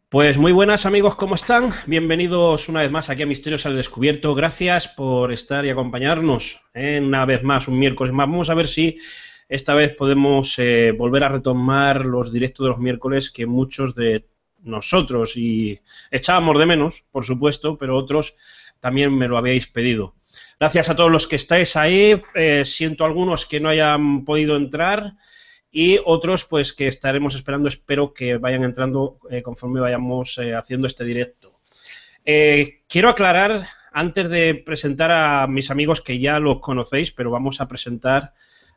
Pues muy buenas amigos, ¿cómo están? Bienvenidos una vez más aquí a Misterios al Descubierto. Gracias por estar y acompañarnos una vez más, un miércoles más. Vamos a ver si esta vez podemos volver a retomar los directos de los miércoles que muchos de nosotros y echábamos de menos, por supuesto, pero otros también me lo habíais pedido. Gracias a todos los que estáis ahí. Siento algunos que no hayan podido entrar y otros pues que estaremos esperando, espero que vayan entrando conforme vayamos haciendo este directo. Quiero aclarar, antes de presentar a mis amigos que ya los conocéis, pero vamos a presentar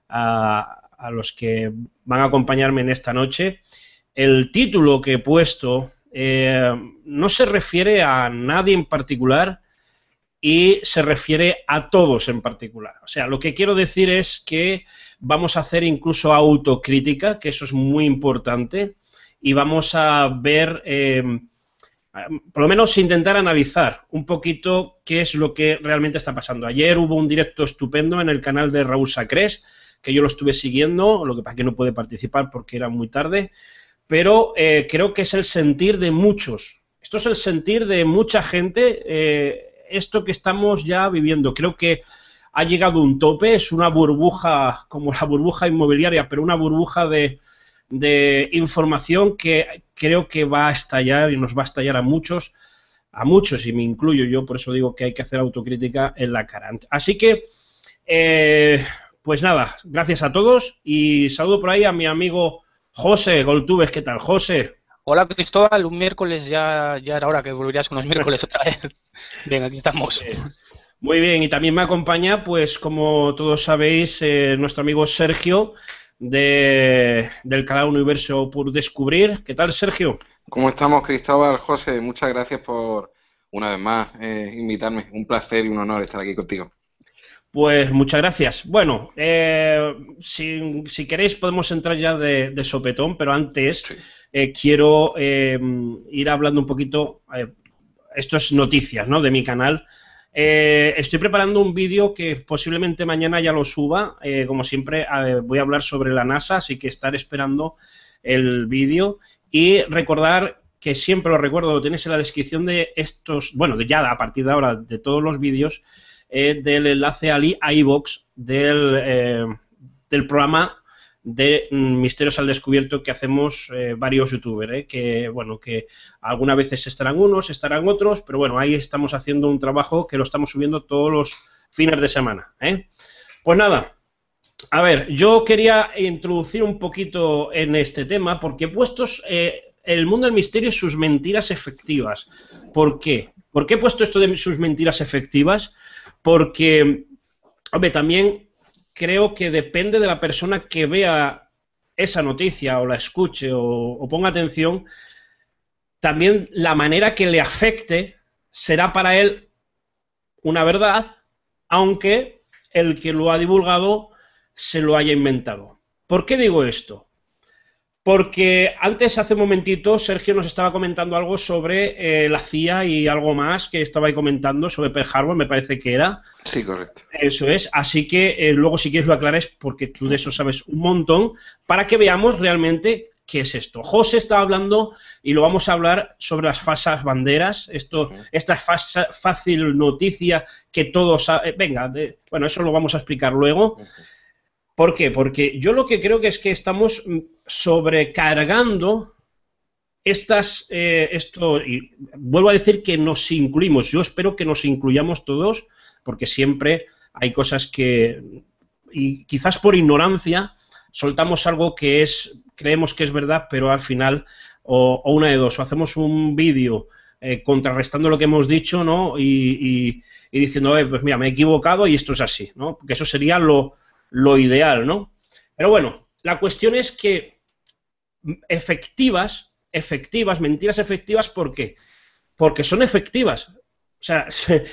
a los que van a acompañarme en esta noche. El título que he puesto no se refiere a nadie en particular y se refiere a todos en particular. O sea, lo que quiero decir es que vamos a hacer incluso autocrítica, que eso es muy importante, y vamos a ver, por lo menos intentar analizar un poquito qué es lo que realmente está pasando. Ayer hubo un directo estupendo en el canal de Raúl Sacrés, que yo lo estuve siguiendo, lo que pasa es que no pude participar porque era muy tarde, pero creo que es el sentir de muchos. Esto es el sentir de mucha gente, esto que estamos ya viviendo. Creo que ha llegado un tope, es una burbuja, como la burbuja inmobiliaria, pero una burbuja de información que creo que va a estallar y nos va a estallar a muchos, y me incluyo yo, por eso digo que hay que hacer autocrítica en la cara. Así que, pues nada, gracias a todos y saludo por ahí a mi amigo José Goltubes. ¿Qué tal, José? Hola Cristóbal, un miércoles ya era hora que volverías con los miércoles otra vez. Bien, aquí estamos. Muy bien, y también me acompaña, pues como todos sabéis, nuestro amigo Sergio del canal Universo por Descubrir. ¿Qué tal, Sergio? ¿Cómo estamos, Cristóbal? José, muchas gracias por una vez más invitarme. Un placer y un honor estar aquí contigo. Pues muchas gracias. Bueno, si queréis podemos entrar ya de sopetón, pero antes Sí. quiero ir hablando un poquito, esto es noticias, ¿no?, de mi canal. Estoy preparando un vídeo que posiblemente mañana ya lo suba. Como siempre, voy a hablar sobre la NASA, así que estar esperando el vídeo. Y recordar que siempre lo recuerdo, lo tenéis en la descripción de estos, bueno, ya a partir de ahora, de todos los vídeos, del enlace a iVoox del programa de Misterios al Descubierto que hacemos varios youtubers, que bueno, que algunas veces estarán unos, estarán otros, pero bueno, ahí estamos haciendo un trabajo que lo estamos subiendo todos los fines de semana. Pues nada, a ver, yo quería introducir un poquito en este tema porque he puesto el mundo del misterio y sus mentiras efectivas. ¿Por qué? ¿Por qué he puesto esto de sus mentiras efectivas? Porque, hombre, también creo que depende de la persona que vea esa noticia o la escuche o ponga atención, también la manera que le afecte será para él una verdad, aunque el que lo ha divulgado se lo haya inventado. ¿Por qué digo esto? Porque antes, hace un momentito, Sergio nos estaba comentando algo sobre la CIA y algo más que estaba ahí comentando sobre Pearl Harbor, me parece que era. Sí, correcto. Eso es, así que luego si quieres lo aclares porque tú de eso sabes un montón, para que veamos realmente qué es esto. José estaba hablando, y lo vamos a hablar, sobre las falsas banderas, esta fácil noticia que todos... venga, bueno, eso lo vamos a explicar luego. ¿Por qué? Porque yo lo que creo que es que estamos sobrecargando esto, y vuelvo a decir que nos incluimos. Yo espero que nos incluyamos todos, porque siempre hay cosas que, y quizás por ignorancia, soltamos algo que creemos que es verdad, pero al final, o una de dos, o hacemos un vídeo contrarrestando lo que hemos dicho, ¿no? Y diciendo, pues mira, me he equivocado y esto es así, ¿no? Porque eso sería lo ideal, ¿no? Pero bueno, la cuestión es que mentiras efectivas, ¿por qué? Porque son efectivas. O sea,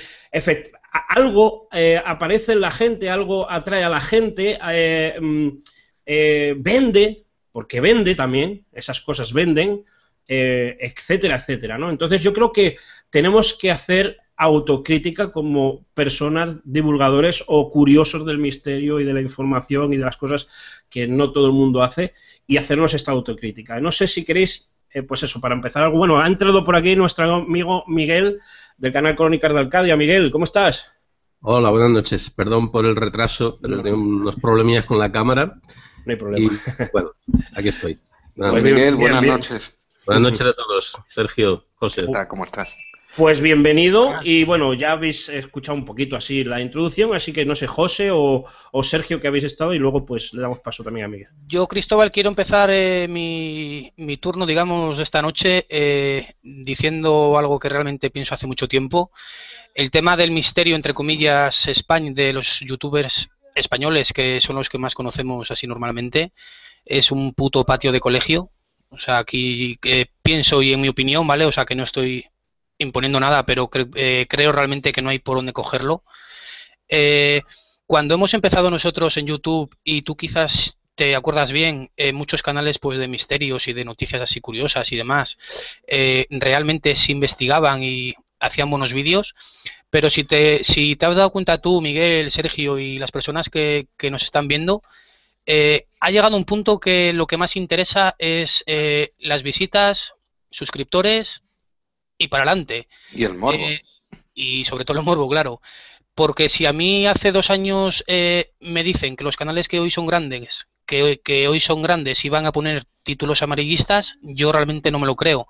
algo aparece en la gente, algo atrae a la gente, vende, porque vende también, esas cosas venden, etcétera, etcétera, ¿no? Entonces yo creo que tenemos que hacer autocrítica como personas divulgadores o curiosos del misterio y de la información y de las cosas que no todo el mundo hace, y hacernos esta autocrítica. No sé si queréis pues eso, para empezar algo bueno, ha entrado por aquí nuestro amigo Miguel del canal Crónicas de Arcadia. Miguel, ¿cómo estás? Hola, buenas noches. Perdón por el retraso, pero tengo unos problemillas con la cámara. No hay problema. Y bueno, aquí estoy. Pues Miguel, buenas noches. Buenas noches a todos. Sergio, José. ¿Cómo estás? Pues bienvenido y bueno, ya habéis escuchado un poquito así la introducción, así que no sé, José o Sergio que habéis estado y luego pues le damos paso también a Miguel. Yo, Cristóbal, quiero empezar mi turno, digamos, esta noche diciendo algo que realmente pienso hace mucho tiempo. El tema del misterio, entre comillas, España, de los youtubers españoles, que son los que más conocemos así normalmente, es un puto patio de colegio. O sea, aquí pienso y en mi opinión, ¿vale? O sea, que no estoy imponiendo nada, pero creo realmente que no hay por dónde cogerlo. Cuando hemos empezado nosotros en YouTube, y tú quizás te acuerdas bien, muchos canales pues de misterios y de noticias así curiosas y demás, realmente se investigaban y hacían buenos vídeos, pero si te has dado cuenta tú, Miguel, Sergio y las personas que nos están viendo, ha llegado un punto que lo que más interesa es las visitas, suscriptores y para adelante. Y el morbo. Y sobre todo el morbo, claro. Porque si a mí hace 2 años me dicen que los canales que hoy son grandes, que hoy son grandes y van a poner títulos amarillistas, yo realmente no me lo creo.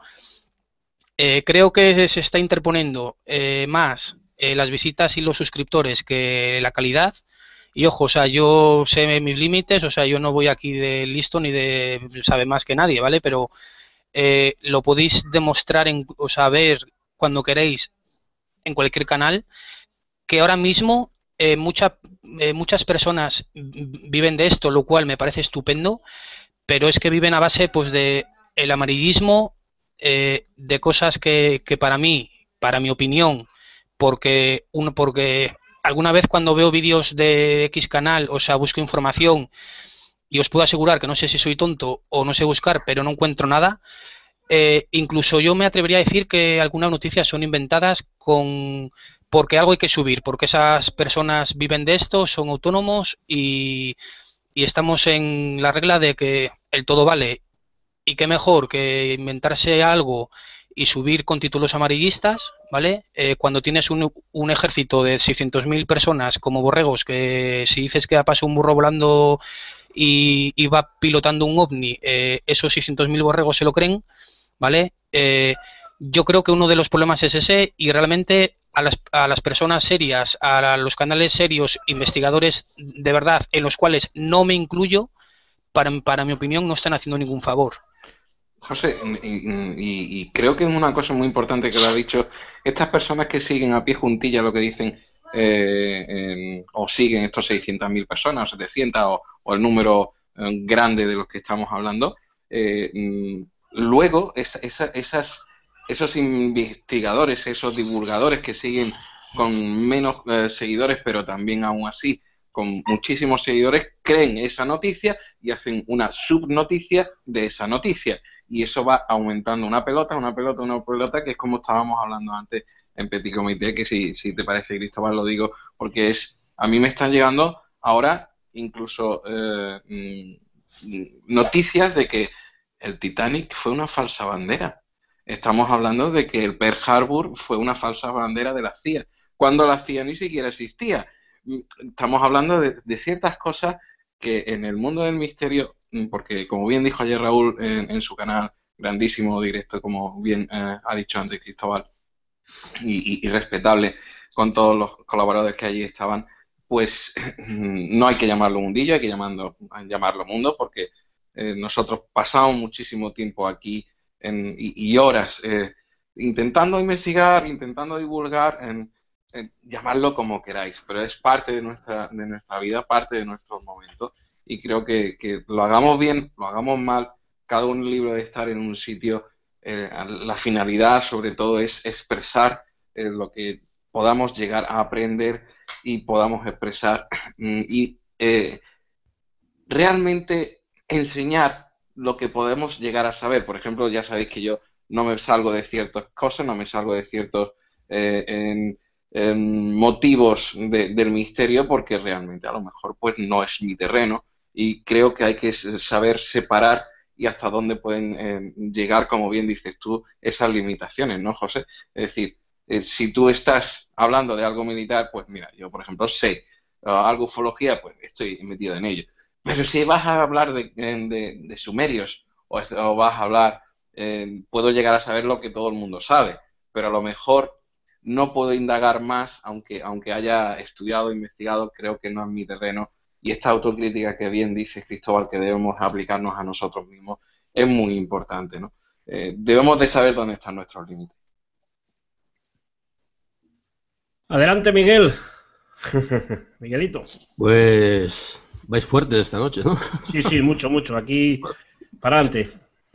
Creo que se está interponiendo más las visitas y los suscriptores que la calidad. Y ojo, o sea, yo sé mis límites, o sea, yo no voy aquí de listo ni de sabe más que nadie, ¿vale? Pero lo podéis demostrar, o sea, ver cuando queréis en cualquier canal, que ahora mismo muchas personas viven de esto, lo cual me parece estupendo, pero es que viven a base pues de el amarillismo, de cosas que para mí, para mi opinión, porque alguna vez cuando veo vídeos de X canal, o sea, busco información y os puedo asegurar que no sé si soy tonto o no sé buscar, pero no encuentro nada. Incluso yo me atrevería a decir que algunas noticias son inventadas porque algo hay que subir, porque esas personas viven de esto, son autónomos y estamos en la regla de que el todo vale. Y qué mejor que inventarse algo y subir con títulos amarillistas, ¿vale? Cuando tienes un ejército de 600.000 personas como borregos, que si dices que ha pasado un burro volando y va pilotando un ovni, esos 600.000 borregos se lo creen, ¿vale? Yo creo que uno de los problemas es ese y realmente a las personas serias, a los canales serios, investigadores de verdad, en los cuales no me incluyo, para mi opinión, no están haciendo ningún favor. José, y creo que es una cosa muy importante que lo ha dicho, estas personas que siguen a pie juntilla lo que dicen, o siguen estos 600.000 personas, o 700, o el número grande de los que estamos hablando, luego esos investigadores, esos divulgadores que siguen con menos seguidores, pero también aún así con muchísimos seguidores, creen esa noticia y hacen una subnoticia de esa noticia. Y eso va aumentando una pelota, que es como estábamos hablando antes en Petit Comité, que si te parece, Cristóbal, lo digo, porque a mí me están llegando ahora incluso noticias de que el Titanic fue una falsa bandera. Estamos hablando de que el Pearl Harbor fue una falsa bandera de la CIA, cuando la CIA ni siquiera existía. Estamos hablando de ciertas cosas que en el mundo del misterio, porque como bien dijo ayer Raúl en su canal, grandísimo directo, como bien ha dicho antes Cristóbal, y respetable con todos los colaboradores que allí estaban, pues no hay que llamarlo mundillo, hay que llamarlo mundo, porque nosotros pasamos muchísimo tiempo aquí y horas intentando investigar, intentando divulgar, llamarlo como queráis, pero es parte de nuestra vida, parte de nuestros momentos, y creo que lo hagamos bien, lo hagamos mal, cada uno es libre de estar en un sitio. La finalidad sobre todo es expresar lo que podamos llegar a aprender y podamos expresar y realmente enseñar lo que podemos llegar a saber. Por ejemplo, ya sabéis que yo no me salgo de ciertas cosas, no me salgo de ciertos motivos del misterio, porque realmente a lo mejor pues no es mi terreno, y creo que hay que saber separar y hasta dónde pueden llegar, como bien dices tú, esas limitaciones, ¿no, José? Es decir, si tú estás hablando de algo militar, pues mira, yo por ejemplo sé algo ufología, pues estoy metido en ello. Pero si vas a hablar de sumerios o vas a hablar, puedo llegar a saber lo que todo el mundo sabe, pero a lo mejor no puedo indagar más, aunque haya estudiado, investigado, creo que no es mi terreno. Y esta autocrítica que bien dices, Cristóbal, que debemos aplicarnos a nosotros mismos, es muy importante, ¿no? Debemos de saber dónde están nuestros límites. Adelante, Miguel. Miguelito. Pues vais fuertes esta noche, ¿no? Sí, sí, mucho, mucho. Aquí, para adelante.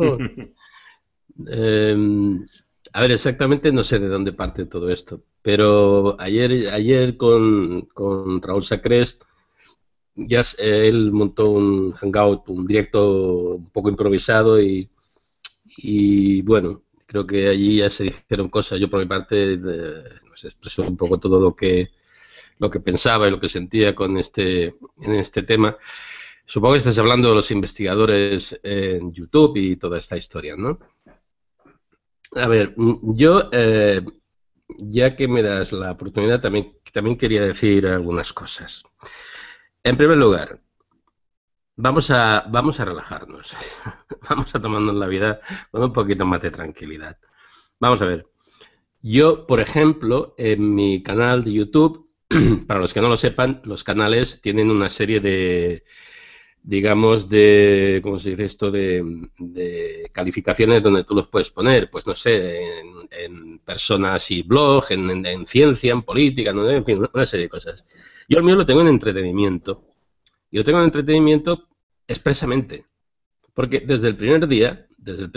A ver, exactamente no sé de dónde parte todo esto, pero ayer con Raúl Sacrest, ya él montó un hangout, un directo un poco improvisado y bueno, creo que allí ya se dijeron cosas. Yo por mi parte no sé, expresé un poco todo lo que pensaba y lo que sentía en este tema. Supongo que estás hablando de los investigadores en YouTube y toda esta historia, ¿no? A ver, yo, ya que me das la oportunidad, también quería decir algunas cosas. En primer lugar, vamos a relajarnos. Vamos a tomarnos la vida con un poquito más de tranquilidad. Vamos a ver. Yo, por ejemplo, en mi canal de YouTube, para los que no lo sepan, los canales tienen una serie de, digamos, de, ¿cómo se dice esto? De calificaciones donde tú los puedes poner, pues no sé, en personas y blog, en ciencia, en política, ¿no? En fin, una serie de cosas. Yo el mío lo tengo en entretenimiento. Y lo tengo en entretenimiento expresamente. Porque desde el primer día,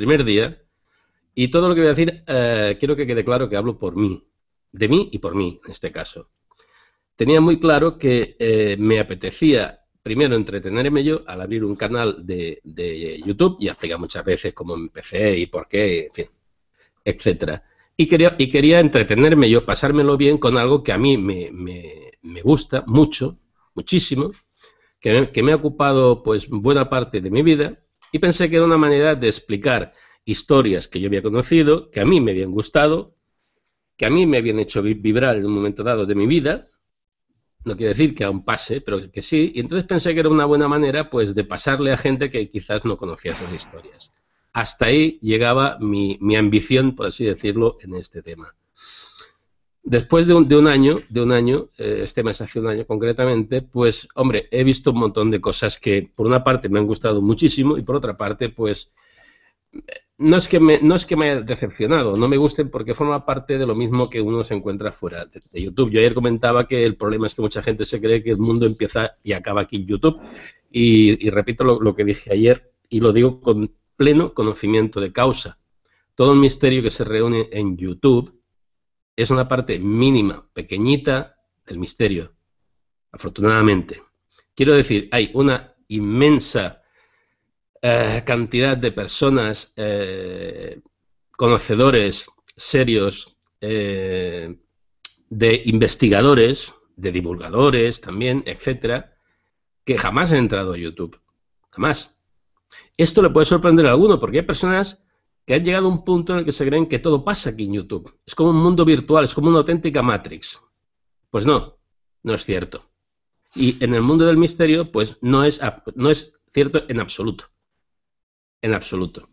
y todo lo que voy a decir, quiero que quede claro que hablo por mí, de mí y por mí, en este caso. Tenía muy claro que me apetecía primero entretenerme yo al abrir un canal de YouTube, y explica muchas veces cómo empecé y por qué, en fin, etcétera. Y quería entretenerme yo, pasármelo bien con algo que a mí me gusta mucho, muchísimo, que me ha ocupado pues buena parte de mi vida, y pensé que era una manera de explicar historias que yo había conocido, que a mí me habían gustado, que a mí me habían hecho vibrar en un momento dado de mi vida. No quiere decir que aún pase, pero que sí. Y entonces pensé que era una buena manera pues de pasarle a gente que quizás no conocía esas historias. Hasta ahí llegaba mi ambición, por así decirlo, en este tema. Después de un año, este mes hace un año concretamente, pues, hombre, he visto un montón de cosas que por una parte me han gustado muchísimo y por otra parte, pues, no es que me haya decepcionado, no me gusten porque forma parte de lo mismo que uno se encuentra fuera de YouTube. Yo ayer comentaba que el problema es que mucha gente se cree que el mundo empieza y acaba aquí en YouTube, y repito lo que dije ayer, y lo digo con pleno conocimiento de causa. Todo el misterio que se reúne en YouTube es una parte mínima, pequeñita del misterio, afortunadamente. Quiero decir, hay una inmensa cantidad de personas, conocedores serios, de investigadores, de divulgadores también, etcétera, que jamás han entrado a YouTube. Jamás. Esto le puede sorprender a alguno, porque hay personas que han llegado a un punto en el que se creen que todo pasa aquí en YouTube. Es como un mundo virtual, es como una auténtica Matrix. Pues no es cierto. Y en el mundo del misterio, pues no es cierto en absoluto. En absoluto.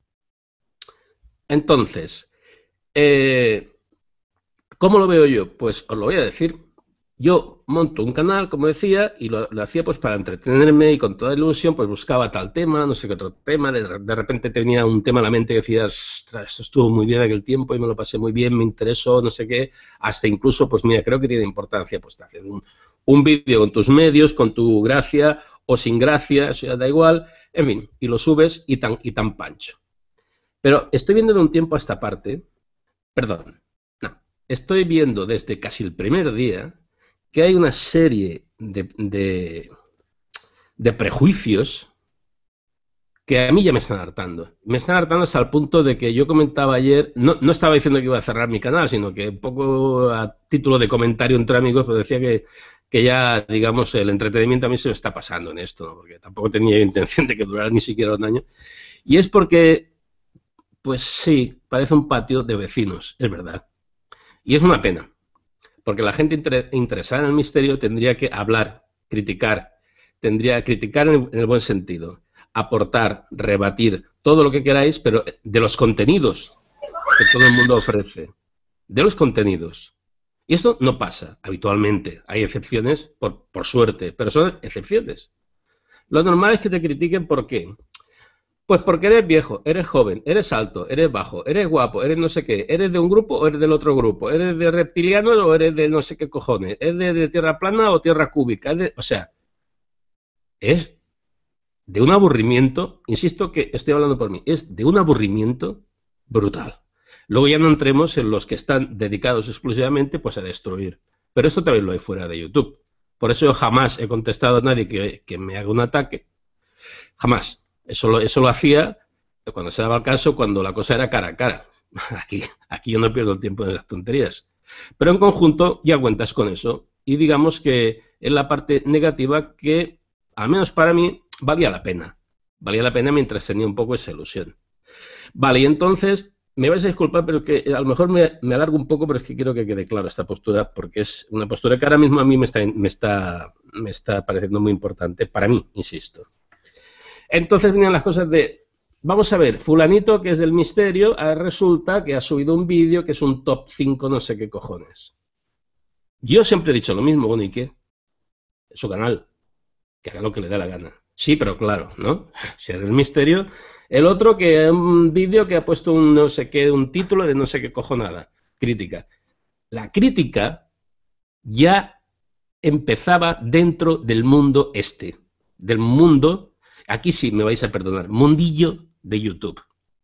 Entonces, ¿cómo lo veo yo? Pues os lo voy a decir. Yo monto un canal, como decía, y lo hacía pues para entretenerme, y con toda ilusión pues buscaba tal tema, no sé qué otro tema, de repente tenía un tema en la mente que decías, esto estuvo muy bien aquel tiempo y me lo pasé muy bien, me interesó, no sé qué, hasta incluso, pues mira, creo que tiene importancia pues hacer un vídeo con tus medios, con tu gracia o sin gracia, eso ya da igual, en fin, y lo subes y tan pancho. Pero estoy viendo de un tiempo a esta parte, estoy viendo desde casi el primer día que hay una serie de prejuicios que a mí ya me están hartando. Me están hartando hasta el punto de que yo comentaba ayer, no estaba diciendo que iba a cerrar mi canal, sino que un poco a título de comentario entre amigos, pues decía que ya, digamos, el entretenimiento a mí se me está pasando en esto, ¿no? Porque tampoco tenía intención de que durara ni siquiera un año. Y es porque, pues sí, parece un patio de vecinos, es verdad. Y es una pena, porque la gente interesada en el misterio tendría que hablar, criticar, tendría que criticar en el buen sentido, aportar, rebatir, todo lo que queráis, pero de los contenidos que todo el mundo ofrece, de los contenidos. Y esto no pasa habitualmente, hay excepciones por suerte, pero son excepciones. Lo normal es que te critiquen, ¿por qué? Pues porque eres viejo, eres joven, eres alto, eres bajo, eres guapo, eres no sé qué, eres de un grupo o eres del otro grupo, eres de reptilianos o eres de no sé qué cojones, eres de tierra plana o tierra cúbica, o sea, es de un aburrimiento, insisto que estoy hablando por mí, es de un aburrimiento brutal. Luego ya no entremos en los que están dedicados exclusivamente pues a destruir, pero esto también lo hay fuera de YouTube. Por eso yo jamás he contestado a nadie que me haga un ataque, jamás. Eso lo hacía cuando se daba el caso, cuando la cosa era cara a cara. Aquí yo no pierdo el tiempo en las tonterías. Pero en conjunto ya cuentas con eso. Y digamos que es la parte negativa que, al menos para mí, valía la pena. Valía la pena mientras tenía un poco esa ilusión. Vale, y entonces, me vais a disculpar, pero que a lo mejor me alargo un poco, pero es que quiero que quede claro esta postura, porque es una postura que ahora mismo a mí me está pareciendo muy importante, para mí, insisto. Entonces venían las cosas de, vamos a ver, fulanito que es del misterio, resulta que ha subido un vídeo que es un top 5 no sé qué cojones. Yo siempre he dicho lo mismo, bueno, ¿y qué? Es su canal, que haga lo que le dé la gana. Sí, pero claro, ¿no? Si es del misterio. El otro que es un vídeo que ha puesto un no sé qué, un título de no sé qué cojonada. Crítica. La crítica ya empezaba dentro del mundo del mundo. Aquí sí me vais a perdonar, mundillo de YouTube.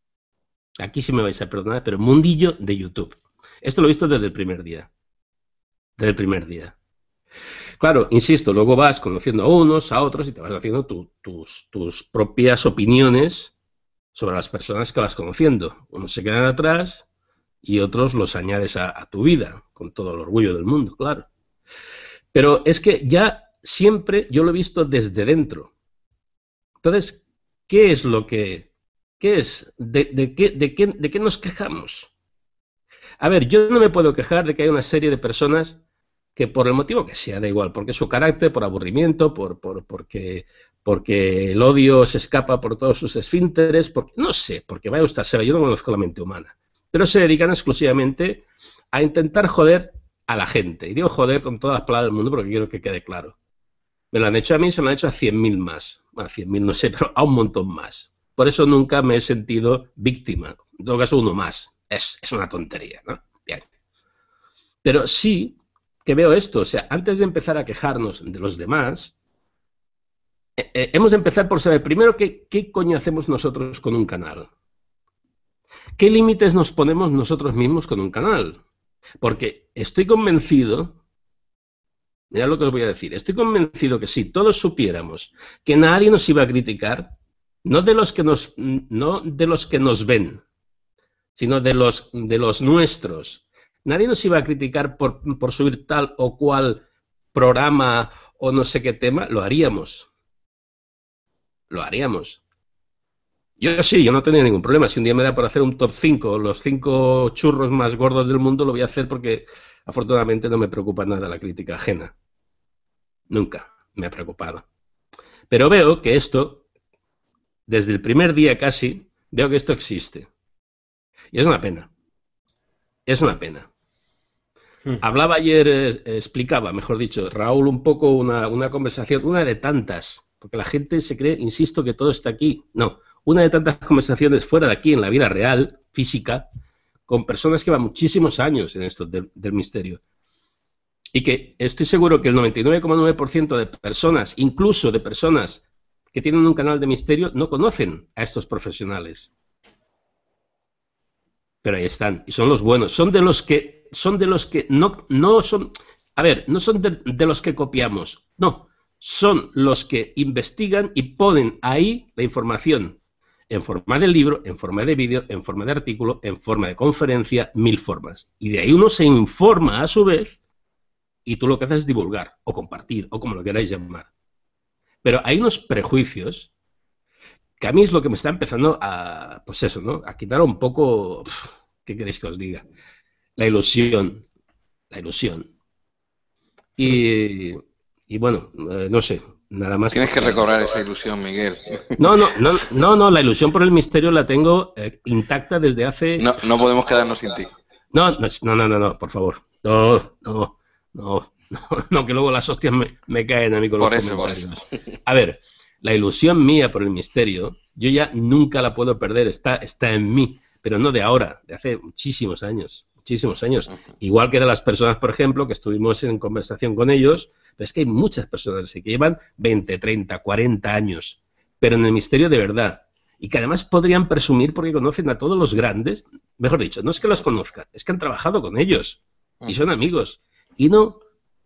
Aquí sí me vais a perdonar, pero mundillo de YouTube. Esto lo he visto desde el primer día. Desde el primer día. Claro, insisto, luego vas conociendo a unos, a otros y te vas haciendo tus propias opiniones sobre las personas que vas conociendo. Unos se quedan atrás y otros los añades a tu vida, con todo el orgullo del mundo, claro. Pero es que ya siempre yo lo he visto desde dentro. Entonces, ¿qué es lo que... ¿Qué es? ¿De qué nos quejamos? A ver, yo no me puedo quejar de que hay una serie de personas que por el motivo que sea, da igual, porque su carácter, por aburrimiento, porque el odio se escapa por todos sus esfínteres, no sé, porque vaya usted a saber, yo no conozco la mente humana, pero se dedican exclusivamente a intentar joder a la gente. Y digo joder con todas las palabras del mundo porque quiero que quede claro. Me lo han hecho a mí, se lo han hecho a 100.000 más. Bueno, 100.000 no sé, pero a un montón más. Por eso nunca me he sentido víctima. En todo caso, uno más. Es una tontería, ¿no? Bien. Pero sí que veo esto. O sea, antes de empezar a quejarnos de los demás, hemos de empezar por saber primero qué coño hacemos nosotros con un canal. ¿Qué límites nos ponemos nosotros mismos con un canal? Porque estoy convencido... Mirad lo que os voy a decir. Estoy convencido que si todos supiéramos que nadie nos iba a criticar, no de los que nos ven, sino de los nuestros, nadie nos iba a criticar por subir tal o cual programa o no sé qué tema, lo haríamos. Lo haríamos. Yo sí, yo no tenía ningún problema. Si un día me da por hacer un top 5, los 5 churros más gordos del mundo, lo voy a hacer porque afortunadamente no me preocupa nada la crítica ajena. Nunca me ha preocupado. Pero veo que esto, desde el primer día casi, veo que esto existe. Y es una pena. Es una pena. Hablaba ayer, explicaba, mejor dicho, Raúl un poco una conversación, una de tantas, porque la gente se cree, insisto, que todo está aquí. No, una de tantas conversaciones fuera de aquí, en la vida real, física, con personas que llevan muchísimos años en esto del misterio. Y que estoy seguro que el 99,9% de personas, incluso de personas que tienen un canal de misterio, no conocen a estos profesionales. Pero ahí están, y son los buenos. Son de los que no son... A ver, no son de los que copiamos, no. Son los que investigan y ponen ahí la información. En forma de libro, en forma de vídeo, en forma de artículo, en forma de conferencia, 1000 formas. Y de ahí uno se informa a su vez y tú lo que haces es divulgar o compartir o como lo queráis llamar. Pero hay unos prejuicios que a mí es lo que me está empezando a, pues eso, ¿no? A quitar un poco, ¿qué queréis que os diga? La ilusión. Y bueno, no sé, nada más. Tienes que recobrar esa ilusión, Miguel. No, la ilusión por el misterio la tengo intacta desde hace... No podemos quedarnos sin ti. No, por favor. No, que luego las hostias me caen a mí con los comentarios. A ver, la ilusión mía por el misterio, yo ya nunca la puedo perder, está en mí, pero no de ahora, de hace muchísimos años. Igual que de las personas, por ejemplo, que estuvimos en conversación con ellos, pero es que hay muchas personas así que llevan 20, 30, 40 años, pero en el misterio de verdad, y que además podrían presumir porque conocen a todos los grandes, mejor dicho, no es que los conozcan, es que han trabajado con ellos, y son amigos, y no.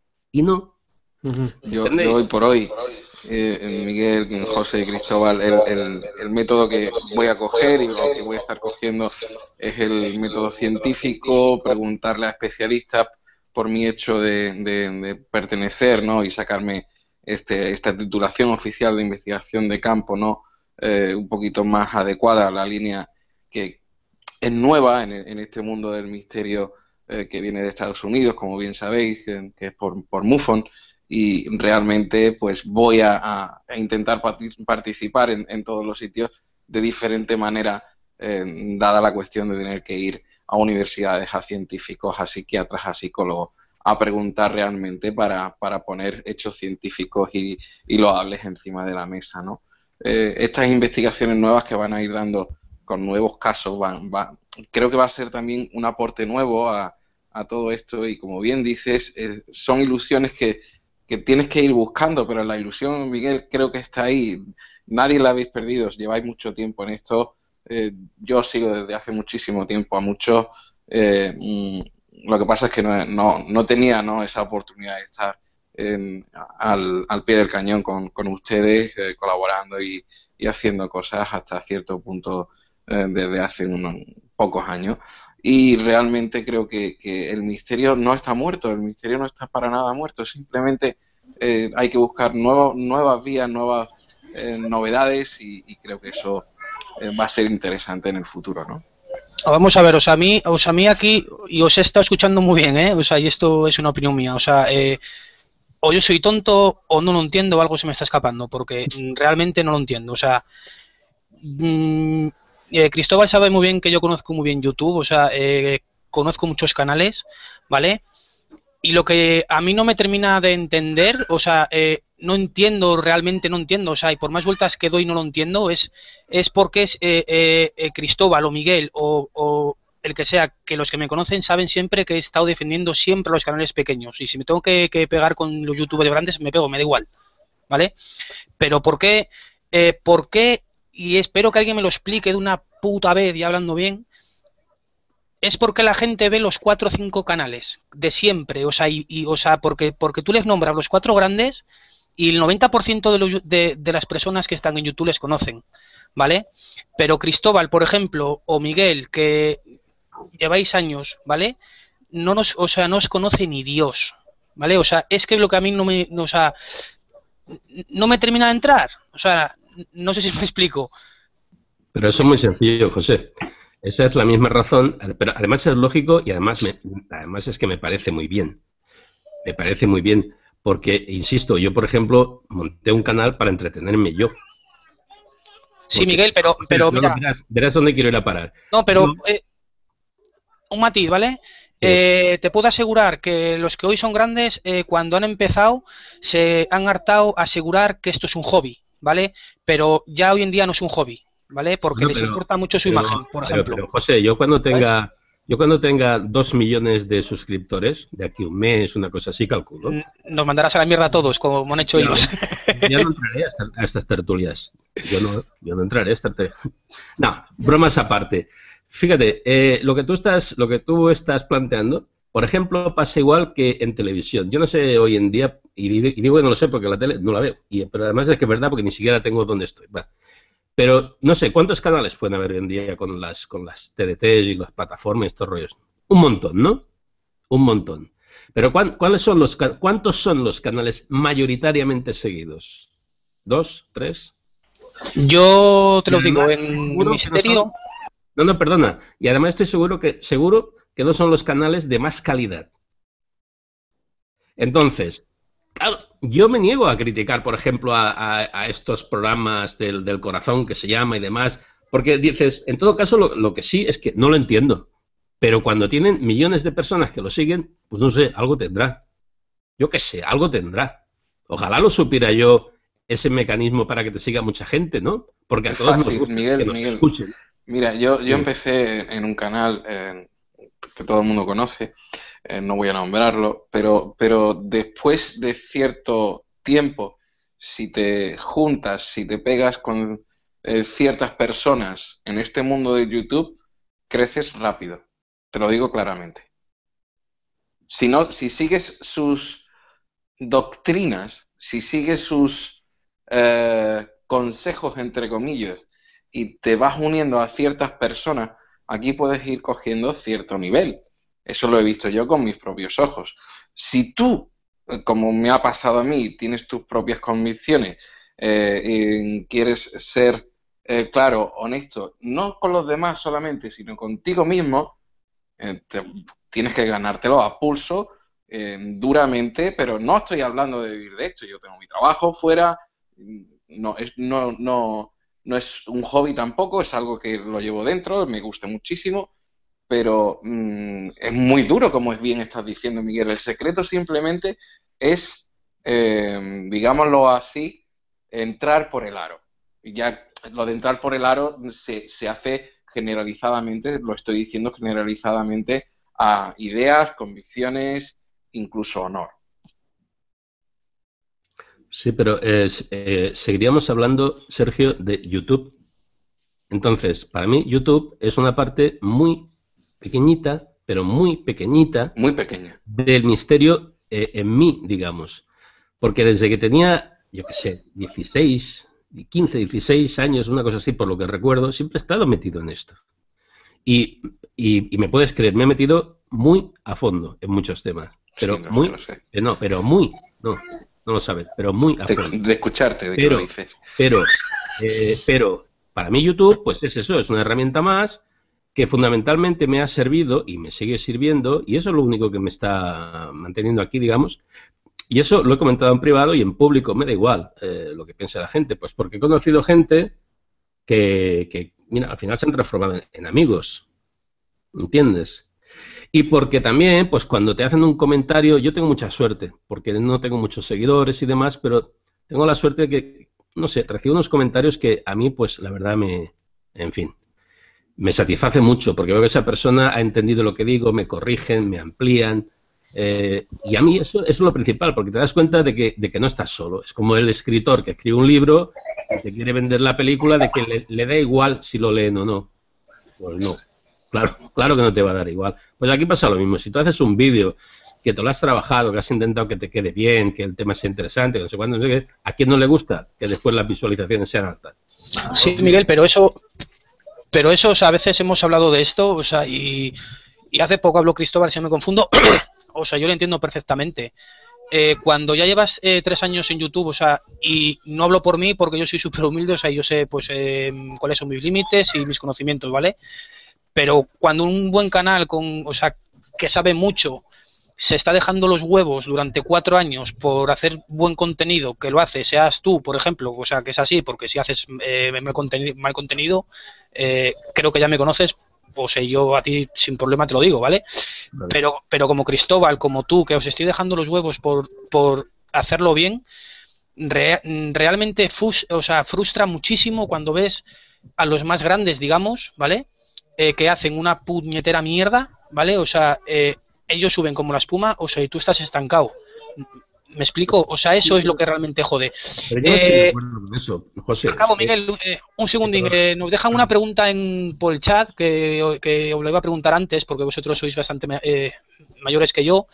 Yo hoy por hoy, Miguel, José y Cristóbal, el método que voy a coger y lo que voy a estar cogiendo es el método científico, preguntarle a especialistas por mi hecho de pertenecer, ¿no? Y sacarme esta titulación oficial de investigación de campo, ¿no? Un poquito más adecuada a la línea que es nueva en este mundo del misterio que viene de Estados Unidos, como bien sabéis, que es por MUFON. Y realmente pues voy a intentar participar en todos los sitios de diferente manera, dada la cuestión de tener que ir a universidades, a científicos, a psiquiatras, a psicólogos, a preguntar realmente para poner hechos científicos y loables encima de la mesa, ¿no? Estas investigaciones nuevas que van a ir dando con nuevos casos, creo que va a ser también un aporte nuevo a todo esto y como bien dices, son ilusiones que tienes que ir buscando, pero la ilusión, Miguel, creo que está ahí. Nadie la habéis perdido, lleváis mucho tiempo en esto. Yo sigo desde hace muchísimo tiempo a muchos. Lo que pasa es que no tenía, ¿no?, esa oportunidad de estar al pie del cañón con ustedes, colaborando y haciendo cosas hasta cierto punto desde hace unos pocos años. Y realmente creo que el misterio no está muerto, el misterio no está para nada muerto, simplemente hay que buscar nuevas vías, nuevas novedades y creo que eso va a ser interesante en el futuro, ¿no? Vamos a ver, o sea, a mí aquí, y os he estado escuchando muy bien, o sea, y esto es una opinión mía, o sea, o yo soy tonto o no lo entiendo o algo se me está escapando, porque realmente no lo entiendo, o sea... Cristóbal sabe muy bien que yo conozco muy bien YouTube, o sea, conozco muchos canales, ¿vale? Y lo que a mí no me termina de entender, o sea, no entiendo, realmente no entiendo, o sea, y por más vueltas que doy no lo entiendo, es porque es Cristóbal o Miguel o el que sea, que los que me conocen saben siempre que he estado defendiendo siempre los canales pequeños, y si me tengo que pegar con los youtubers grandes, me pego, me da igual, ¿vale? Pero ¿por qué? Y espero que alguien me lo explique de una puta vez y hablando bien, es porque la gente ve los 4 o 5 canales de siempre, o sea, porque tú les nombras los 4 grandes y el 90% de las personas que están en YouTube les conocen, ¿vale? Pero Cristóbal, por ejemplo, o Miguel, que lleváis años, ¿vale? No os conoce ni Dios, ¿vale? O sea, es que lo que a mí no me termina de entrar, o sea, no sé si me explico. Pero eso es muy sencillo, José. Esa es la misma razón, pero además es lógico y además es que me parece muy bien. Me parece muy bien, porque, insisto, yo, por ejemplo, monté un canal para entretenerme yo. Sí, Miguel, pero mira... Verás dónde quiero ir a parar. No, pero un matiz, ¿vale? Te puedo asegurar que los que hoy son grandes, cuando han empezado, se han hartado a asegurar que esto es un hobby, ¿vale? Pero ya hoy en día no es un hobby, ¿vale? Porque les importa mucho su imagen, por ejemplo. Pero, José, yo cuando tenga 2 millones de suscriptores, de aquí a un mes, una cosa así, calculo. Nos mandarás a la mierda a todos, como han hecho ellos. Ya no entraré a estas tertulias. Yo no entraré a estas tertulias. No, bromas aparte. Fíjate, lo que tú estás planteando, por ejemplo, pasa igual que en televisión. Yo no sé hoy en día, y digo que no lo sé porque la tele no la veo, pero además es que es verdad porque ni siquiera tengo dónde estoy. Va. Pero no sé, ¿cuántos canales pueden haber hoy en día con las TDTs y las plataformas y estos rollos? Un montón, ¿no? Un montón. Pero ¿cuántos son los canales mayoritariamente seguidos? ¿2? ¿3? Yo te lo digo, Además, en seguro mi que no son- criterio, No, perdona. Y además estoy seguro que no son los canales de más calidad. Entonces, claro, yo me niego a criticar, por ejemplo, a estos programas del corazón que se llama y demás, porque dices, en todo caso, lo que sí es que no lo entiendo. Pero cuando tienen millones de personas que lo siguen, pues no sé, algo tendrá. Yo qué sé, algo tendrá. Ojalá lo supiera yo ese mecanismo para que te siga mucha gente, ¿no? Porque a Es todos nos fácil, gusta que Miguel, nos Miguel. escuchen. Mira, yo Dime. empecé en un canal que todo el mundo conoce, no voy a nombrarlo, pero después de cierto tiempo, si te juntas, si te pegas con ciertas personas en este mundo de YouTube, creces rápido. Te lo digo claramente. Si no, si sigues sus doctrinas, si sigues sus consejos, entre comillas, y te vas uniendo a ciertas personas, aquí puedes ir cogiendo cierto nivel. Eso lo he visto yo con mis propios ojos. Si tú, como me ha pasado a mí, tienes tus propias convicciones, y quieres ser, claro, honesto, no con los demás solamente, sino contigo mismo, te, tienes que ganártelo a pulso, duramente, pero no estoy hablando de vivir de esto. Yo tengo mi trabajo fuera, no es un hobby tampoco, es algo que lo llevo dentro, me gusta muchísimo, pero es muy duro, como es bien estás diciendo, Miguel. El secreto simplemente es, digámoslo así, entrar por el aro. Y ya lo de entrar por el aro se hace generalizadamente, lo estoy diciendo generalizadamente, a ideas, convicciones, incluso honor. Sí, pero seguiríamos hablando, Sergio, de YouTube. Entonces, para mí, YouTube es una parte muy pequeñita, pero muy pequeñita, Muy pequeña. del misterio en mí, digamos. Porque desde que tenía, yo qué sé, 16, 15, 16 años, una cosa así, por lo que recuerdo, siempre he estado metido en esto. Y, y me puedes creer, me he metido muy a fondo en muchos temas. Sí, Pero lo muy, sé. no lo sabes, pero muy a fondo. De escucharte, de que lo Pero, dices. pero para mí YouTube, pues es eso, es una herramienta más que fundamentalmente me ha servido y me sigue sirviendo, y eso es lo único que me está manteniendo aquí, digamos. Y eso lo he comentado en privado y en público, me da igual lo que piense la gente, pues porque he conocido gente que mira, al final se han transformado en amigos, ¿entiendes? Y porque también, pues cuando te hacen un comentario, yo tengo mucha suerte, porque no tengo muchos seguidores y demás, pero tengo la suerte de que, no sé, recibo unos comentarios que a mí, pues la verdad en fin, me satisface mucho, porque veo que esa persona ha entendido lo que digo, me corrigen, me amplían, y a mí eso es lo principal, porque te das cuenta de que no estás solo. Es como el escritor que escribe un libro y te quiere vender la película de que le da igual si lo leen o no. Pues no. Claro que no te va a dar igual. Pues aquí pasa lo mismo. Si tú haces un vídeo que te lo has trabajado, que has intentado que te quede bien, que el tema sea interesante, que no sé cuándo, no sé qué, ¿a quién no le gusta que después las visualizaciones sean altas? sí, Miguel, pero eso, o sea, a veces hemos hablado de esto, o sea, y hace poco habló Cristóbal, si no me confundo, o sea, yo lo entiendo perfectamente. Cuando ya llevas 3 años en YouTube, o sea, y no hablo por mí porque yo soy súper humilde, o sea, yo sé pues cuáles son mis límites y mis conocimientos, ¿vale? Pero cuando un buen canal o sea, que sabe mucho, se está dejando los huevos durante 4 años por hacer buen contenido, que lo hace, seas tú, por ejemplo, o sea, que es así, porque si haces mal contenido, creo que ya me conoces, o sea, yo a ti sin problema te lo digo, ¿vale? Vale. Pero como Cristóbal, como tú, que os estoy dejando los huevos por hacerlo bien, realmente o sea, frustra muchísimo cuando ves a los más grandes, digamos, ¿vale? Que hacen una puñetera mierda, ¿vale? O sea, ellos suben como la espuma, o sea, y tú estás estancado. ¿Me explico? O sea, eso es lo que realmente jode. Pero yo no estoy de acuerdo con eso, José. Acabo, Miguel, un segundín. Nos dejan una pregunta por el chat que os lo iba a preguntar antes, porque vosotros sois bastante mayores que yo.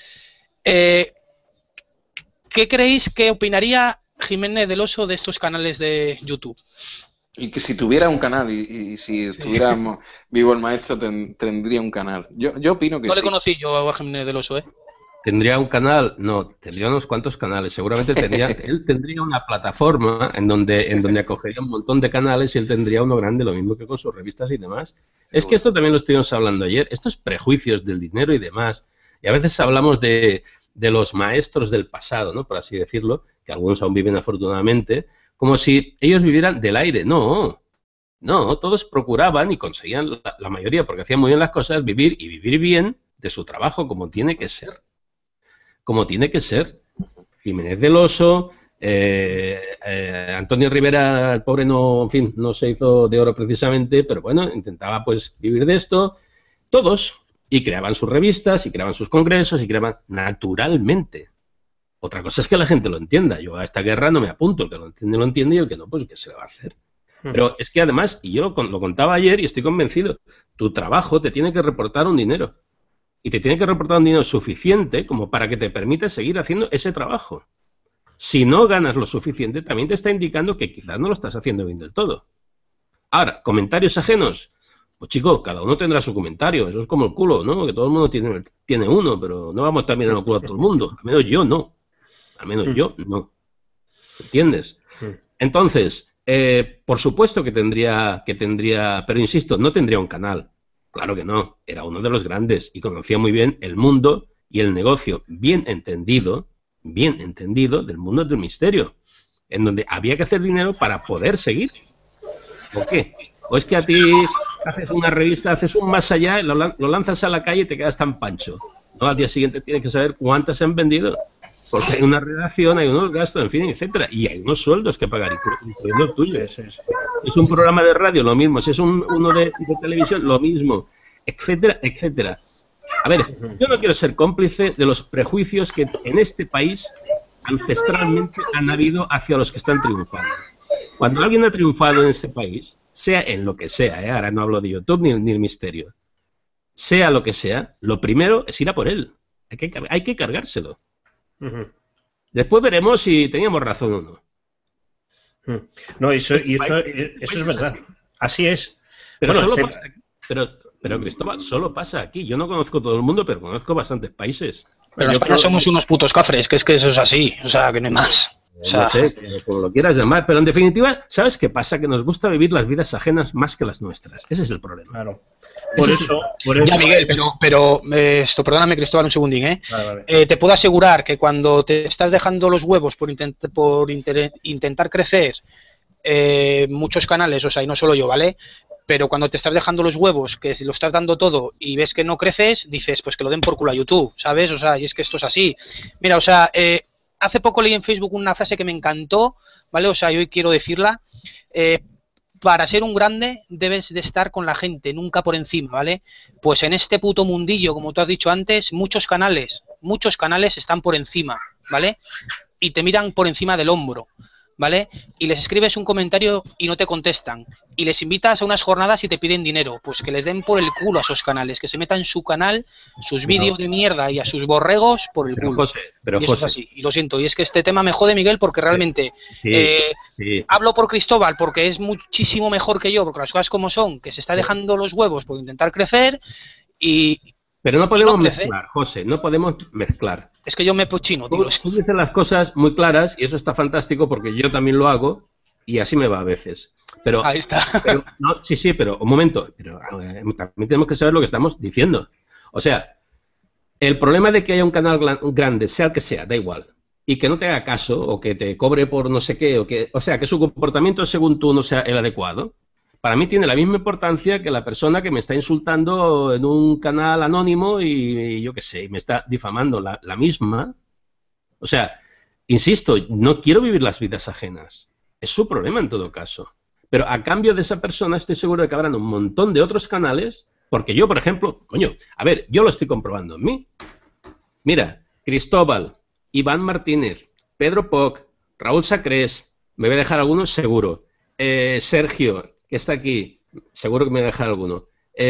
¿Qué creéis que opinaría Jiménez del Oso de estos canales de YouTube? Y que si tuviera un canal y si estuviera vivo el maestro, tendría un canal. Yo opino que No le sí. conocí yo a Jiménez del Oso, ¿eh? ¿Tendría un canal? No, tendría unos cuantos canales. Seguramente él tendría una plataforma en donde acogería un montón de canales y él tendría uno grande, lo mismo que con sus revistas y demás. Es que esto también lo estuvimos hablando ayer, estos prejuicios del dinero y demás. Y a veces hablamos de los maestros del pasado, ¿no? Por así decirlo, que algunos aún viven afortunadamente, como si ellos vivieran del aire. No, todos procuraban y conseguían, la mayoría, porque hacían muy bien las cosas, vivir y vivir bien de su trabajo, como tiene que ser. Como tiene que ser. Jiménez del Oso, Antonio Rivera, el pobre no, en fin, no se hizo de oro precisamente, pero bueno, intentaba pues vivir de esto, todos, y creaban sus revistas, y creaban sus congresos, y creaban naturalmente. Otra cosa es que la gente lo entienda. Yo a esta guerra no me apunto, el que lo entiende, y el que no, pues ¿qué se le va a hacer? Pero es que además, y yo lo contaba ayer y estoy convencido, tu trabajo te tiene que reportar un dinero. Y te tiene que reportar un dinero suficiente como para que te permita seguir haciendo ese trabajo. Si no ganas lo suficiente, también te está indicando que quizás no lo estás haciendo bien del todo. Ahora, comentarios ajenos. Pues chico, cada uno tendrá su comentario. Eso es como el culo, ¿no? Que todo el mundo tiene uno, pero no vamos a estar mirando el culo a todo el mundo. Al menos yo no. Al menos yo no. ¿Entiendes? Entonces, por supuesto que tendría, pero insisto, no tendría un canal. Claro que no, era uno de los grandes y conocía muy bien el mundo y el negocio bien entendido del mundo del misterio, en donde había que hacer dinero para poder seguir. ¿Por qué? O es que a ti haces una revista, haces un más allá, lo lanzas a la calle y te quedas tan pancho. No, al día siguiente tienes que saber cuántas se han vendido, porque hay una redacción, hay unos gastos, en fin, etcétera, y hay unos sueldos que pagar, incluyendo el tuyo. Es un programa de radio, lo mismo. Si es uno de televisión, lo mismo, etcétera, etcétera. A ver, yo no quiero ser cómplice de los prejuicios que en este país ancestralmente han habido hacia los que están triunfando. Cuando alguien ha triunfado en este país, sea en lo que sea, ahora no hablo de YouTube ni el misterio, sea lo que sea, lo primero es ir a por él. Hay que cargárselo. Después veremos si teníamos razón o no. No, eso es verdad. Así es. Pero bueno, solo pasa aquí. Pero Cristóbal, solo pasa aquí. Yo no conozco todo el mundo, pero conozco bastantes países. Pero en España somos unos putos cafres, que es que eso es así. O sea, que no hay más. O sea, no sé, como lo quieras llamar. Pero en definitiva, ¿sabes qué pasa? Que nos gusta vivir las vidas ajenas más que las nuestras. Ese es el problema. Claro. Por eso. Ya, Miguel, pero perdóname, Cristóbal, un segundín, ¿eh? Vale. Te puedo asegurar que cuando te estás dejando los huevos por intentar crecer muchos canales, o sea, y no solo yo, ¿vale? Pero cuando te estás dejando los huevos, que si lo estás dando todo y ves que no creces, dices, pues que lo den por culo a YouTube, ¿sabes? O sea, y es que esto es así. Mira, o sea, hace poco leí en Facebook una frase que me encantó, ¿vale? O sea, y hoy quiero decirla. Para ser un grande debes de estar con la gente, nunca por encima, ¿vale? Pues en este puto mundillo, como tú has dicho antes, muchos canales están por encima, ¿vale? Y te miran por encima del hombro, ¿vale? Y les escribes un comentario y no te contestan. Y les invitas a unas jornadas y te piden dinero. Pues que les den por el culo a esos canales, que se metan en su canal, sus vídeos de mierda y a sus borregos por el culo. José, y eso es así. Y lo siento. Y es que este tema me jode, Miguel, porque realmente hablo por Cristóbal, porque es muchísimo mejor que yo, porque las cosas como son, que se está dejando los huevos por intentar crecer y... Pero no podemos mezclar, José, no podemos mezclar. Es que yo me pochino, tío. Tú dices las cosas muy claras y eso está fantástico porque yo también lo hago y así me va a veces. Pero, ahí está. Pero, no, sí, pero un momento. Pero también tenemos que saber lo que estamos diciendo. O sea, el problema de que haya un canal grande, sea el que sea, da igual, y que no te haga caso o que te cobre por no sé qué, o sea, que su comportamiento según tú no sea el adecuado, para mí tiene la misma importancia que la persona que me está insultando en un canal anónimo y yo qué sé, me está difamando la misma. O sea, insisto, no quiero vivir las vidas ajenas. Es su problema en todo caso. Pero a cambio de esa persona estoy seguro de que habrán un montón de otros canales, porque yo, por ejemplo, coño, a ver, yo lo estoy comprobando en mí. Mira, Cristóbal, Iván Martínez, Pedro Poch, Raúl Sacrés, me voy a dejar algunos seguro, Sergio, que está aquí, seguro que me voy a dejar alguno,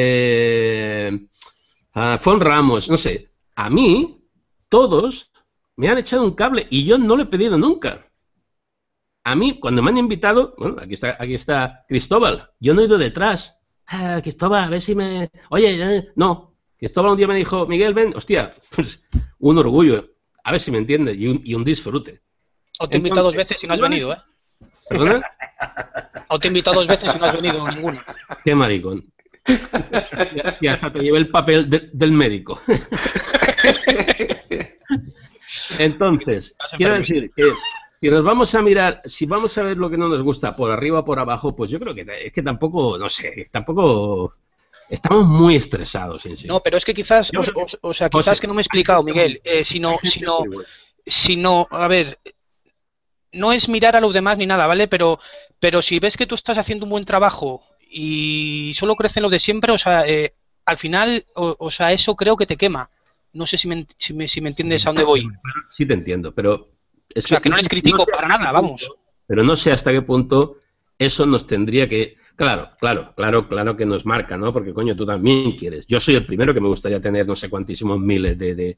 Fon Ramos, no sé, a mí, todos me han echado un cable y yo no lo he pedido nunca. A mí, cuando me han invitado, bueno, aquí está Cristóbal, yo no he ido detrás. Cristóbal, a ver si me... Oye, no. Cristóbal un día me dijo, Miguel, ven, hostia, pues un orgullo, a ver si me entiendes, y un disfrute. O te he invitado 2 veces y no has venido, ¿eh? ¿Perdona? O te he invitado 2 veces y no has venido ninguna. Qué maricón. Y hasta te llevé el papel del médico. Entonces, quiero decir que si nos vamos a mirar, si vamos a ver lo que no nos gusta por arriba o por abajo, pues yo creo que es que tampoco, no sé, tampoco estamos muy estresados, insisto. No, pero es que quizás, o sea, quizás que no me he explicado, Miguel, sino, a ver, no es mirar a los demás ni nada, ¿vale? Pero si ves que tú estás haciendo un buen trabajo y solo crecen los de siempre, o sea, al final, o sea, eso creo que te quema. No sé si me entiendes a dónde voy. Sí te entiendo, pero es o sea, que no les critico no sé para nada, vamos. Pero no sé hasta qué punto eso nos tendría que... Claro que nos marca, ¿no? Porque, coño, tú también quieres. Yo soy el primero que me gustaría tener no sé cuantísimos miles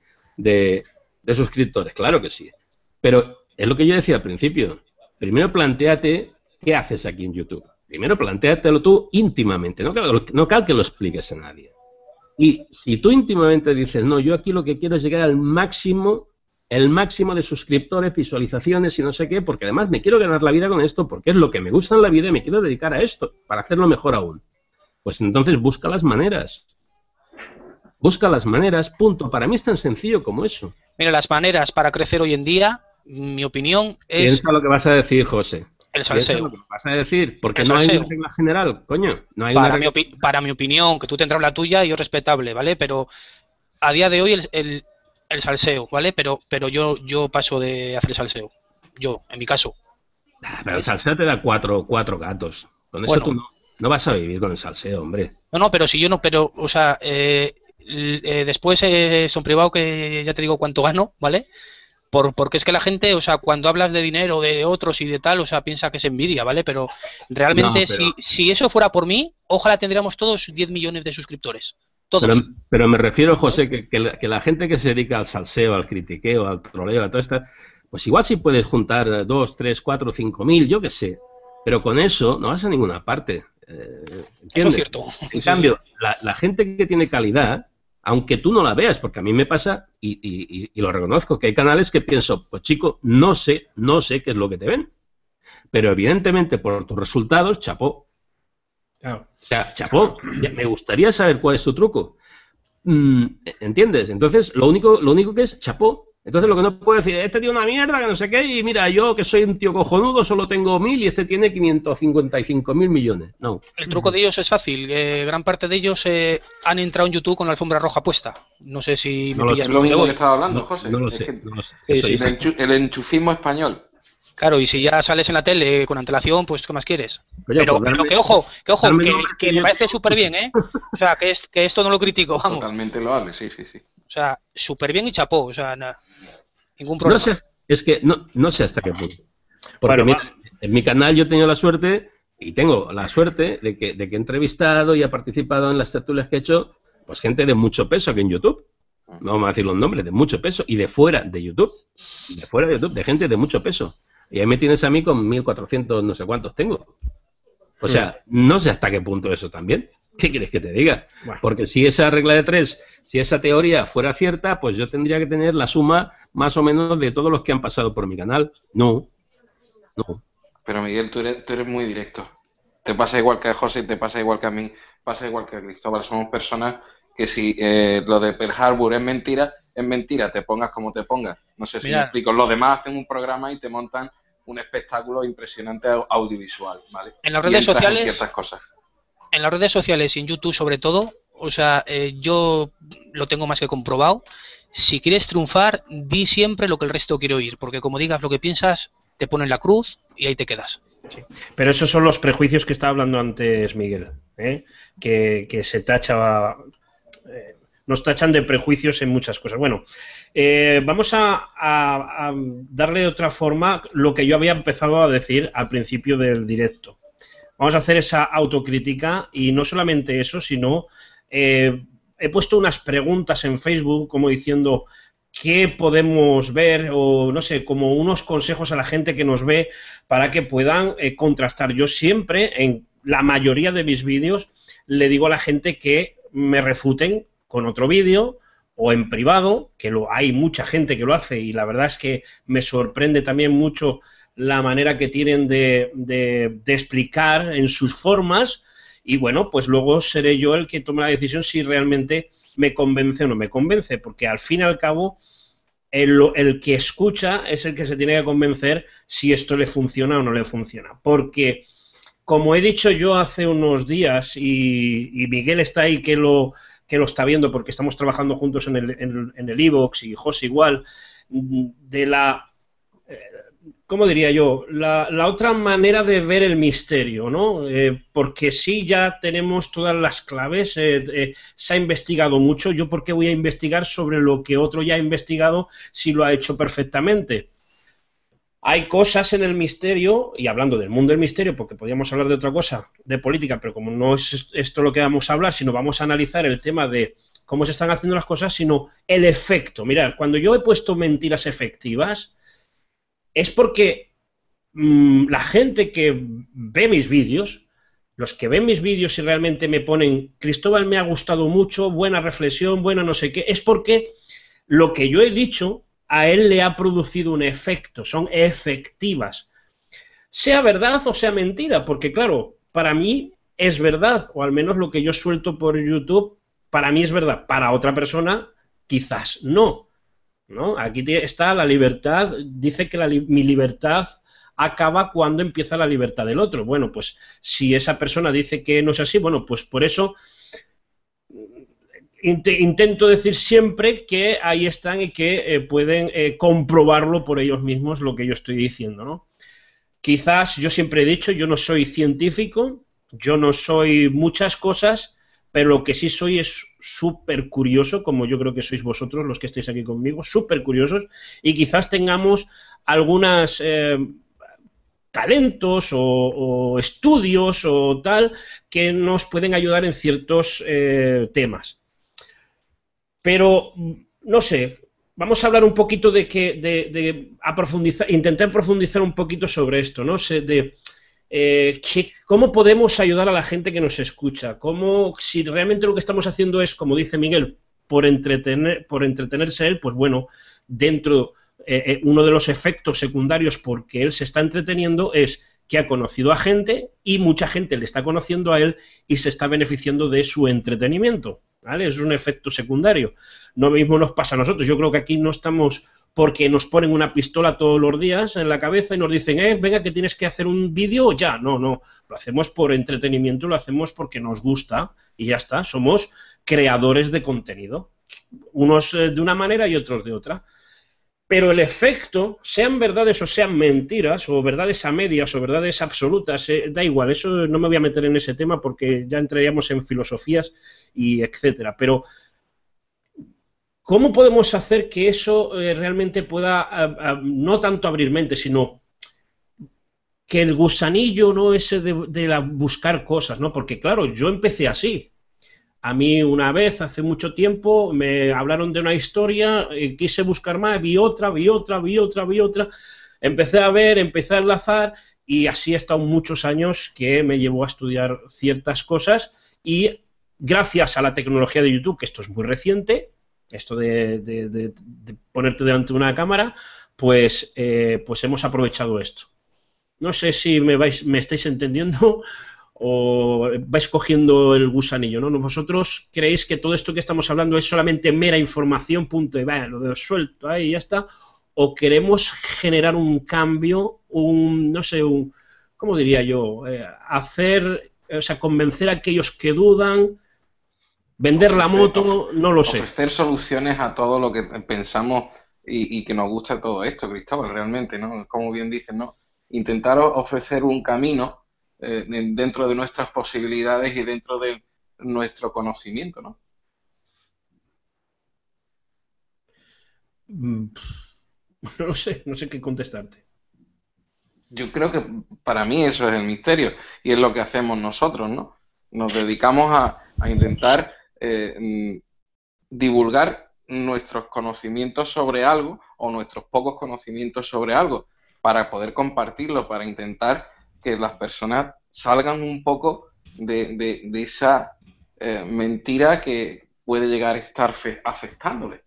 de suscriptores, claro que sí. Pero es lo que yo decía al principio. Primero plantéate qué haces aquí en YouTube. Primero plantéatelo tú íntimamente, no cal que lo expliques a nadie. Y si tú íntimamente dices, no, yo aquí lo que quiero es llegar al máximo, el máximo de suscriptores, visualizaciones y no sé qué, porque además me quiero ganar la vida con esto, porque es lo que me gusta en la vida y me quiero dedicar a esto, para hacerlo mejor aún. Pues entonces busca las maneras. Busca las maneras, punto. Para mí es tan sencillo como eso. Mira, las maneras para crecer hoy en día, mi opinión es... Piensa lo que vas a decir, José. El salseo. Lo que vas a decir, porque no hay una regla general, coño. No hay para mi opinión, que tú tendrás la tuya y yo respetable, ¿vale? Pero a día de hoy el salseo, ¿vale? Pero yo paso de hacer salseo. Yo, en mi caso. Pero el salseo te da cuatro gatos. Con eso tú no vas a vivir con el salseo, hombre. No, pero si yo no, pero, o sea, después son privado que ya te digo cuánto gano, ¿vale? Porque es que la gente, o sea, cuando hablas de dinero de otros y de tal, o sea, piensa que es envidia, ¿vale? Pero realmente, si eso fuera por mí, ojalá tendríamos todos 10 millones de suscriptores. Todos. Pero me refiero, José, que la gente que se dedica al salseo, al critiqueo, al troleo, a todo esto, pues igual sí puedes juntar 2, 3, 4, 5 mil, yo qué sé. Pero con eso no vas a ninguna parte. ¿Entiendes? Eso es cierto. En cambio, la gente que tiene calidad, aunque tú no la veas, porque a mí me pasa, y lo reconozco, que hay canales que pienso, pues chico, no sé qué es lo que te ven. Pero evidentemente por tus resultados, chapó. Claro. O sea, chapó. Me gustaría saber cuál es tu truco. ¿Entiendes? Entonces, lo único que es chapó. Entonces lo que no puedo decir, este tiene una mierda, que no sé qué, y mira, yo que soy un tío cojonudo, solo tengo 1000 y este tiene 555.000 millones. No. El truco de ellos es fácil. Gran parte de ellos han entrado en YouTube con la alfombra roja puesta. No sé si me pillas. Es lo mismo que estaba hablando, José. No lo sé. El enchufismo español. Claro, y si ya sales en la tele con antelación, pues ¿qué más quieres? Pero que ojo, que me parece súper bien, ¿eh? O sea, que esto no lo critico, vamos. Totalmente loable, sí. O sea, súper bien y chapó, o sea, ningún problema. Es que no sé hasta qué punto. Porque mira, en mi canal yo he tenido la suerte, y tengo la suerte de que he entrevistado y he participado en las tertulias que he hecho, pues gente de mucho peso aquí en YouTube. No vamos a decir los nombres, de mucho peso, y de fuera de YouTube, de gente de mucho peso. Y ahí me tienes a mí con 1400 no sé cuántos tengo. O sea, no sé hasta qué punto eso también. ¿Qué quieres que te diga? Bueno. Porque si esa regla de 3, si esa teoría fuera cierta, pues yo tendría que tener la suma más o menos de todos los que han pasado por mi canal. No. Pero Miguel, tú eres muy directo. Te pasa igual que a José, te pasa igual que a mí, pasa igual que a Cristóbal. Somos personas que si lo de Pearl Harbor es mentira, te pongas como te pongas. No sé si me explico. Los demás hacen un programa y te montan un espectáculo impresionante audiovisual, ¿vale? En las redes sociales, en ciertas cosas. En las redes sociales y en YouTube sobre todo, o sea, yo lo tengo más que comprobado. Si quieres triunfar, di siempre lo que el resto quiere oír, porque como digas lo que piensas, te ponen la cruz y ahí te quedas. Sí. Pero esos son los prejuicios que estaba hablando antes Miguel, ¿eh? Que se tacha... nos tachan de prejuicios en muchas cosas. Bueno, vamos a darle de otra forma lo que yo había empezado a decir al principio del directo. Vamos a hacer esa autocrítica y no solamente eso, sino he puesto unas preguntas en Facebook como diciendo qué podemos ver o no sé, como unos consejos a la gente que nos ve para que puedan contrastar. Yo siempre, en la mayoría de mis vídeos, le digo a la gente que me refuten con otro vídeo o en privado, que hay mucha gente que lo hace y la verdad es que me sorprende también mucho la manera que tienen de explicar en sus formas y bueno, pues luego seré yo el que tome la decisión si realmente me convence o no me convence, porque al fin y al cabo el que escucha es el que se tiene que convencer si esto le funciona o no le funciona, porque como he dicho yo hace unos días y Miguel está ahí que lo está viendo porque estamos trabajando juntos en el iVoox y José igual, de la... ¿cómo diría yo? La otra manera de ver el misterio, ¿no? Porque sí ya tenemos todas las claves, se ha investigado mucho, ¿yo por qué voy a investigar sobre lo que otro ya ha investigado si lo ha hecho perfectamente? Hay cosas en el misterio, y hablando del mundo del misterio, porque podríamos hablar de otra cosa, de política, pero como no es esto lo que vamos a hablar, sino vamos a analizar el tema de cómo se están haciendo las cosas, sino el efecto. Mirad, cuando yo he puesto mentiras efectivas, es porque la gente que ve mis vídeos, los que ven mis vídeos y realmente me ponen, Cristóbal me ha gustado mucho, buena reflexión, buena no sé qué, es porque lo que yo he dicho a él le ha producido un efecto, son efectivas. Sea verdad o sea mentira, porque claro, para mí es verdad, o al menos lo que yo suelto por YouTube, para mí es verdad, para otra persona quizás no, ¿no? Aquí está la libertad, dice que mi libertad acaba cuando empieza la libertad del otro. Bueno, pues si esa persona dice que no es así, bueno, pues por eso intento decir siempre que ahí están y que pueden comprobarlo por ellos mismos lo que yo estoy diciendo, ¿no? Quizás yo siempre he dicho, yo no soy científico, yo no soy muchas cosas, pero lo que sí soy es súper curioso, como yo creo que sois vosotros los que estáis aquí conmigo, súper curiosos, y quizás tengamos algunas talentos o estudios o tal que nos pueden ayudar en ciertos temas. Pero, no sé, vamos a hablar un poquito de intentar profundizar un poquito sobre esto, ¿no? ¿Cómo podemos ayudar a la gente que nos escucha? Si realmente lo que estamos haciendo es, como dice Miguel, por entretenerse él, pues bueno, uno de los efectos secundarios porque él se está entreteniendo es que ha conocido a gente y mucha gente le está conociendo a él y se está beneficiando de su entretenimiento, ¿vale? Es un efecto secundario. Lo mismo nos pasa a nosotros. Yo creo que aquí no estamos porque nos ponen una pistola todos los días en la cabeza y nos dicen, venga, que tienes que hacer un vídeo ya. No, lo hacemos por entretenimiento, lo hacemos porque nos gusta y ya está. Somos creadores de contenido. Unos de una manera y otros de otra. Pero el efecto, sean verdades o sean mentiras, o verdades a medias o verdades absolutas, da igual, eso no me voy a meter en ese tema porque ya entraríamos en filosofías y etcétera. Pero, ¿cómo podemos hacer que eso realmente pueda, no tanto abrir mente, sino que el gusanillo, ¿no? Ese de buscar cosas, ¿no? Porque claro, yo empecé así. A mí una vez, hace mucho tiempo, me hablaron de una historia, quise buscar más, vi otra, empecé a ver, empecé a enlazar y así he estado muchos años que me llevó a estudiar ciertas cosas y gracias a la tecnología de YouTube, que esto es muy reciente, esto de ponerte delante de una cámara, pues hemos aprovechado esto. No sé si me estáis entendiendo o vais cogiendo el gusanillo, ¿no? ¿Vosotros creéis que todo esto que estamos hablando es solamente mera información, punto, y lo de suelto ahí y ya está? ¿O queremos generar un cambio, no sé, ¿cómo diría yo? Convencer a aquellos que dudan, vender la moto, no lo sé. Ofrecer soluciones a todo lo que pensamos y que nos gusta todo esto, Cristóbal, realmente, ¿no? Como bien dices, ¿no? Intentar ofrecer un camino dentro de nuestras posibilidades y dentro de nuestro conocimiento, ¿no? No sé qué contestarte. Yo creo que para mí eso es el misterio y es lo que hacemos nosotros, ¿no? Nos dedicamos a intentar divulgar nuestros conocimientos sobre algo o nuestros pocos conocimientos sobre algo para poder compartirlo, para intentar que las personas salgan un poco de esa mentira que puede llegar a estar afectándole.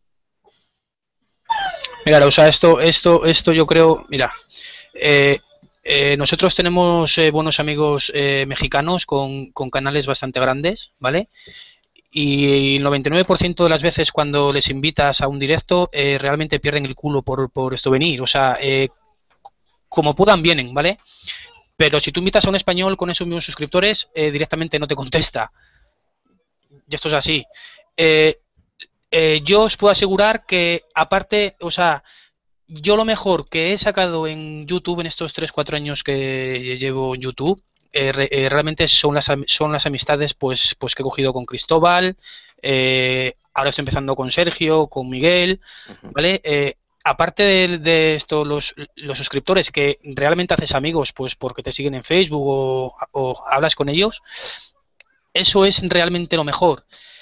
Mira, o sea, esto yo creo, mira, nosotros tenemos buenos amigos mexicanos con canales bastante grandes, ¿vale? Y el 99% de las veces cuando les invitas a un directo realmente pierden el culo por esto venir, o sea, como puedan vienen, ¿vale? Pero si tú invitas a un español con esos mismos suscriptores, directamente no te contesta. Y esto es así. Yo os puedo asegurar que aparte, o sea, yo lo mejor que he sacado en YouTube en estos 3-4 años que llevo en YouTube, realmente son las amistades pues que he cogido con Cristóbal, ahora estoy empezando con Sergio, con Miguel, ¿vale? Aparte de esto, los suscriptores que realmente haces amigos pues porque te siguen en Facebook o hablas con ellos, eso es realmente lo mejor.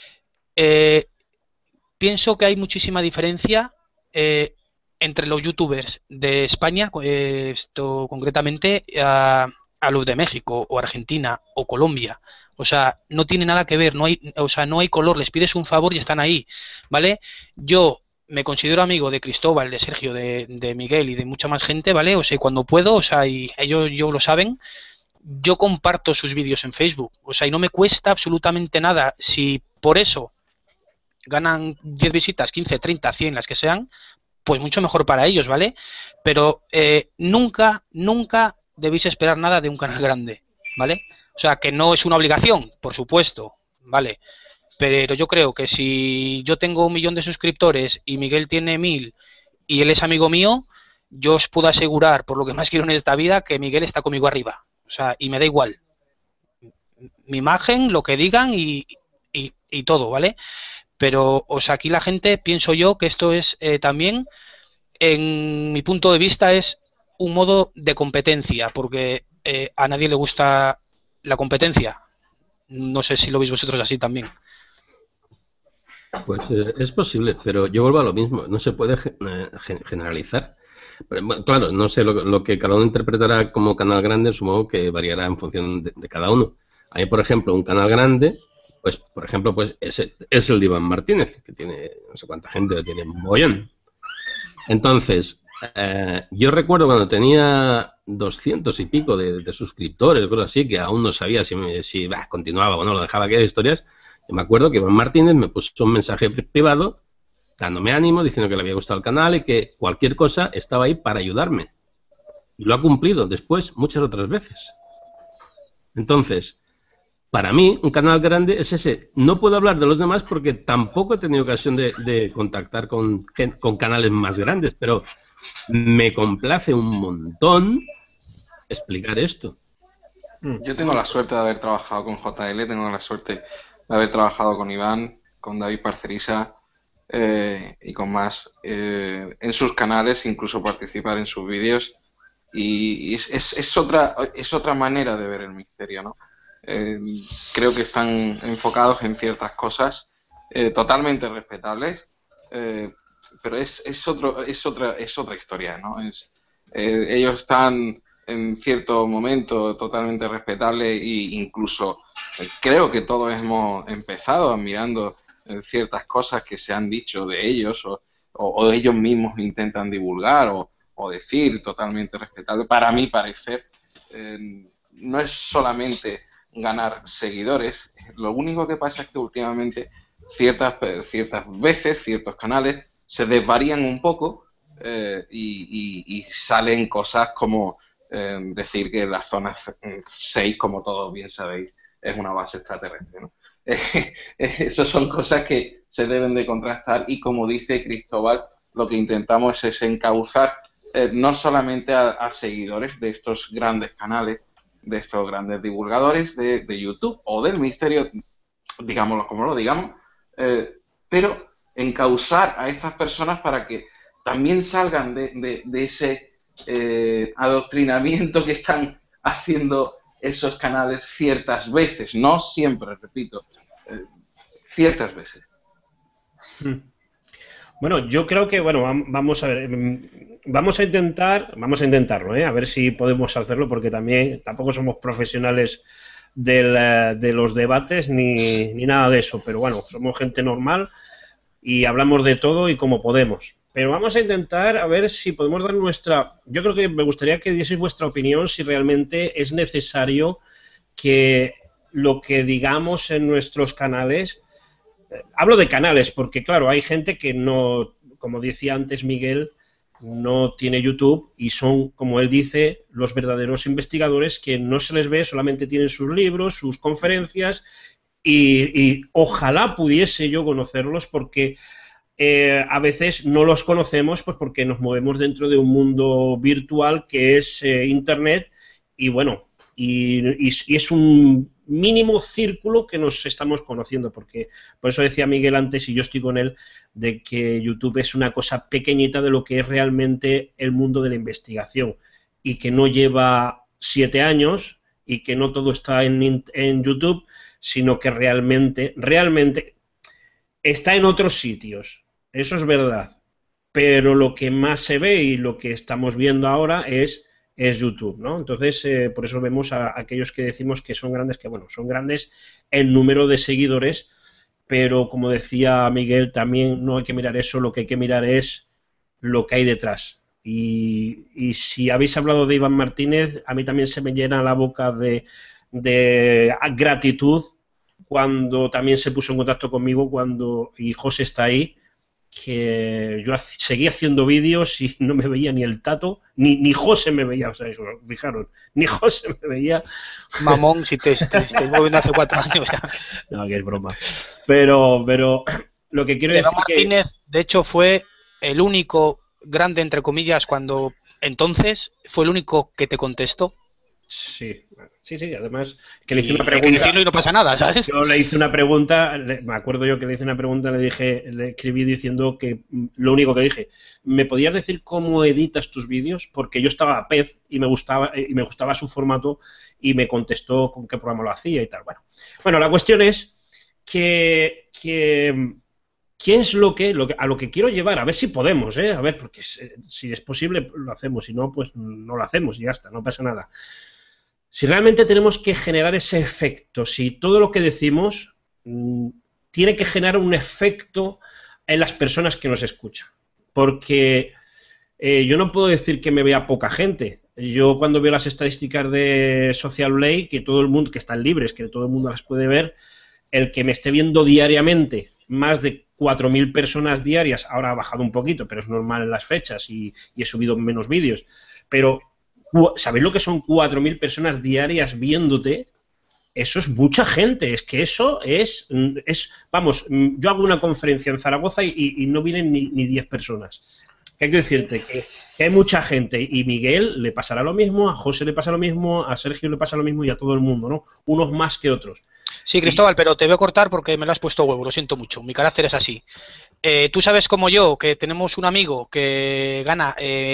Pienso que hay muchísima diferencia entre los youtubers de España, esto concretamente, a los de México o Argentina o Colombia. O sea, no tiene nada que ver, no hay color, les pides un favor y están ahí, ¿vale? Yo me considero amigo de Cristóbal, de Sergio, de Miguel y de mucha más gente, ¿vale? O sea, cuando puedo, o sea, y ellos lo saben, yo comparto sus vídeos en Facebook, o sea, y no me cuesta absolutamente nada. Si por eso ganan 10 visitas, 15, 30, 100, las que sean, pues mucho mejor para ellos, ¿vale? Pero nunca debéis esperar nada de un canal grande, ¿vale? O sea, que no es una obligación, por supuesto, ¿vale? Pero yo creo que si yo tengo 1 millón de suscriptores y Miguel tiene 1000 y él es amigo mío, yo os puedo asegurar, por lo que más quiero en esta vida, que Miguel está conmigo arriba. O sea, y me da igual. Mi imagen, lo que digan y todo, ¿vale? Pero, o sea, aquí la gente, pienso yo que esto es también, en mi punto de vista, es un modo de competencia, porque a nadie le gusta la competencia. No sé si lo veis vosotros así también. Pues es posible, pero yo vuelvo a lo mismo, no se puede generalizar. Pero, bueno, claro, no sé lo que cada uno interpretará como canal grande, supongo que variará en función de cada uno. A mí, por ejemplo, un canal grande, pues, por ejemplo, pues es el de Iván Martínez, que tiene no sé cuánta gente, tiene un mogollón. Entonces, yo recuerdo cuando tenía 200 y pico de suscriptores, cosas así, que aún no sabía si continuaba o no, lo dejaba aquellas historias. Yo me acuerdo que Iván Martínez me puso un mensaje privado dándome ánimo, diciendo que le había gustado el canal y que cualquier cosa estaba ahí para ayudarme. Y lo ha cumplido después muchas otras veces. Entonces, para mí, un canal grande es ese. No puedo hablar de los demás porque tampoco he tenido ocasión de contactar con canales más grandes, pero me complace un montón explicar esto. Yo tengo la suerte de haber trabajado con JL, tengo la suerte de haber trabajado con Iván, con David Parcerisa y con más en sus canales, incluso participar en sus vídeos. Y es otra manera de ver el misterio, ¿no? Creo que están enfocados en ciertas cosas totalmente respetables, pero es otra historia, ¿no? Ellos están en cierto momento totalmente respetable e incluso creo que todos hemos empezado admirando ciertas cosas que se han dicho de ellos o ellos mismos intentan divulgar o decir totalmente respetable. Para mí parecer, no es solamente ganar seguidores, lo único que pasa es que últimamente ciertas veces, ciertos canales se desvarían un poco y salen cosas como decir que la zona 6, como todos bien sabéis, es una base extraterrestre, ¿no? Esas son cosas que se deben de contrastar y como dice Cristóbal, lo que intentamos es encauzar no solamente a seguidores de estos grandes canales, de estos grandes divulgadores de YouTube o del misterio, digámoslo como lo digamos, pero encauzar a estas personas para que también salgan de ese adoctrinamiento que están haciendo esos canales ciertas veces, no siempre, repito, ciertas veces. Bueno, yo creo que, bueno, vamos a ver, vamos a intentarlo, a ver si podemos hacerlo, porque tampoco somos profesionales de los debates ni nada de eso, pero bueno, somos gente normal y hablamos de todo y como podemos. Pero vamos a intentar a ver si podemos dar nuestra... Yo creo que me gustaría que dieseis vuestra opinión si realmente es necesario que lo que digamos en nuestros canales... Hablo de canales porque, claro, hay gente que no, como decía antes Miguel, no tiene YouTube y son, como él dice, los verdaderos investigadores que no se les ve, solamente tienen sus libros, sus conferencias y ojalá pudiese yo conocerlos porque a veces no los conocemos pues porque nos movemos dentro de un mundo virtual que es Internet y bueno, y es un mínimo círculo que nos estamos conociendo, porque por eso decía Miguel antes, y yo estoy con él, de que YouTube es una cosa pequeñita de lo que es realmente el mundo de la investigación y que no lleva 7 años y que no todo está en YouTube, sino que realmente está en otros sitios. Eso es verdad, pero lo que más se ve y lo que estamos viendo ahora es YouTube, ¿no? Entonces, por eso vemos a aquellos que decimos que son grandes, que bueno, son grandes en número de seguidores, pero como decía Miguel, también no hay que mirar eso, lo que hay que mirar es lo que hay detrás. Y si habéis hablado de Iván Martínez, a mí también se me llena la boca de gratitud cuando también se puso en contacto conmigo y José está ahí, que yo seguía haciendo vídeos y no me veía ni el Tato, ni José me veía, o sea, fijaros, ni José me veía. Mamón, si te estoy moviendo hace 4 años ya. No, que es broma. Pero lo que quiero decir Martínez, de hecho, fue el único grande, entre comillas, cuando entonces fue el único que te contestó. Sí, además que le hice una pregunta y no pasa nada, ¿sabes? Yo le hice una pregunta, me acuerdo yo que le hice una pregunta, le escribí diciendo que lo único que dije, ¿me podías decir cómo editas tus vídeos? Porque yo estaba a pez y me gustaba su formato y me contestó con qué programa lo hacía y tal. Bueno, la cuestión es que ¿qué es a lo que quiero llevar? A ver si podemos, a ver, porque si es posible lo hacemos, si no, pues no lo hacemos y ya está, no pasa nada. Si realmente tenemos que generar ese efecto, si todo lo que decimos tiene que generar un efecto en las personas que nos escuchan. Porque yo no puedo decir que me vea poca gente. Yo cuando veo las estadísticas de Social Blade, que todo el mundo, que están libres, que todo el mundo las puede ver, el que me esté viendo diariamente más de 4.000 personas diarias, ahora ha bajado un poquito, pero es normal en las fechas y he subido menos vídeos, pero ¿sabéis lo que son 4.000 personas diarias viéndote? Eso es mucha gente, es que eso es vamos, yo hago una conferencia en Zaragoza y no vienen ni 10 personas. ¿Qué quiero decirte? Que hay mucha gente y Miguel le pasará lo mismo, a José le pasa lo mismo, a Sergio le pasa lo mismo y a todo el mundo, ¿no? Unos más que otros. Sí, Cristóbal, pero te voy a cortar porque me lo has puesto huevo, lo siento mucho, mi carácter es así. Tú sabes como yo que tenemos un amigo que gana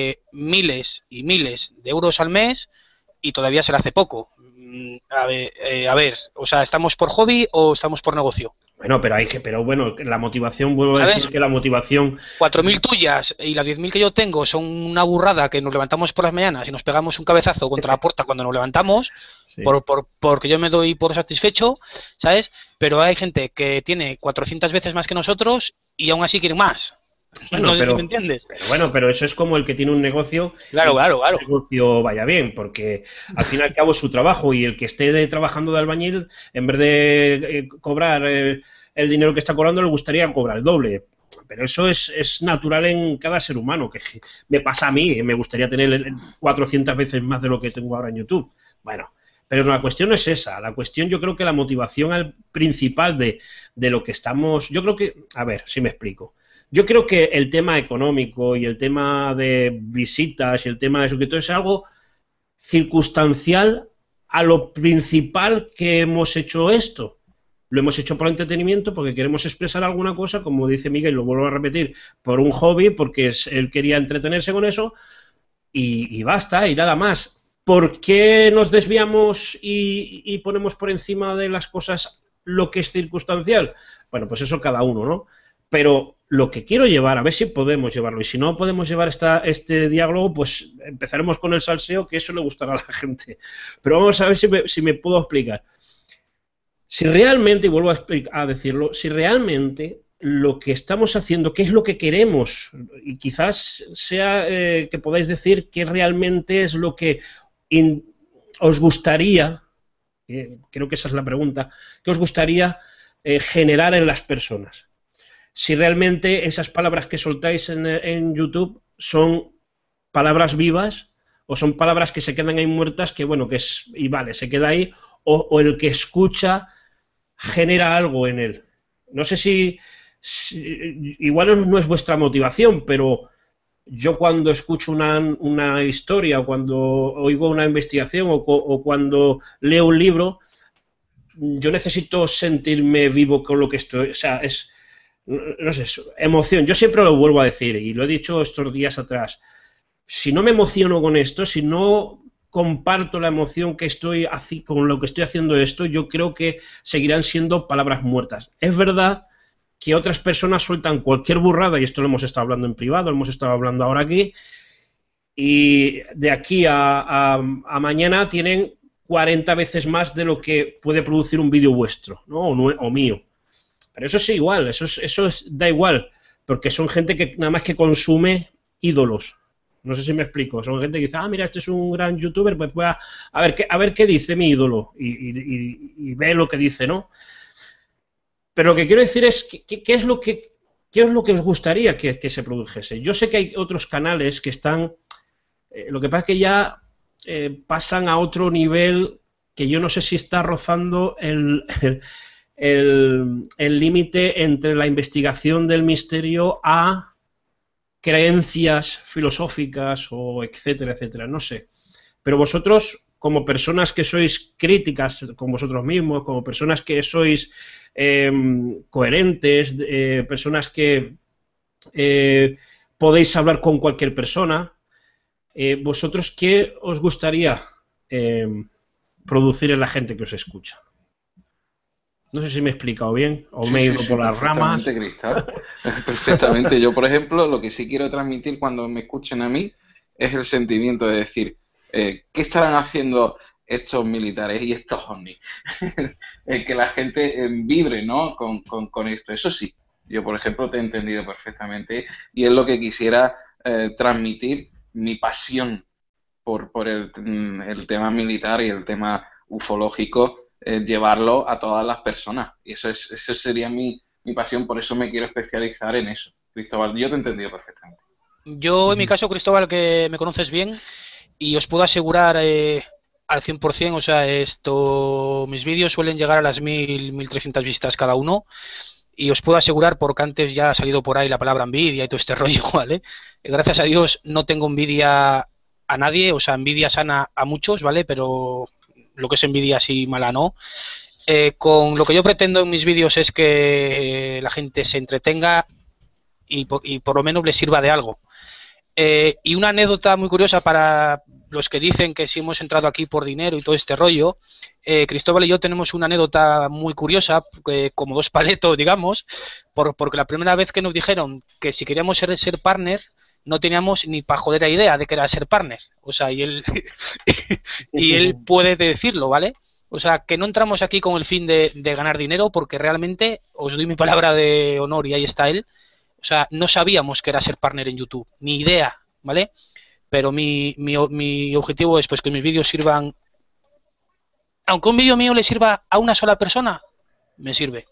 miles y miles de euros al mes y todavía se le hace poco. A ver, o sea, ¿estamos por hobby o estamos por negocio? Bueno, pero bueno, la motivación, vuelvo a decir que la motivación... 4.000 tuyas y las 10.000 que yo tengo son una burrada que nos levantamos por las mañanas y nos pegamos un cabezazo contra la puerta cuando nos levantamos, sí. Porque yo me doy por satisfecho, ¿sabes? Pero hay gente que tiene 400 veces más que nosotros y aún así quieren más. Bueno, no sé si me entiendes. Pero eso es como el que tiene un negocio. Claro. Que el negocio vaya bien, porque al fin y al cabo es su trabajo y el que esté trabajando de albañil, en vez de cobrar el dinero que está cobrando, le gustaría cobrar el doble. Pero eso es natural en cada ser humano, que me pasa a mí, me gustaría tener 400 veces más de lo que tengo ahora en YouTube. Bueno, pero la cuestión no es esa, la cuestión yo creo que la motivación principal de lo que estamos, yo creo que, a ver, si me explico. Yo creo que el tema económico y el tema de visitas y el tema de eso, que todo es algo circunstancial a lo principal que hemos hecho esto. Lo hemos hecho por entretenimiento, porque queremos expresar alguna cosa, como dice Miguel, lo vuelvo a repetir, por un hobby, porque él quería entretenerse con eso y basta, y nada más. ¿Por qué nos desviamos y ponemos por encima de las cosas lo que es circunstancial? Bueno, pues eso cada uno, ¿no? Pero lo que quiero llevar, a ver si podemos llevarlo, y si no podemos llevar este diálogo, pues empezaremos con el salseo, que eso le gustará a la gente. Pero vamos a ver si me puedo explicar. Si realmente, y vuelvo a decirlo, si realmente lo que estamos haciendo, qué es lo que queremos, y quizás sea que podáis decir qué realmente es lo que os gustaría, creo que esa es la pregunta, qué os gustaría generar en las personas. Si realmente esas palabras que soltáis en YouTube son palabras vivas o son palabras que se quedan ahí muertas, que bueno, y vale, se queda ahí, o el que escucha genera algo en él. No sé si igual no es vuestra motivación, pero yo cuando escucho una historia o cuando oigo una investigación o cuando leo un libro, yo necesito sentirme vivo con lo que estoy, o sea, no sé, emoción. Yo siempre lo vuelvo a decir y lo he dicho estos días atrás. Si no me emociono con esto, si no comparto la emoción que estoy con lo que estoy haciendo esto, yo creo que seguirán siendo palabras muertas. Es verdad que otras personas sueltan cualquier burrada, y esto lo hemos estado hablando en privado, lo hemos estado hablando ahora aquí, y de aquí a mañana tienen 40 veces más de lo que puede producir un vídeo vuestro, ¿no? O mío. Pero eso es igual, da igual, porque son gente que nada más que consume ídolos. No sé si me explico. Son gente que dice, mira, este es un gran youtuber, pues voy a ver qué dice mi ídolo. Y ve lo que dice, ¿no? Pero lo que quiero decir es, ¿qué es lo que os gustaría que se produjese? Yo sé que hay otros canales que están... lo que pasa es que ya pasan a otro nivel que yo no sé si está rozando el límite entre la investigación del misterio a creencias filosóficas o etcétera, etcétera, no sé. Pero vosotros, como personas que sois críticas con vosotros mismos, como personas que sois coherentes, personas que podéis hablar con cualquier persona, ¿vosotros qué os gustaría producir en la gente que os escucha? No sé si me he explicado bien o me he ido por las ramas. Cristal. Perfectamente. Yo, por ejemplo, lo que sí quiero transmitir cuando me escuchen a mí es el sentimiento de decir, ¿qué estarán haciendo estos militares y estos ovnis? Que la gente vibre, ¿no? con esto. Eso sí, yo, por ejemplo, te he entendido perfectamente y es lo que quisiera transmitir, mi pasión por el tema militar y el tema ufológico, llevarlo a todas las personas. Y eso sería mi pasión, por eso me quiero especializar en eso. Cristóbal, yo te he entendido perfectamente. Yo, en mi caso, Cristóbal, que me conoces bien, y os puedo asegurar al 100%, o sea, mis vídeos suelen llegar a las 1.300 vistas cada uno, y os puedo asegurar, porque antes ya ha salido por ahí la palabra envidia y todo este rollo, ¿vale? Gracias a Dios no tengo envidia a nadie, o sea, envidia sana a muchos, ¿vale? Pero lo que es envidia así mala no. Con lo que yo pretendo en mis vídeos es que la gente se entretenga y por lo menos les sirva de algo. Y una anécdota muy curiosa para los que dicen que si hemos entrado aquí por dinero y todo este rollo, Cristóbal y yo tenemos una anécdota muy curiosa, como dos paletos, digamos, porque la primera vez que nos dijeron que si queríamos ser partner, no teníamos ni pajolera idea de que era ser partner. O sea, y él puede decirlo, ¿vale? O sea, que no entramos aquí con el fin de ganar dinero, porque realmente, os doy mi palabra de honor y ahí está él, o sea, no sabíamos que era ser partner en YouTube, ni idea, ¿vale? Pero mi objetivo es pues que mis vídeos sirvan, aunque un vídeo mío le sirva a una sola persona, me sirve.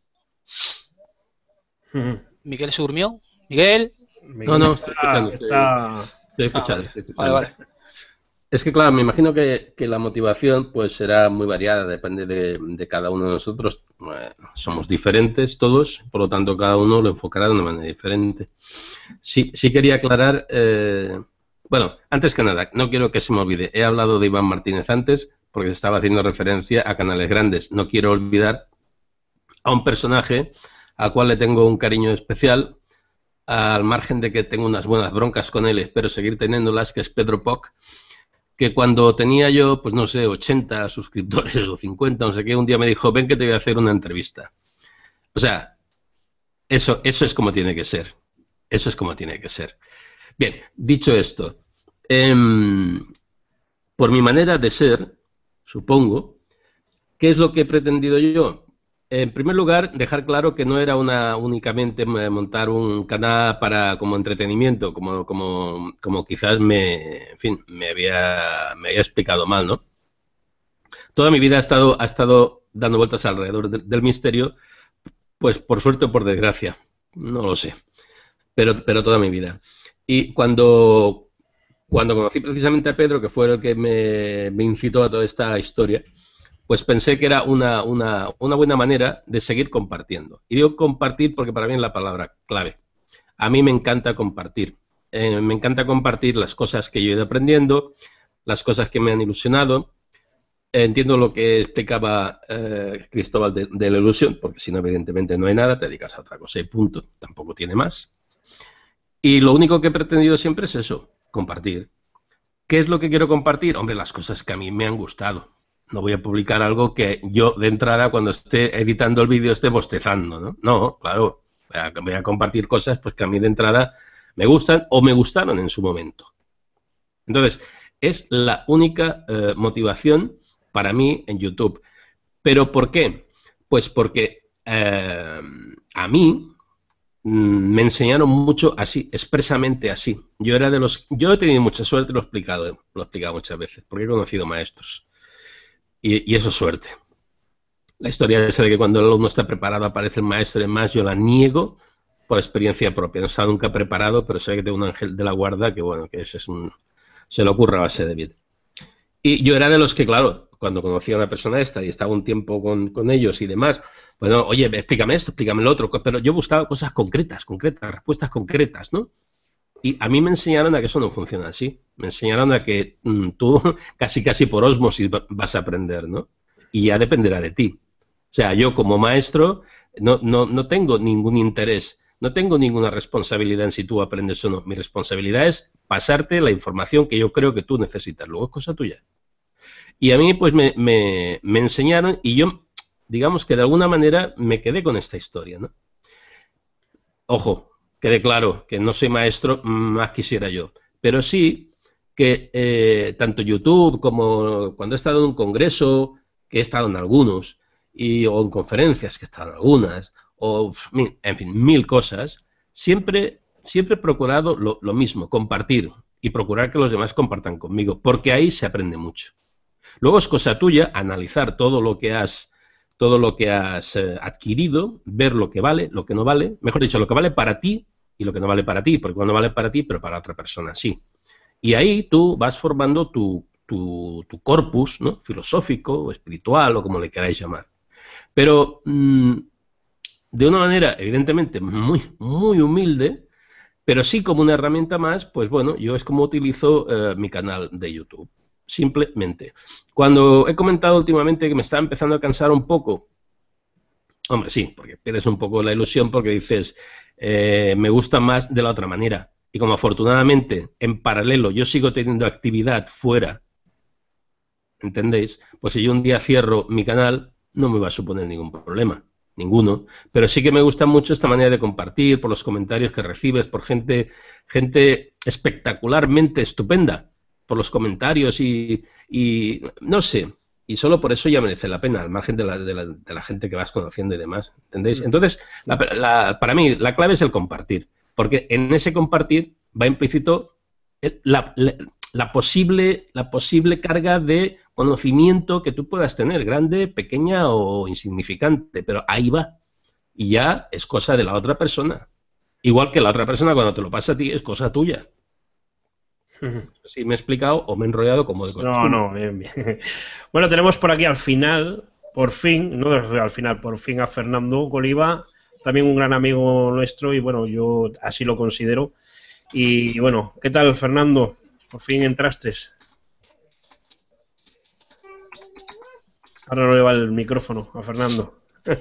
¿Miguel se durmió? ¿Miguel? No, estoy escuchando. Estoy escuchando. Vale. Es que, claro, me imagino que la motivación pues será muy variada, depende de cada uno de nosotros. Somos diferentes todos, por lo tanto, cada uno lo enfocará de una manera diferente. Sí quería aclarar, bueno, antes que nada, no quiero que se me olvide, he hablado de Iván Martínez antes, porque estaba haciendo referencia a canales grandes. No quiero olvidar a un personaje al cual le tengo un cariño especial, al margen de que tengo unas buenas broncas con él, espero seguir teniéndolas, que es Pedro Poc, que cuando tenía yo, pues no sé, 80 suscriptores o 50, no sé qué, un día me dijo, ven que te voy a hacer una entrevista. O sea, eso es como tiene que ser. Eso es como tiene que ser. Bien, dicho esto, por mi manera de ser, supongo, ¿Qué es lo que he pretendido yo? En primer lugar, dejar claro que no era únicamente montar un canal para como entretenimiento, como quizás en fin, me había explicado mal, ¿no? Toda mi vida ha estado dando vueltas alrededor del misterio, pues por suerte o por desgracia, no lo sé, pero toda mi vida. Y cuando conocí precisamente a Pedro, que fue el que me incitó a toda esta historia, pues pensé que era una buena manera de seguir compartiendo. Y digo compartir porque para mí es la palabra clave. A mí me encanta compartir. Me encanta compartir las cosas que yo he ido aprendiendo, las cosas que me han ilusionado. Entiendo lo que explicaba Cristóbal de la ilusión, porque si no, evidentemente no hay nada, te dedicas a otra cosa y punto. Tampoco tiene más. Y lo único que he pretendido siempre es eso, compartir. ¿Qué es lo que quiero compartir? Hombre, las cosas que a mí me han gustado. No voy a publicar algo que yo de entrada cuando esté editando el vídeo esté bostezando, ¿no? No, claro, voy a compartir cosas pues que a mí de entrada me gustan o me gustaron en su momento. Entonces, es la única motivación para mí en YouTube. ¿Pero por qué? Pues porque a mí me enseñaron mucho así, expresamente así. Yo he tenido mucha suerte, lo he explicado muchas veces, porque he conocido maestros. Y eso es suerte. La historia esa de que cuando el alumno está preparado aparece el maestro, además yo la niego por experiencia propia. No está nunca preparado, pero sé que tengo un ángel de la guarda que, bueno, que se le ocurre a base de vida. Y yo era de los que, claro, cuando conocía a una persona esta y estaba un tiempo con ellos y demás, bueno, oye, explícame esto, explícame lo otro, pero yo buscaba cosas concretas, respuestas concretas, ¿no? Y a mí me enseñaron a que eso no funciona así. Me enseñaron a que tú casi por ósmosis vas a aprender, ¿no? Y ya dependerá de ti. O sea, yo como maestro no tengo ningún interés, no tengo ninguna responsabilidad en si tú aprendes o no. Mi responsabilidad es pasarte la información que yo creo que tú necesitas. Luego es cosa tuya. Y a mí pues me enseñaron y yo, digamos que de alguna manera me quedé con esta historia, ¿no? Ojo, quede claro que no soy maestro, más quisiera yo. Pero sí que tanto YouTube como cuando he estado en un congreso, que he estado en algunos, o en conferencias, que he estado en algunas, o en fin, mil cosas, siempre he procurado lo mismo, compartir y procurar que los demás compartan conmigo, porque ahí se aprende mucho. Luego es cosa tuya analizar todo lo que has adquirido, ver lo que vale, lo que no vale, mejor dicho, lo que vale para ti y lo que no vale para ti, porque cuando vale para ti, pero para otra persona sí. Y ahí tú vas formando tu corpus, ¿no? Filosófico o espiritual o como le queráis llamar. Pero de una manera evidentemente muy, muy humilde, pero sí como una herramienta más, pues bueno, yo es como utilizo mi canal de YouTube. Simplemente. Cuando he comentado últimamente que me está empezando a cansar un poco, hombre, sí, porque pierdes un poco la ilusión porque dices, me gusta más de la otra manera. Y como afortunadamente, en paralelo, yo sigo teniendo actividad fuera, ¿entendéis? Pues si yo un día cierro mi canal, no me va a suponer ningún problema, ninguno. Pero sí que me gusta mucho esta manera de compartir, por los comentarios que recibes, por gente espectacularmente estupenda, por los comentarios y no sé, y solo por eso ya merece la pena, al margen de la gente que vas conociendo y demás, ¿entendéis? Entonces, para mí, la clave es el compartir, porque en ese compartir va implícito la posible carga de conocimiento que tú puedas tener, grande, pequeña o insignificante, pero ahí va, y ya es cosa de la otra persona, igual que la otra persona cuando te lo pasa a ti es cosa tuya. Si me he explicado o me he enrollado como de costumbre. No, bien, bien. Bueno, tenemos por aquí al final, por fin, no al final, por fin a Fernando Oliva, también un gran amigo nuestro y bueno, yo así lo considero. Y bueno, ¿qué tal, Fernando? Por fin entraste. Ahora no le va el micrófono a Fernando.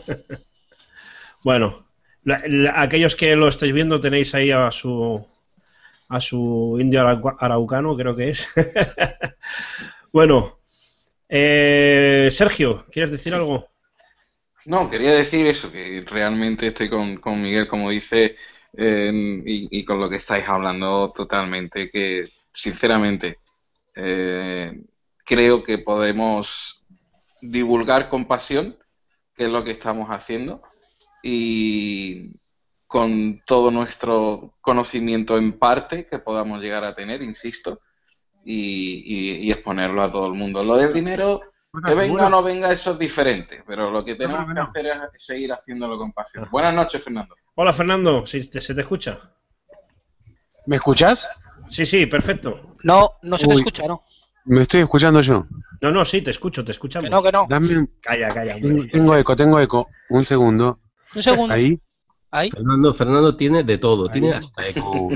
Bueno, aquellos que lo estáis viendo tenéis ahí a su indio araucano, creo que es. Bueno, Sergio, ¿quieres decir algo? No, quería decir eso, que realmente estoy con Miguel, como dice, y con lo que estáis hablando totalmente, que sinceramente creo que podemos divulgar con pasión, que es lo que estamos haciendo, y con todo nuestro conocimiento en parte que podamos llegar a tener, insisto, y exponerlo a todo el mundo. Lo del dinero, que venga o no venga, eso es diferente, pero lo que tenemos que hacer es seguir haciéndolo con pasión. Buenas noches, Fernando. Hola, Fernando, ¿se te escucha? ¿Me escuchás? Sí, perfecto. No se te escucha, ¿no? ¿Me estoy escuchando yo? No, sí, te escuchamos. Que no. Dame... Calla. Tengo eco. Un segundo. Un segundo. Ahí. Fernando tiene de todo, tiene hasta eco.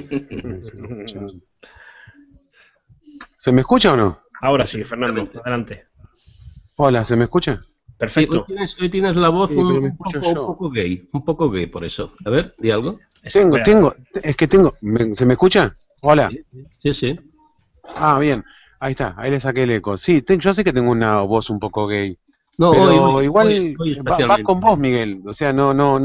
¿Se me escucha o no? Ahora sí, Fernando, adelante. Hola, ¿se me escucha? Perfecto. Hoy tienes la voz un poco gay por eso. A ver, di algo. ¿Se me escucha? Hola. Sí. Ah, bien. Ahí está, ahí le saqué el eco. Sí, yo sé que tengo una voz un poco gay. No, pero igual va con vos, especialmente. Miguel. O sea,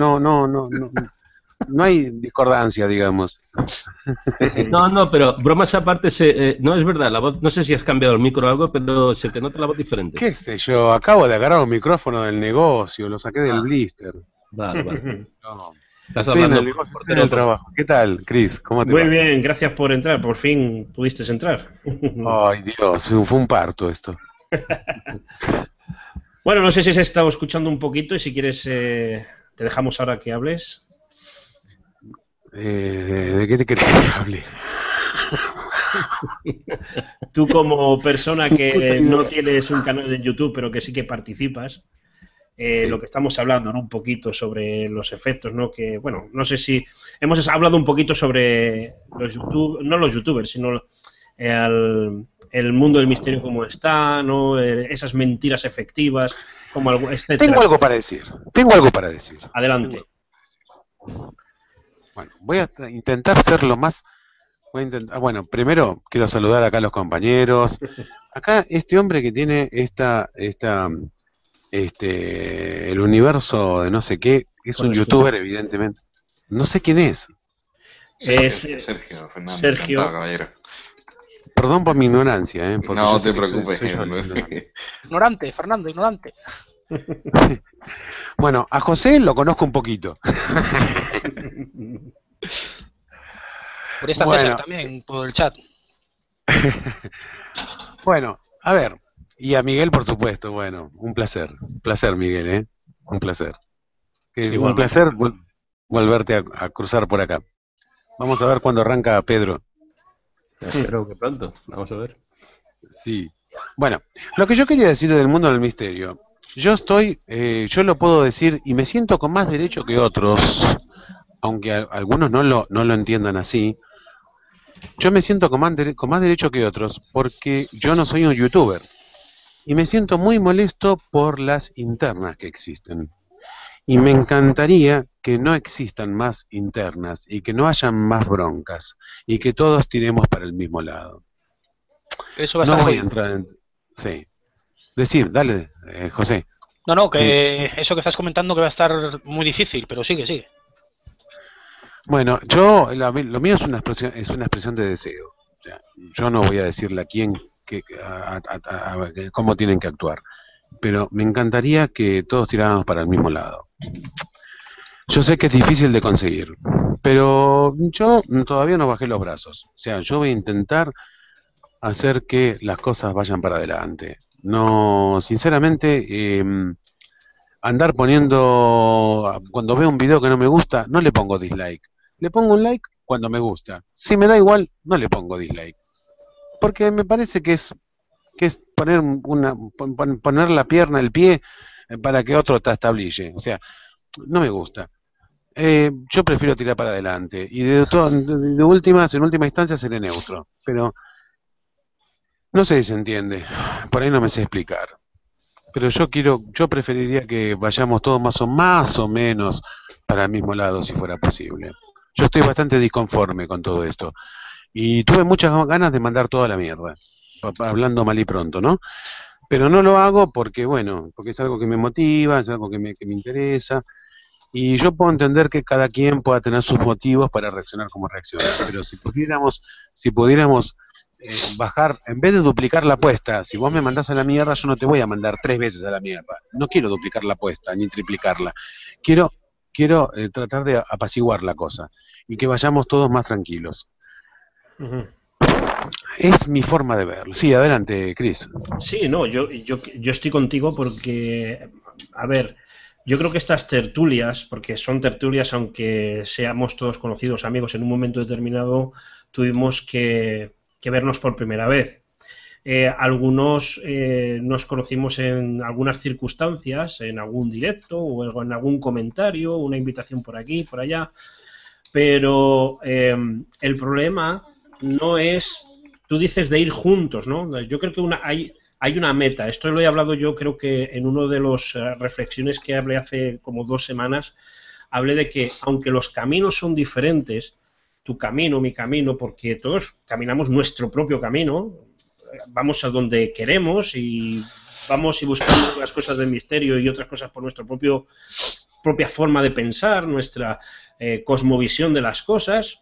no hay discordancia, digamos. No, pero bromas aparte, no es verdad, la voz, no sé si has cambiado el micro o algo, pero se te nota la voz diferente. ¿Qué sé yo? Acabo de agarrar un micrófono del negocio, lo saqué del blister. Vale. No. Estás Estoy en hablando el negocio, por estoy en el teléfono. trabajo. ¿Qué tal, Cris? ¿Cómo te Muy va? bien, gracias por entrar. Por fin pudiste entrar. Ay, Dios, fue un parto esto. Bueno, no sé si has estado escuchando un poquito y si quieres te dejamos ahora que hables. ¿De qué te querés que hable? Tú como persona Puta que idea. no tienes un canal en YouTube, pero que sí que participas, Sí. lo que estamos hablando, ¿no? Un poquito sobre los efectos, ¿no? Que, bueno, no sé si hemos hablado un poquito sobre los YouTube, no los YouTubers, sino el mundo del misterio como está, ¿no? Esas mentiras efectivas, como algo, etcétera. Tengo algo para decir. Adelante. Bueno, voy a intentar ser lo más... Bueno, primero quiero saludar acá a los compañeros. Acá este hombre que tiene el universo de no sé qué, es un youtuber evidentemente. No sé quién es. Sergio Fernando. Sergio. Encantado, caballero. Perdón por mi ignorancia, porque No yo sé te que preocupes. soy yo el no ignorante. Ignorante, Fernando, ignorante. Bueno, a José lo conozco un poquito. Por esta Bueno. César también, por el chat. Bueno, a ver, y a Miguel por supuesto, bueno, un placer Miguel, un placer. Un Igualmente. placer volverte a cruzar por acá. Vamos a ver cuándo arranca Pedro. Espero que pronto, vamos a ver. Sí. Bueno, lo que yo quería decir del mundo del misterio, yo lo puedo decir y me siento con más derecho que otros, aunque algunos no lo entiendan así. Yo me siento con más derecho que otros porque yo no soy un youtuber y me siento muy molesto por las internas que existen. Y me encantaría que no existan más internas y que no hayan más broncas y que todos tiremos para el mismo lado. Eso va a No estar voy a muy... entrar en... Sí. Dale, José. No, que eso que estás comentando que va a estar muy difícil, pero sigue. Bueno, lo mío es una expresión de deseo. O sea, yo no voy a decirle a quién cómo tienen que actuar, pero me encantaría que todos tiráramos para el mismo lado. Yo sé que es difícil de conseguir, pero yo todavía no bajé los brazos. O sea, yo voy a intentar hacer que las cosas vayan para adelante. No, sinceramente, andar poniendo, cuando veo un video que no me gusta, no le pongo dislike. Le pongo un like cuando me gusta. Si me da igual, no le pongo dislike. Porque me parece que es poner poner la pierna, el pie, para que otro tablille. O sea, no me gusta. Yo prefiero tirar para adelante. Y en última instancia seré neutro. Pero no sé si se entiende. Por ahí no me sé explicar. Pero yo preferiría que vayamos todos más o menos para el mismo lado si fuera posible. Yo estoy bastante disconforme con todo esto. Y tuve muchas ganas de mandar toda la mierda, hablando mal y pronto, ¿no? Pero no lo hago porque, bueno, porque es algo que me motiva, es algo que me interesa. Y yo puedo entender que cada quien pueda tener sus motivos para reaccionar como reacciona. Pero si pudiéramos bajar, en vez de duplicar la apuesta, si vos me mandás a la mierda, yo no te voy a mandar 3 veces a la mierda. No quiero duplicar la apuesta, ni triplicarla. Quiero, quiero tratar de apaciguar la cosa y que vayamos todos más tranquilos. Ujú. Es mi forma de verlo. Sí, adelante, Chris. Sí, no, yo estoy contigo porque, a ver, yo creo que estas tertulias, porque son tertulias, aunque seamos todos conocidos amigos, en un momento determinado tuvimos que vernos por primera vez. Algunos nos conocimos en algunas circunstancias, en algún directo o en algún comentario, una invitación por aquí, por allá, pero el problema no es, tú dices de ir juntos, ¿no? Yo creo que hay una meta, esto lo he hablado yo creo que en uno de las reflexiones que hablé hace como 2 semanas, hablé de que aunque los caminos son diferentes, tu camino, mi camino, porque todos caminamos nuestro propio camino, vamos a donde queremos y vamos y buscamos las cosas del misterio y otras cosas por nuestra propia forma de pensar, nuestra cosmovisión de las cosas,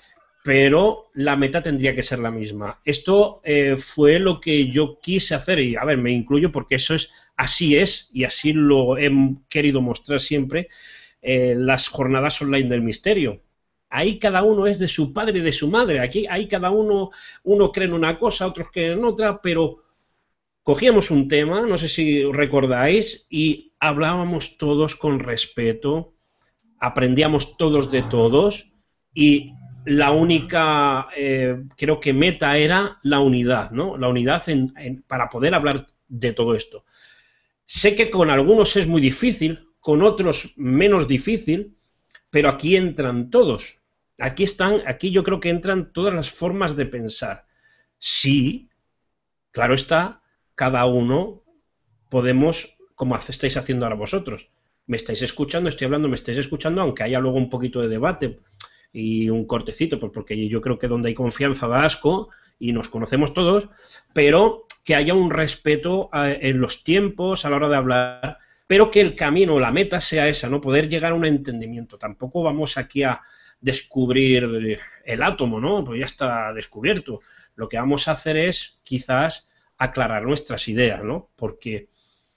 pero la meta tendría que ser la misma. Esto fue lo que yo quise hacer y, a ver, me incluyo porque así es y así lo he querido mostrar siempre las jornadas online del misterio. Ahí cada uno es de su padre y de su madre. Aquí ahí cada uno cree en una cosa, otros creen en otra, pero cogíamos un tema, no sé si recordáis, y hablábamos todos con respeto, aprendíamos todos de todos y la única, creo que meta era la unidad, ¿no? La unidad para poder hablar de todo esto. Sé que con algunos es muy difícil, con otros menos difícil, pero aquí entran todos. Aquí yo creo que entran todas las formas de pensar. Sí, claro está, cada uno podemos, como estáis haciendo ahora vosotros. Me estáis escuchando, estoy hablando, me estáis escuchando, aunque haya luego un poquito de debate y un cortecito, porque yo creo que donde hay confianza da asco y nos conocemos todos, pero que haya un respeto en los tiempos a la hora de hablar, pero que el camino, la meta sea esa, ¿no? Poder llegar a un entendimiento. Tampoco vamos aquí a descubrir el átomo, ¿no? Pues ya está descubierto. Lo que vamos a hacer es quizás aclarar nuestras ideas, ¿no? Porque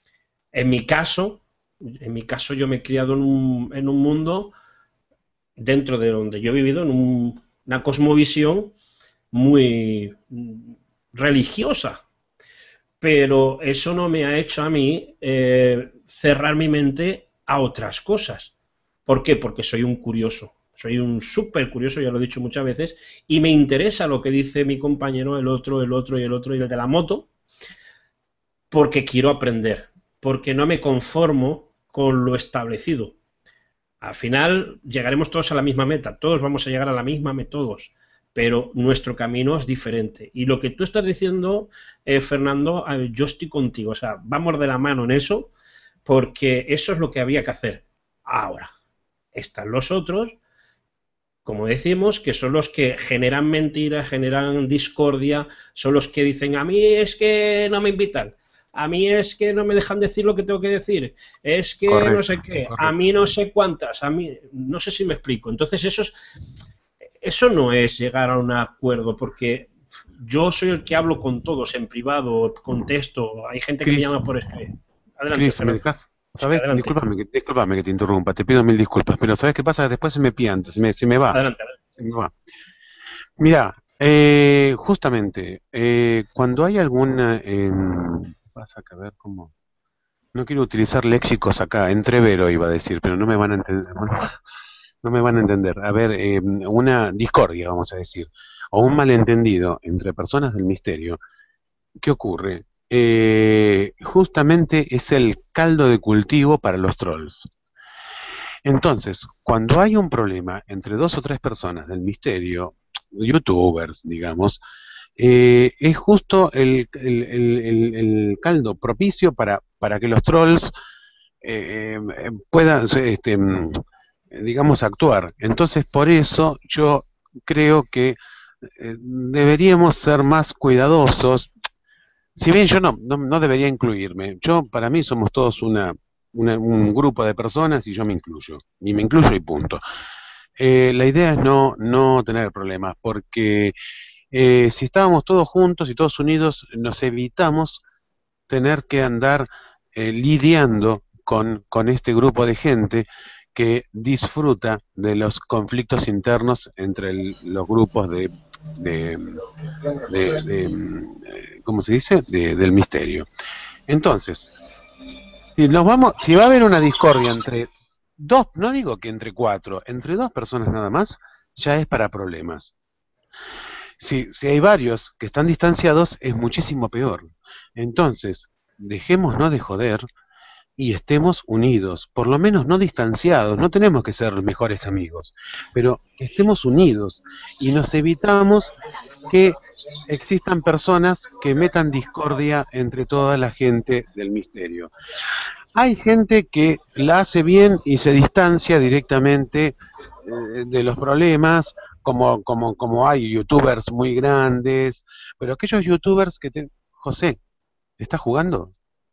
en mi caso yo me he criado en un mundo dentro de donde yo he vivido, en una cosmovisión muy religiosa, pero eso no me ha hecho a mí cerrar mi mente a otras cosas. ¿Por qué? Porque soy un curioso. Soy un súper curioso, ya lo he dicho muchas veces, y me interesa lo que dice mi compañero, el otro y el de la moto, porque quiero aprender, porque no me conformo con lo establecido. Al final llegaremos todos a la misma meta, todos vamos a llegar a la misma meta, todos, pero nuestro camino es diferente. Y lo que tú estás diciendo, Fernando, yo estoy contigo, o sea, vamos de la mano en eso, porque eso es lo que había que hacer. Ahora, están los otros, como decimos, que son los que generan mentiras, generan discordia, son los que dicen, a mí es que no me invitan, a mí es que no me dejan decir lo que tengo que decir, es que Correcto, no sé qué, correcto. a mí no sé cuántas, a mí no sé si me explico. Entonces eso no es llegar a un acuerdo, porque yo soy el que hablo con todos en privado, contesto, hay gente que me Chris, llama por Skype. Adelante, Chris, ¿me Fernando. dejas? Sí, ¿Sabes? adelante, Discúlpame que te interrumpa, te pido mil disculpas, pero ¿sabes qué pasa? Después se me pianta, se me va, adelante. se me va. Mira, justamente, cuando hay alguna, pasa que a ver cómo, no quiero utilizar léxicos acá, entrevero iba a decir, pero no me van a entender, bueno, no me van a entender. A ver, una discordia, vamos a decir, o un malentendido entre personas del misterio, ¿qué ocurre? Justamente es el caldo de cultivo para los trolls. Entonces, cuando hay un problema entre 2 o 3 personas del misterio, youtubers, digamos, es justo el caldo propicio para que los trolls puedan, digamos, actuar. Entonces, por eso yo creo que deberíamos ser más cuidadosos. Si bien yo no debería incluirme, para mí somos todos un grupo de personas y yo me incluyo. Y me incluyo y punto. La idea es no tener problemas, porque si estábamos todos juntos y todos unidos, nos evitamos tener que andar lidiando con este grupo de gente que disfruta de los conflictos internos entre los grupos de, ¿cómo se dice? Del misterio. Entonces, si va a haber una discordia entre dos, no digo que entre cuatro, entre dos personas nada más, ya es para problemas. Si hay varios que están distanciados, es muchísimo peor. Entonces, dejémonos de joder y estemos unidos, por lo menos no distanciados, no tenemos que ser los mejores amigos, pero que estemos unidos y nos evitamos que existan personas que metan discordia entre toda la gente del misterio. Hay gente que la hace bien y se distancia directamente de los problemas, como hay youtubers muy grandes, pero aquellos youtubers José, ¿estás jugando?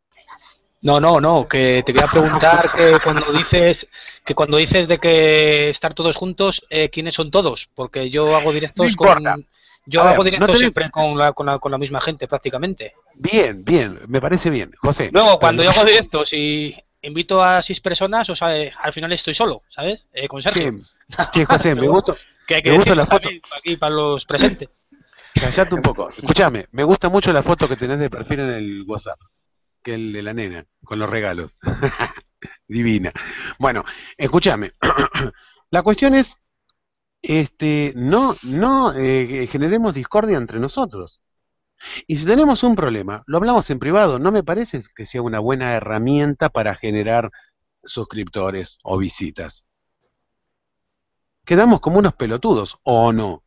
No, que te quería preguntar que cuando dices de que estar todos juntos, ¿quiénes son todos? Porque yo hago directos siempre con la misma gente prácticamente. Bien, me parece bien, José. Luego, cuando yo hago directos y invito a 6 personas, o sea, al final estoy solo, ¿sabes? Con Sergio. Sí, José, me gusta la foto. Aquí para los presentes. Callate un poco. Escúchame, me gusta mucho la foto que tenés de perfil en el WhatsApp, que el de la nena, con los regalos. Divina. Bueno, escúchame. La cuestión es, no generemos discordia entre nosotros. Y si tenemos un problema, lo hablamos en privado. No me parece que sea una buena herramienta para generar suscriptores o visitas. Quedamos como unos pelotudos, ¿o no?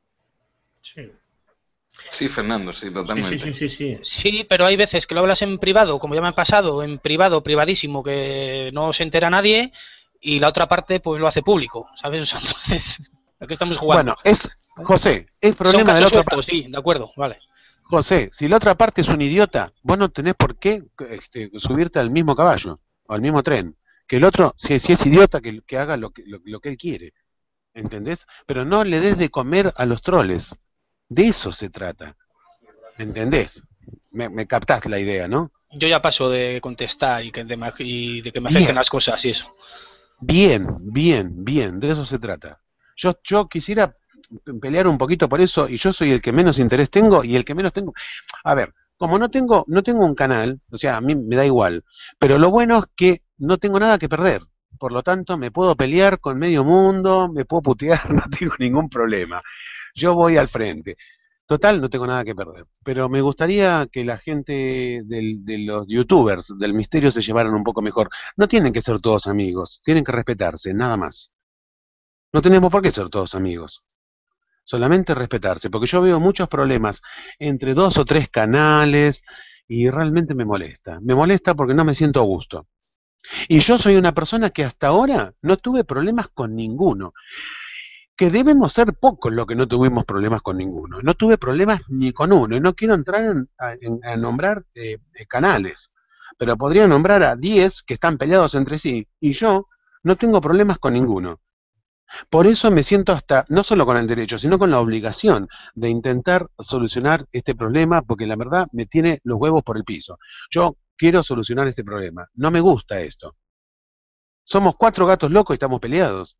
Sí. Sí, Fernando, sí, totalmente. Sí. Sí, pero hay veces que lo hablas en privado, como ya me ha pasado, en privado, privadísimo, que no se entera nadie, y la otra parte pues lo hace público, ¿sabes? Entonces, ¿a qué estamos jugando? Bueno, José, es problema de la otra parte. Sí, de acuerdo, vale. José, si la otra parte es un idiota, vos no tenés por qué subirte al mismo caballo, o al mismo tren. Que el otro, si es idiota, que haga lo que él quiere. ¿Entendés? Pero no le des de comer a los troles. De eso se trata. ¿Entendés? Me captás la idea, ¿no? Yo ya paso de contestar y de que me afecten las cosas y eso. Bien, de eso se trata. Yo quisiera pelear un poquito por eso, y yo soy el que menos interés tengo y el que menos tengo. A ver, como no tengo un canal, o sea, a mí me da igual, pero lo bueno es que no tengo nada que perder. Por lo tanto, me puedo pelear con medio mundo, me puedo putear, no tengo ningún problema. Yo voy al frente. Total, no tengo nada que perder. Pero me gustaría que la gente de los youtubers del misterio se llevaran un poco mejor. No tienen que ser todos amigos, tienen que respetarse, nada más. No tenemos por qué ser todos amigos. Solamente respetarse, porque yo veo muchos problemas entre 2 o 3 canales y realmente me molesta. Me molesta porque no me siento a gusto. Y yo soy una persona que hasta ahora no tuve problemas con ninguno. Que debemos ser pocos los que no tuvimos problemas con ninguno. No tuve problemas ni con uno. Y no quiero entrar a nombrar canales. Pero podría nombrar a 10 que están peleados entre sí. Y yo no tengo problemas con ninguno. Por eso me siento no solo con el derecho, sino con la obligación de intentar solucionar este problema, porque la verdad me tiene los huevos por el piso. Yo quiero solucionar este problema. No me gusta esto. Somos 4 gatos locos y estamos peleados.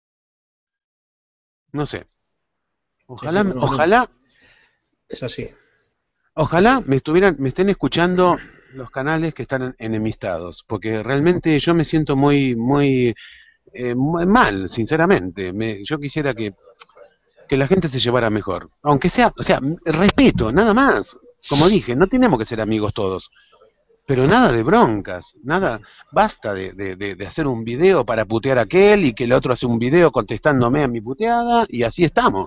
No sé. Ojalá. Es así. Ojalá me estén escuchando los canales que están enemistados, porque realmente yo me siento muy mal, sinceramente. Yo quisiera que la gente se llevara mejor. Aunque sea, o sea, respeto, nada más. Como dije, no tenemos que ser amigos todos. Pero nada de broncas, nada, basta de hacer un video para putear a aquel y que el otro hace un video contestándome a mi puteada y así estamos.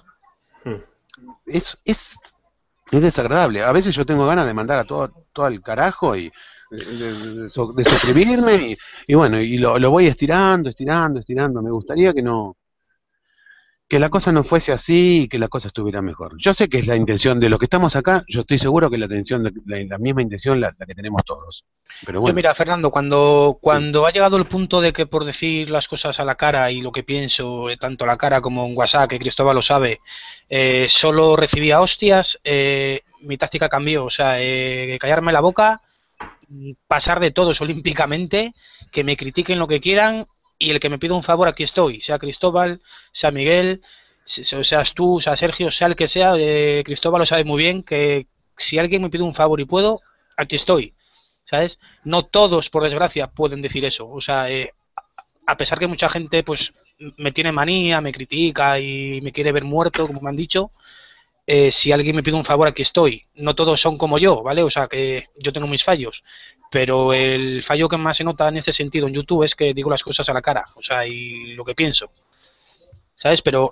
Es desagradable. A veces yo tengo ganas de mandar a todo al carajo y de suscribirme y bueno, y lo voy estirando. Me gustaría que no que la cosa no fuese así y que la cosa estuviera mejor. Yo sé que es la intención de los que estamos acá, yo estoy seguro que la misma intención la que tenemos todos. Pero Yo bueno, mira, Fernando, sí. cuando ha llegado el punto de que por decir las cosas a la cara y lo que pienso, tanto a la cara como en WhatsApp, que Cristóbal lo sabe, solo recibía hostias, mi táctica cambió. O sea, callarme la boca, pasar de todos olímpicamente, que me critiquen lo que quieran y el que me pida un favor, aquí estoy. Sea Cristóbal, sea Miguel, seas tú, sea Sergio, sea el que sea, Cristóbal lo sabe muy bien, que si alguien me pide un favor y puedo, aquí estoy. ¿Sabes? No todos, por desgracia, pueden decir eso. O sea, a pesar que mucha gente pues me tiene manía, me critica y me quiere ver muerto, como me han dicho, si alguien me pide un favor, aquí estoy. No todos son como yo, ¿vale? O sea, que yo tengo mis fallos, pero el fallo que más se nota en este sentido en YouTube es que digo las cosas a la cara, o sea, y lo que pienso, ¿sabes? Pero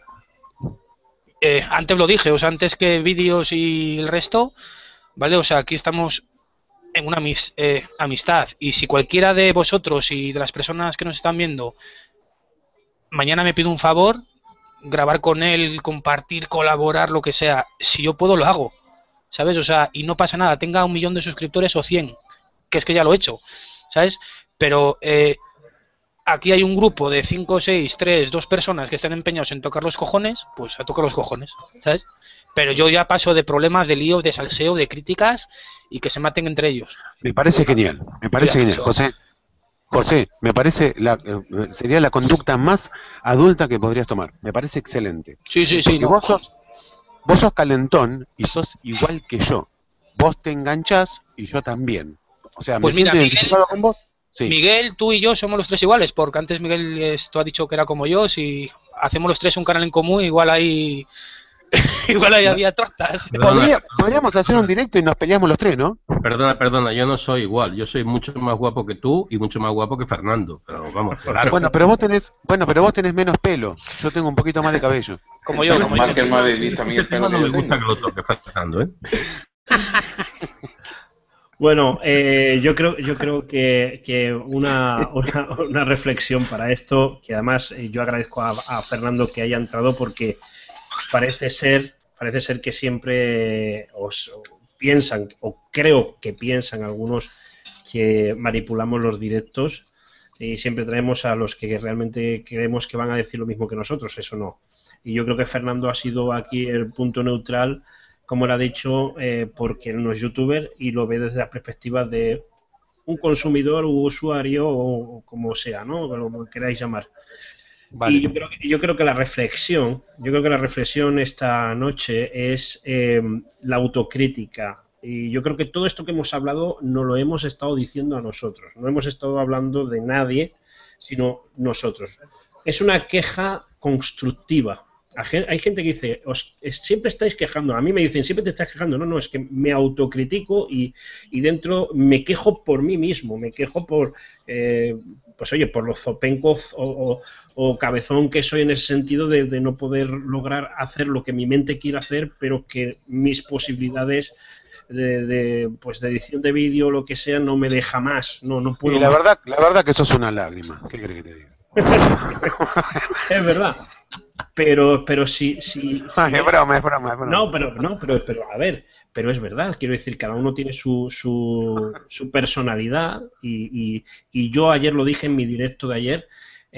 antes lo dije, o sea, antes que vídeos y el resto, ¿vale? O sea, aquí estamos en una amistad, y si cualquiera de vosotros y de las personas que nos están viendo mañana me pide un favor, grabar con él, compartir, colaborar, lo que sea, si yo puedo lo hago, ¿sabes? O sea, y no pasa nada, tenga 1 millón de suscriptores o 100, que es que ya lo he hecho, ¿sabes? Pero aquí hay un grupo de 5, 6, 3, 2 personas que están empeñados en tocar los cojones, pues a tocar los cojones, ¿sabes? Pero yo ya paso de problemas, de lío, de salseo, de críticas y que se maten entre ellos. Me Yo ya parece genial, paso. José. José, me parece sería la conducta más adulta que podrías tomar. Me parece excelente. Sí, sí, sí, Porque no. vos sos calentón y sos igual que yo. Vos te enganchás y yo también. O sea, me Pues mira, siento identificado con vos. Sí. Miguel, tú y yo somos los tres iguales, porque antes Miguel esto ha dicho que era como yo, si hacemos los tres un canal en común, igual ahí, igual ahí había tortas. Perdona, Podríamos hacer un directo y nos peleamos los tres, ¿no? perdona, yo no soy igual. Yo soy mucho más guapo que tú y mucho más guapo que Fernando. Pero vamos, claro. Bueno, pero vos tenés menos pelo. Yo tengo un poquito más de cabello. Como yo, como Mal yo. que no habéis visto a mí Ese el pelo tema no que me yo gusta tengo. que lo toque Fernando, ¿eh? Bueno, yo creo que una reflexión para esto, que además yo agradezco a Fernando que haya entrado porque parece ser que siempre os piensan, o creo que piensan algunos, que manipulamos los directos y siempre traemos a los que realmente creemos que van a decir lo mismo que nosotros, eso no. Y yo creo que Fernando ha sido aquí el punto neutral, como él ha dicho, porque él no es youtuber y lo ve desde la perspectiva de un consumidor u usuario o como sea, ¿no? Como queráis llamar. Vale. Y yo creo que la reflexión esta noche es la autocrítica. Y yo creo que todo esto que hemos hablado no lo hemos estado diciendo a nosotros. No hemos estado hablando de nadie, sino nosotros. Es una queja constructiva. Hay gente que dice, siempre estáis quejando. A mí me dicen, siempre te estás quejando. No, es que me autocritico y dentro me quejo por mí mismo. Me quejo por, pues oye, por lo zopenco o cabezón que soy en ese sentido de no poder lograr hacer lo que mi mente quiere hacer, pero que mis posibilidades pues de edición de vídeo, lo que sea, no me deja más. No puedo Y más. la verdad que sos una lágrima. ¿Qué crees que te diga? Es verdad. Pero si Es broma, es broma. no, pero a ver, pero es verdad, quiero decir, cada uno tiene su personalidad y yo ayer lo dije en mi directo de ayer,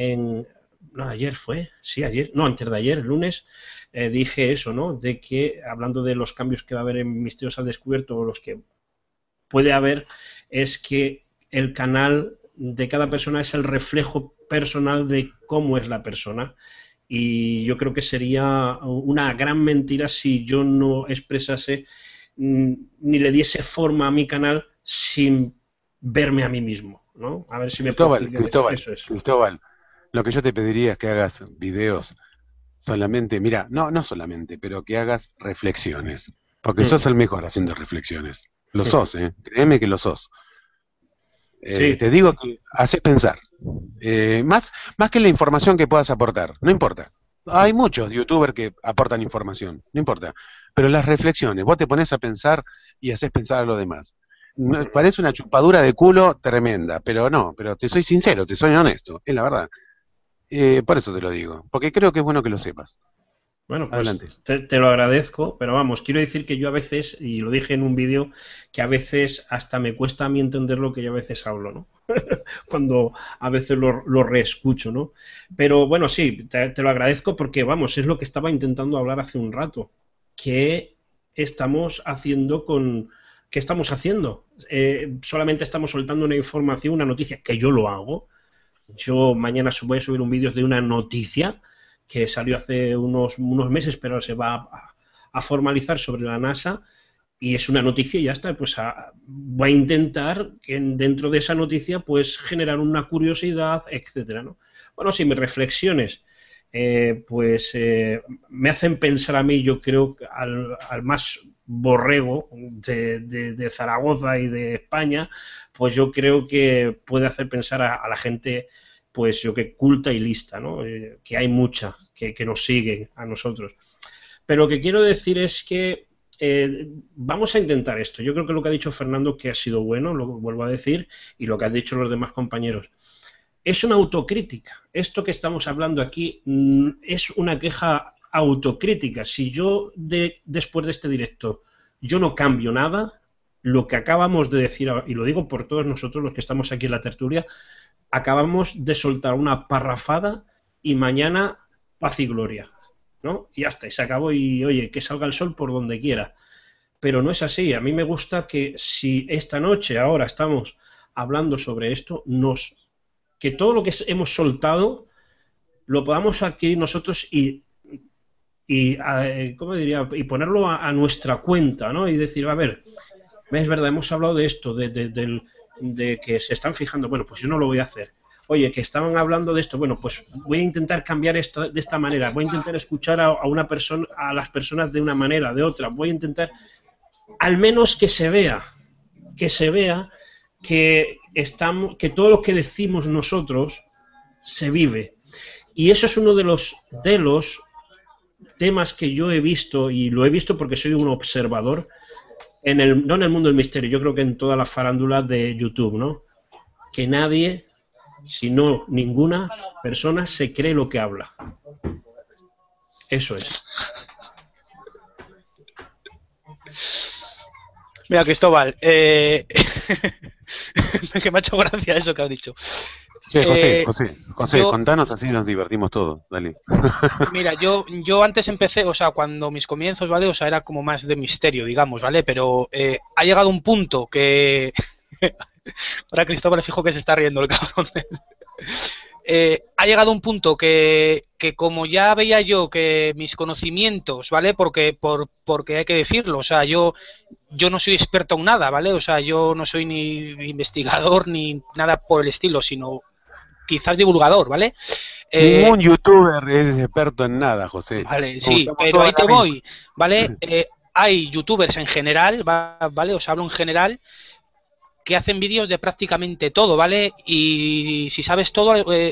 ayer fue, sí, ayer, no, antes de ayer, el lunes, dije eso, ¿no? De que, hablando de los cambios que va a haber en Misterios al Descubierto, o los que puede haber, es que el canal de cada persona es el reflejo personal de cómo es la persona. Y yo creo que sería una gran mentira si yo no expresase ni le diese forma a mi canal sin verme a mí mismo, ¿no? A ver si me puedo explicar. Eso es. Cristóbal, lo que yo te pediría es que hagas videos solamente, mira, no solamente, pero que hagas reflexiones, porque sos el mejor haciendo reflexiones. Lo sos, créeme que lo sos. Sí. Te digo que haces pensar. Más que la información que puedas aportar, no importa. Hay muchos youtubers que aportan información, no importa. Pero las reflexiones, vos te pones a pensar y haces pensar a los demás. Parece una chupadura de culo tremenda, pero no, pero te soy sincero, te soy honesto, es la verdad. Por eso te lo digo, porque creo que es bueno que lo sepas. Bueno, pues Adelante. te lo agradezco, pero vamos, quiero decir que yo a veces, y lo dije en un vídeo, que a veces hasta me cuesta a mí entender lo que yo a veces hablo, ¿no? Cuando a veces lo reescucho, ¿no? Pero bueno, sí, te lo agradezco porque, vamos, es lo que estaba intentando hablar hace un rato. ¿Qué estamos haciendo con... ¿Qué estamos haciendo? Solamente estamos soltando una información, una noticia, que yo lo hago. Yo mañana voy a subir un vídeo de una noticia que salió hace unos meses, pero se va a formalizar sobre la NASA y es una noticia y ya está. Pues voy a intentar que dentro de esa noticia pues generar una curiosidad, etcétera, ¿no? Bueno, sí, mis reflexiones me hacen pensar a mí, yo creo, al más borrego de Zaragoza y de España, pues yo creo que puede hacer pensar a la gente pues yo que culta y lista, ¿no? Que hay mucha que nos sigue a nosotros. Pero lo que quiero decir es que vamos a intentar esto. Yo creo que lo que ha dicho Fernando que ha sido bueno, lo vuelvo a decir, y lo que han dicho los demás compañeros. Es una autocrítica. Esto que estamos hablando aquí es una queja autocrítica. Si yo después de este directo yo no cambio nada, lo que acabamos de decir, y lo digo por todos nosotros los que estamos aquí en la tertulia, acabamos de soltar una parrafada y mañana paz y gloria, ¿no? Y ya está, y se acabó y oye, que salga el sol por donde quiera. Pero no es así. A mí me gusta que si esta noche, ahora estamos hablando sobre esto, que todo lo que hemos soltado lo podamos adquirir nosotros ¿cómo diría? Y ponerlo a nuestra cuenta, ¿no? Y decir, a ver, es verdad, hemos hablado de esto, de que se están fijando, bueno, pues yo no lo voy a hacer. Oye, que estaban hablando de esto, bueno, pues voy a intentar cambiar esto de esta manera, voy a intentar escuchar a una persona, a las personas de una manera, de otra, voy a intentar, al menos que se vea que todo lo que decimos nosotros se vive. Y eso es uno de los temas que yo he visto, y lo he visto porque soy un observador, no en el mundo del misterio, yo creo que en todas las farándulas de YouTube, ¿no? Que nadie, si no ninguna persona, se cree lo que habla. Eso es. Mira, Cristóbal, que me ha hecho gracia eso que has dicho. Sí, José, contanos, así nos divertimos todos, dale. Mira, yo antes empecé, o sea, cuando mis comienzos, ¿vale? O sea, era como más de misterio, digamos, ¿vale? Pero ha llegado un punto que... Ahora Cristóbal, fijo que se está riendo el cabrón. Ha llegado un punto que como ya veía yo que mis conocimientos, ¿vale? Porque hay que decirlo, o sea, yo no soy experto en nada, ¿vale? O sea, yo no soy ni investigador ni nada por el estilo, sino quizás divulgador, ¿vale? Ningún youtuber es experto en nada, José. Vale, sí, pero ahí te voy, ¿vale? Hay youtubers en general, ¿vale? Os hablo en general, que hacen vídeos de prácticamente todo, ¿vale? Y si sabes todo,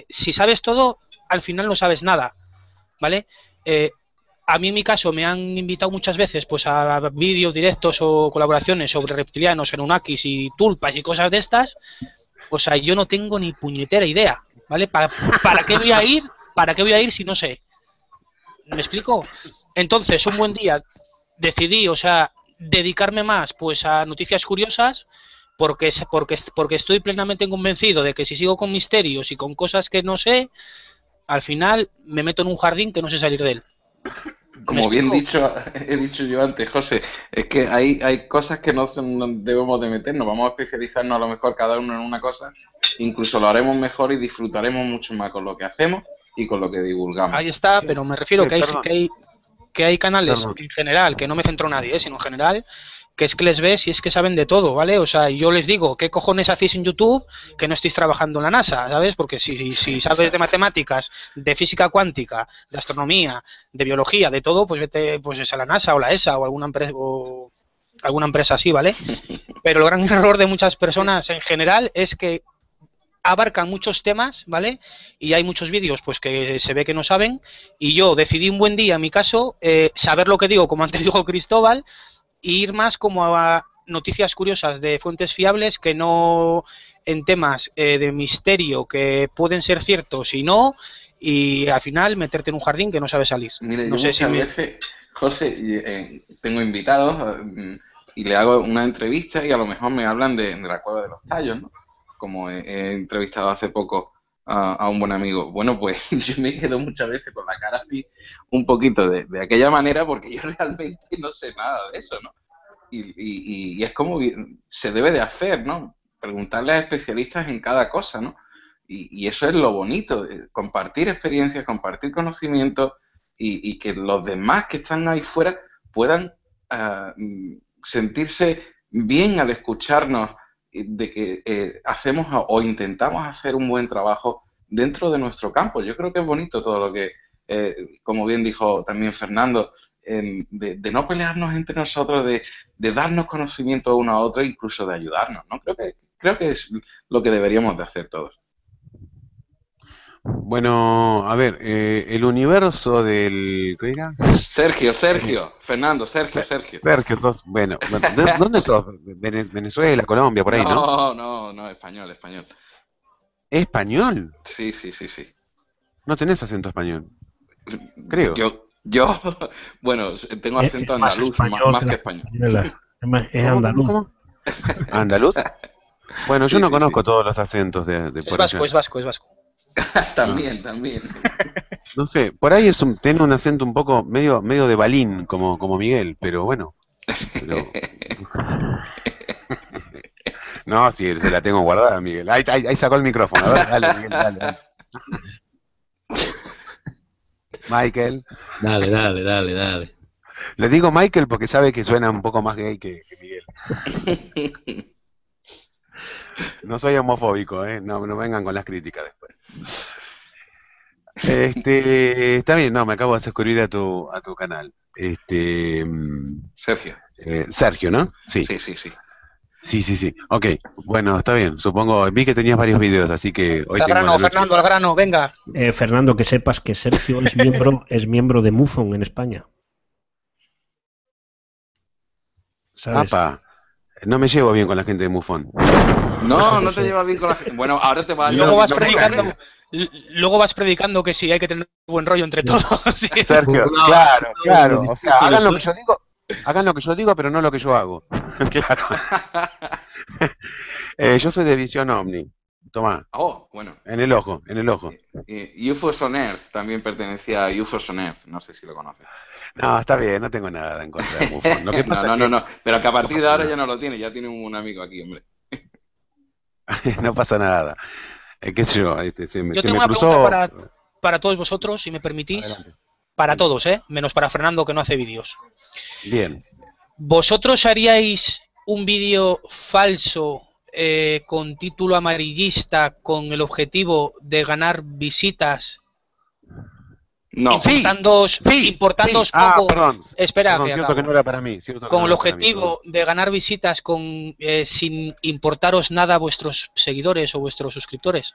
al final no sabes nada, ¿vale? A mí en mi caso me han invitado muchas veces pues a vídeos directos o colaboraciones sobre reptilianos, anunnakis y tulpas y cosas de estas. O sea, yo no tengo ni puñetera idea, ¿vale? ¿Para qué voy a ir? ¿Para qué voy a ir si no sé? ¿Me explico? Entonces, un buen día decidí, o sea, dedicarme más pues a noticias curiosas porque estoy plenamente convencido de que si sigo con misterios y con cosas que no sé, al final me meto en un jardín que no sé salir de él. Como bien he dicho yo antes, José, es que hay cosas que no debemos de meternos, vamos a especializarnos a lo mejor cada uno en una cosa, incluso lo haremos mejor y disfrutaremos mucho más con lo que hacemos y con lo que divulgamos. Ahí está, pero me refiero que hay canales en general, que no me centro nadie, sino en general, que es que les ves y es que saben de todo, ¿vale? O sea, yo les digo, ¿qué cojones hacéis en YouTube que no estéis trabajando en la NASA, ¿sabes? Porque si sabes de matemáticas, de física cuántica, de astronomía, de biología, de todo, pues vete pues a la NASA o la ESA o alguna empresa así, ¿vale? Pero el gran error de muchas personas en general es que abarcan muchos temas, ¿vale? Y hay muchos vídeos pues que se ve que no saben, y yo decidí un buen día, en mi caso, saber lo que digo, como antes dijo Cristóbal, y ir más como a noticias curiosas de fuentes fiables que no en temas de misterio que pueden ser ciertos y no, y al final meterte en un jardín que no sabes salir. Mire, No yo sé si muchas me... veces, José, tengo invitados y le hago una entrevista y a lo mejor me hablan de la Cueva de los Tallos, ¿no? Como he entrevistado hace poco a un buen amigo. Bueno, pues yo me quedo muchas veces con la cara así, un poquito de aquella manera, porque yo realmente no sé nada de eso, ¿no? Y es como se debe de hacer, ¿no? Preguntarle a especialistas en cada cosa, ¿no? Y eso es lo bonito, compartir experiencias, compartir conocimientos y que los demás que están ahí fuera puedan sentirse bien al escucharnos de que hacemos o intentamos hacer un buen trabajo dentro de nuestro campo. Yo creo que es bonito todo lo que, como bien dijo también Fernando, de no pelearnos entre nosotros, de darnos conocimiento uno a otro, incluso de ayudarnos, ¿no? Creo que es lo que deberíamos de hacer todos. Bueno, a ver, el universo del... ¿Qué era? Sergio, Fernando, Sergio. Sergio, sos... Bueno, ¿dónde sos? ¿Venezuela, Colombia, por ahí, no? No, español. ¿Español? Sí. No tenés acento español, creo. Yo bueno, tengo acento andaluz, más que español. Es andaluz. ¿Cómo? ¿Andaluz? Bueno, yo no conozco todos los acentos de por allá. Es vasco. También. No sé, por ahí tiene un acento un poco medio de Balín, como Miguel, pero bueno. No, sí, se la tengo guardada, Miguel. Ahí sacó el micrófono. A ver, dale, Miguel, dale. Michael. Dale. Le digo Michael porque sabe que suena un poco más gay que Miguel. No soy homofóbico, no vengan con las críticas después. Está bien, no, me acabo de suscribir a tu canal. Sergio. Sergio, ¿no? Sí. Sí. Ok, bueno, está bien. Supongo, vi que tenías varios videos, así que hoy Fernando, al grano, venga. Fernando, que sepas que Sergio es miembro de MUFON en España. ¿Sabes? Apa, no me llevo bien con la gente de MUFON. No te llevas bien con la gente. Bueno, ahora te vas a... Luego vas predicando que sí, hay que tener buen rollo entre todos. ¿Sí? Sergio, claro. O sea, hagan lo que yo digo, pero no lo que yo hago. Claro. Yo soy de Visión Omni. Tomá. Oh, bueno. En el ojo. UFOs on Earth también pertenecía a UFOs on Earth. No sé si lo conoces. No, está bien, no tengo nada en contra de MUFON. Lo que pasa no. Pero que a partir de ahora ya no lo tiene. Ya tiene un amigo aquí, hombre. No pasa nada. ¿Qué sé yo? Se me una cruzó. Pregunta para todos vosotros, si me permitís. Adelante. Para todos, menos para Fernando, que no hace vídeos. Bien. ¿Vosotros haríais un vídeo falso con título amarillista con el objetivo de ganar visitas? No. Importándoos poco. Perdón. Espera, cierto que no era para mí. Con el objetivo de ganar visitas sin importaros nada a vuestros seguidores o vuestros suscriptores.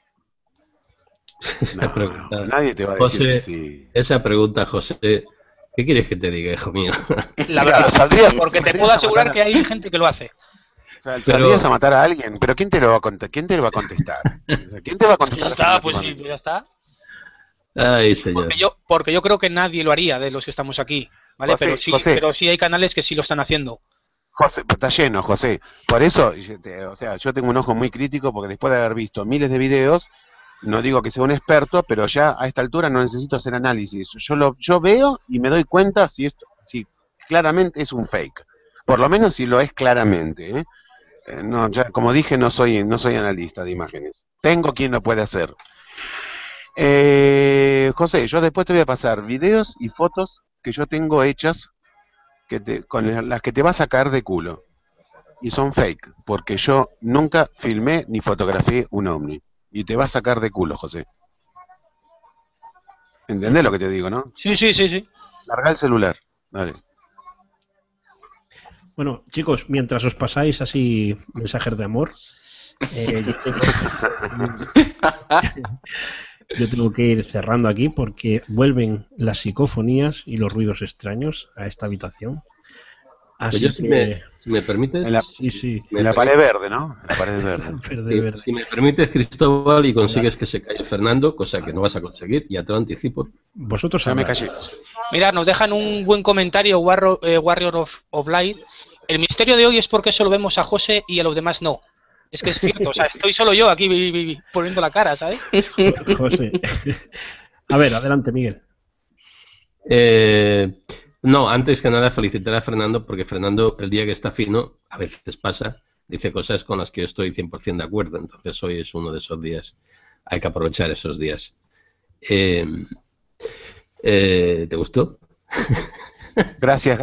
Nadie te va a decir José, que sí. Esa pregunta, José, ¿qué quieres que te diga, hijo mío? La verdad, porque te puedo asegurar que hay gente que lo hace. O sea, saldrías a matar a alguien, pero ¿quién te lo va a contestar? ¿Quién te va a contestar? Pues ya está. Ay, señor. Porque yo creo que nadie lo haría de los que estamos aquí, ¿vale? José, pero sí hay canales que sí lo están haciendo. José, está lleno, José. Por eso, o sea, yo tengo un ojo muy crítico porque después de haber visto miles de videos, no digo que sea un experto, pero ya a esta altura no necesito hacer análisis. Yo veo y me doy cuenta si claramente es un fake. Por lo menos si lo es claramente. No, ya, como dije, no soy analista de imágenes. Tengo quien lo puede hacer. José, yo después te voy a pasar videos y fotos que yo tengo hechas con las que te vas a caer de culo. Y son fake, porque yo nunca filmé ni fotografié un ovni. Y te vas a sacar de culo, José. ¿Entendés lo que te digo, no? Sí. Larga el celular, dale. Bueno, chicos, mientras os pasáis así mensajes de amor, yo tengo que ir cerrando aquí porque vuelven las psicofonías y los ruidos extraños a esta habitación. Así yo, que... si me permites, Sí. En la pared verde, ¿no? En la pared verde. Verde. si me permites, Cristóbal, y consigues que se calle Fernando, cosa que no vas a conseguir, ya te lo anticipo. Vosotros Ya me habláis. callé. Mirad, nos dejan un buen comentario, Warrior of Light. El misterio de hoy es porque solo vemos a José y a los demás no. Es que es cierto, o sea, estoy solo yo aquí poniendo la cara, ¿sabes? José. A ver, adelante, Miguel. No, antes que nada felicitar a Fernando, porque Fernando, el día que está fino, a veces pasa, dice cosas con las que yo estoy 100% de acuerdo, entonces hoy es uno de esos días, hay que aprovechar esos días. ¿Te gustó? Gracias.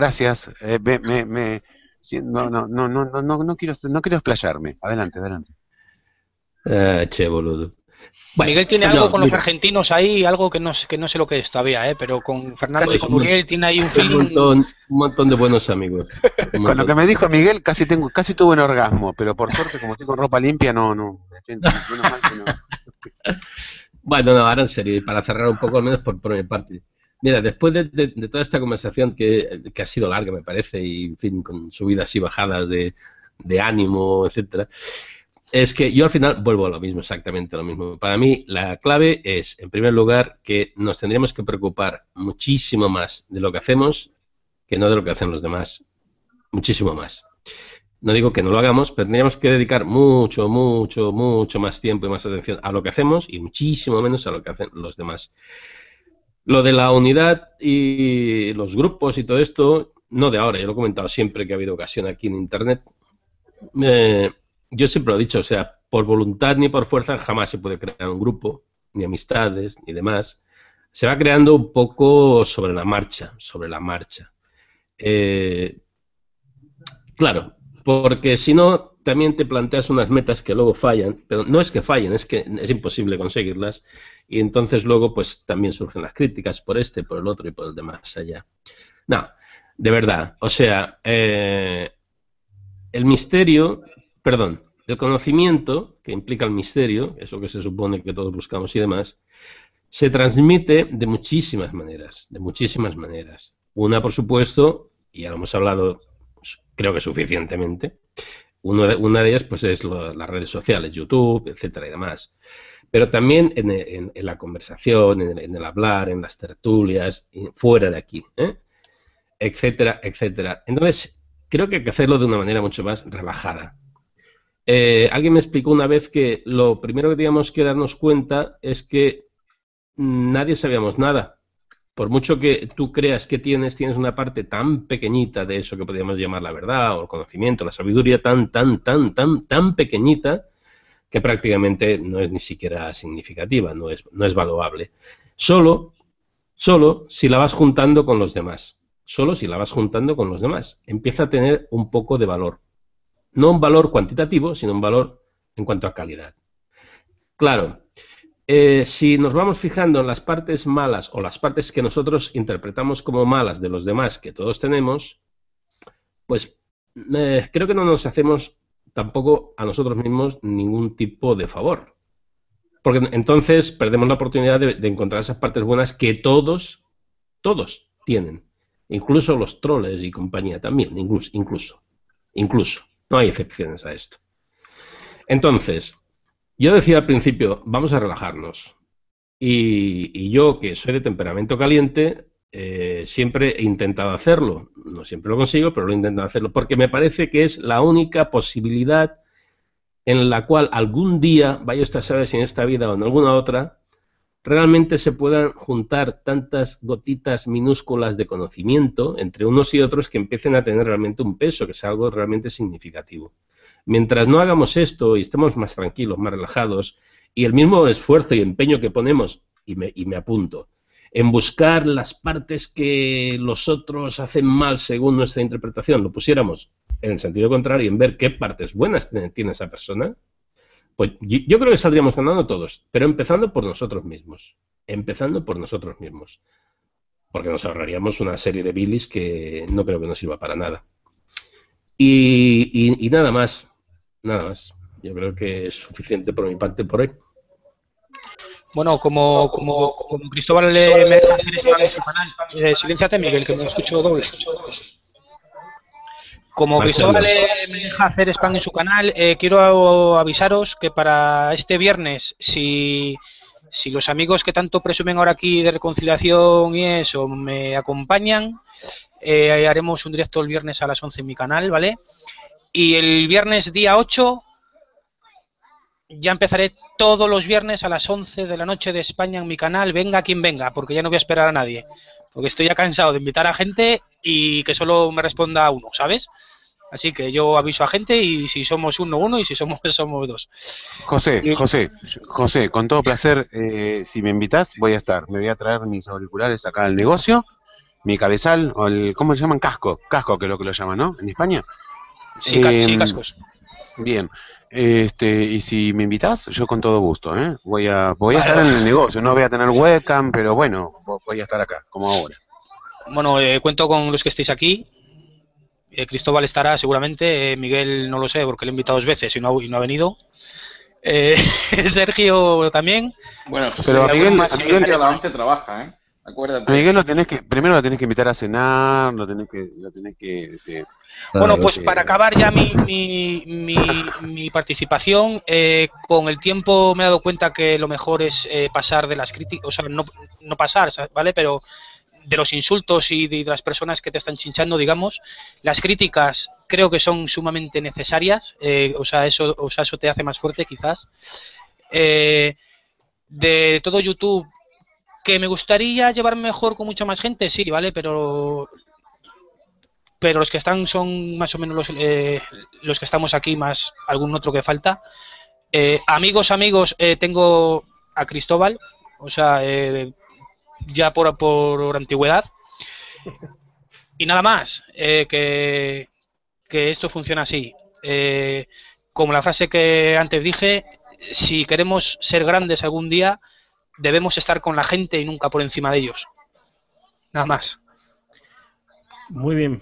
Sí, no quiero explayarme. Adelante. Che, boludo. Bueno, Miguel tiene no, algo con los mira, argentinos ahí, algo que no sé lo que es todavía, pero con Fernando Casi y con Uriel tiene ahí un un feeling. montón de buenos amigos. Un Con lo montón. que me dijo Miguel, casi tuve un orgasmo, pero por suerte, como estoy con ropa limpia, no. Menos mal que no. Bueno, no, ahora en serio, y para cerrar un poco, al menos por mi parte. Mira, después de toda esta conversación que ha sido larga, me parece, y en fin, con subidas y bajadas de ánimo, etcétera, es que yo al final vuelvo a lo mismo, exactamente lo mismo. Para mí, la clave es, en primer lugar, que nos tendríamos que preocupar muchísimo más de lo que hacemos que no de lo que hacen los demás. Muchísimo más. No digo que no lo hagamos, pero tendríamos que dedicar mucho más tiempo y más atención a lo que hacemos y muchísimo menos a lo que hacen los demás. Lo de la unidad y los grupos y todo esto, no de ahora, yo lo he comentado siempre que ha habido ocasión aquí en Internet. Yo siempre lo he dicho, o sea, por voluntad ni por fuerza jamás se puede crear un grupo, ni amistades, ni demás. Se va creando un poco sobre la marcha. Claro, porque si no, también te planteas unas metas que luego fallan, pero no es que fallen, es que es imposible conseguirlas, y entonces luego pues también surgen las críticas por este, por el otro y por el demás allá. No, de verdad, o sea, el conocimiento que implica el misterio, eso que se supone que todos buscamos y demás, se transmite de muchísimas maneras. Una, por supuesto, y ya lo hemos hablado creo que suficientemente, una de ellas pues es las redes sociales, YouTube, etcétera y demás. Pero también en la conversación, en el hablar, en las tertulias, fuera de aquí, etcétera. Entonces, creo que hay que hacerlo de una manera mucho más relajada. Alguien me explicó una vez que lo primero que teníamos que darnos cuenta es que nadie sabíamos nada. Por mucho que tú creas que tienes una parte tan pequeñita de eso que podríamos llamar la verdad o el conocimiento, la sabiduría tan pequeñita que prácticamente no es ni siquiera significativa, no es valuable. Solo si la vas juntando con los demás. Empieza a tener un poco de valor. No un valor cuantitativo, sino un valor en cuanto a calidad. Claro. Si nos vamos fijando en las partes malas o las partes que nosotros interpretamos como malas de los demás que todos tenemos, pues creo que no nos hacemos tampoco a nosotros mismos ningún tipo de favor. Porque entonces perdemos la oportunidad de encontrar esas partes buenas que todos tienen. Incluso los troles y compañía también, incluso. No hay excepciones a esto. Entonces, yo decía al principio, vamos a relajarnos. Y yo, que soy de temperamento caliente, siempre he intentado hacerlo. No siempre lo consigo, pero lo he intentado hacerlo. Porque me parece que es la única posibilidad en la cual algún día, vaya usted a saber si en esta vida o en alguna otra, realmente se puedan juntar tantas gotitas minúsculas de conocimiento entre unos y otros que empiecen a tener realmente un peso, que sea algo realmente significativo. Mientras no hagamos esto y estemos más tranquilos, más relajados, y el mismo esfuerzo y empeño que ponemos, y me apunto, en buscar las partes que los otros hacen mal según nuestra interpretación, lo pusiéramos en el sentido contrario, en ver qué partes buenas tiene esa persona, pues yo creo que saldríamos ganando todos, pero empezando por nosotros mismos. Porque nos ahorraríamos una serie de bilis que no creo que nos sirva para nada. Y nada más. Yo creo que es suficiente por mi parte por hoy. Bueno, como Cristóbal me deja hacer esto en su canal, silénciate, Miguel, que me escucho doble. Como Cristóbal me deja hacer spam en su canal, quiero avisaros que para este viernes, si los amigos que tanto presumen ahora aquí de reconciliación y eso me acompañan, haremos un directo el viernes a las 11 en mi canal, ¿vale? Y el viernes día 8 ya empezaré todos los viernes a las 11 de la noche de España en mi canal, venga quien venga, porque ya no voy a esperar a nadie. Porque estoy ya cansado de invitar a gente y que solo me responda uno, ¿sabes? Así que yo aviso a gente y si somos uno, y si somos dos. José, con todo placer, si me invitas, voy a estar. Me voy a traer mis auriculares acá al negocio, mi cabezal, o el, ¿cómo se llaman? Casco, que es lo que lo llaman, ¿no? En España. Sí, sí, cascos. Bien, y si me invitas, yo con todo gusto, ¿eh? Voy a estar en el negocio, no voy a tener webcam, pero bueno, voy a estar acá, como ahora. Bueno, cuento con los que estéis aquí. Cristóbal estará seguramente, Miguel no lo sé porque le he invitado 2 veces y no ha venido. Sergio también. Bueno, pero a Miguel a las 11 trabaja, ¿eh? Acuérdate. A Miguel primero lo tenés que invitar a cenar, lo tenés que bueno, pues para acabar ya mi participación, con el tiempo me he dado cuenta que lo mejor es pasar de las críticas, o sea, no pasar, ¿vale? Pero de los insultos y de las personas que te están chinchando, digamos, las críticas creo que son sumamente necesarias, o sea, eso te hace más fuerte quizás. De todo YouTube, que me gustaría llevarme mejor con mucha más gente, sí, ¿vale? Pero los que están son más o menos los que estamos aquí, más algún otro que falta. Amigos, tengo a Cristóbal, o sea, ya por antigüedad. Y nada más, que esto funciona así. Como la frase que antes dije, si queremos ser grandes algún día, debemos estar con la gente y nunca por encima de ellos. Nada más. Muy bien.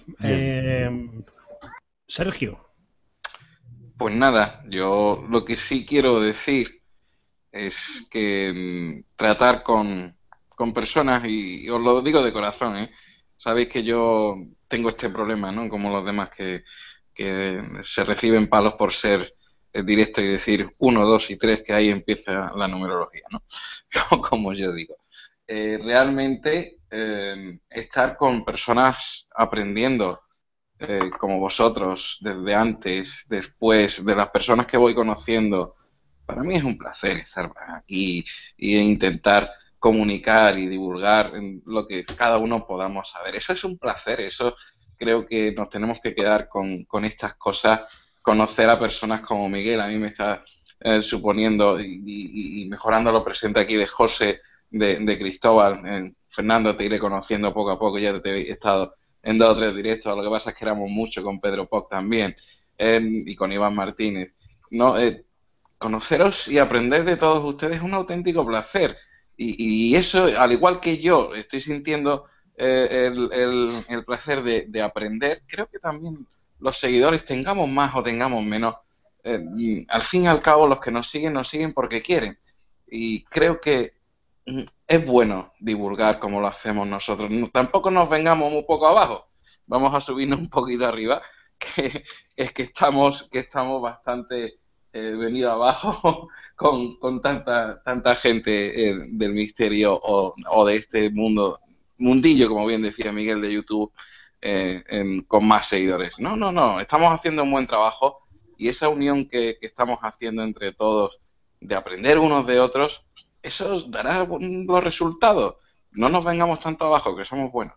Sergio. Pues nada, yo lo que sí quiero decir es que tratar con personas, y os lo digo de corazón, ¿eh? Sabéis que yo tengo este problema, ¿no? Como los demás que se reciben palos por ser directo y decir 1, 2 y 3, que ahí empieza la numerología, ¿no? Como yo digo. Realmente estar con personas aprendiendo como vosotros, desde antes, después, de las personas que voy conociendo, para mí es un placer estar aquí e intentar comunicar y divulgar en lo que cada uno podamos saber. Eso es un placer, eso creo que nos tenemos que quedar con estas cosas, conocer a personas como Miguel, a mí me está suponiendo y mejorando lo presente aquí de José, de Cristóbal, Fernando te iré conociendo poco a poco, ya te he estado en 2 o 3 directos, lo que pasa es que éramos mucho con Pedro Poc también, y con Iván Martínez, ¿no? Conoceros y aprender de todos ustedes es un auténtico placer. Y eso, al igual que yo estoy sintiendo el placer de aprender, creo que también los seguidores, tengamos más o tengamos menos, al fin y al cabo los que nos siguen porque quieren. Y creo que es bueno divulgar como lo hacemos nosotros. Tampoco nos vengamos un poco abajo, vamos a subirnos un poquito arriba, que es que estamos bastante venido abajo con tanta gente del misterio o de este mundillo, como bien decía Miguel, de YouTube, con más seguidores. No, estamos haciendo un buen trabajo y esa unión que estamos haciendo entre todos, de aprender unos de otros, eso dará los resultados. No nos vengamos tanto abajo, que somos buenos.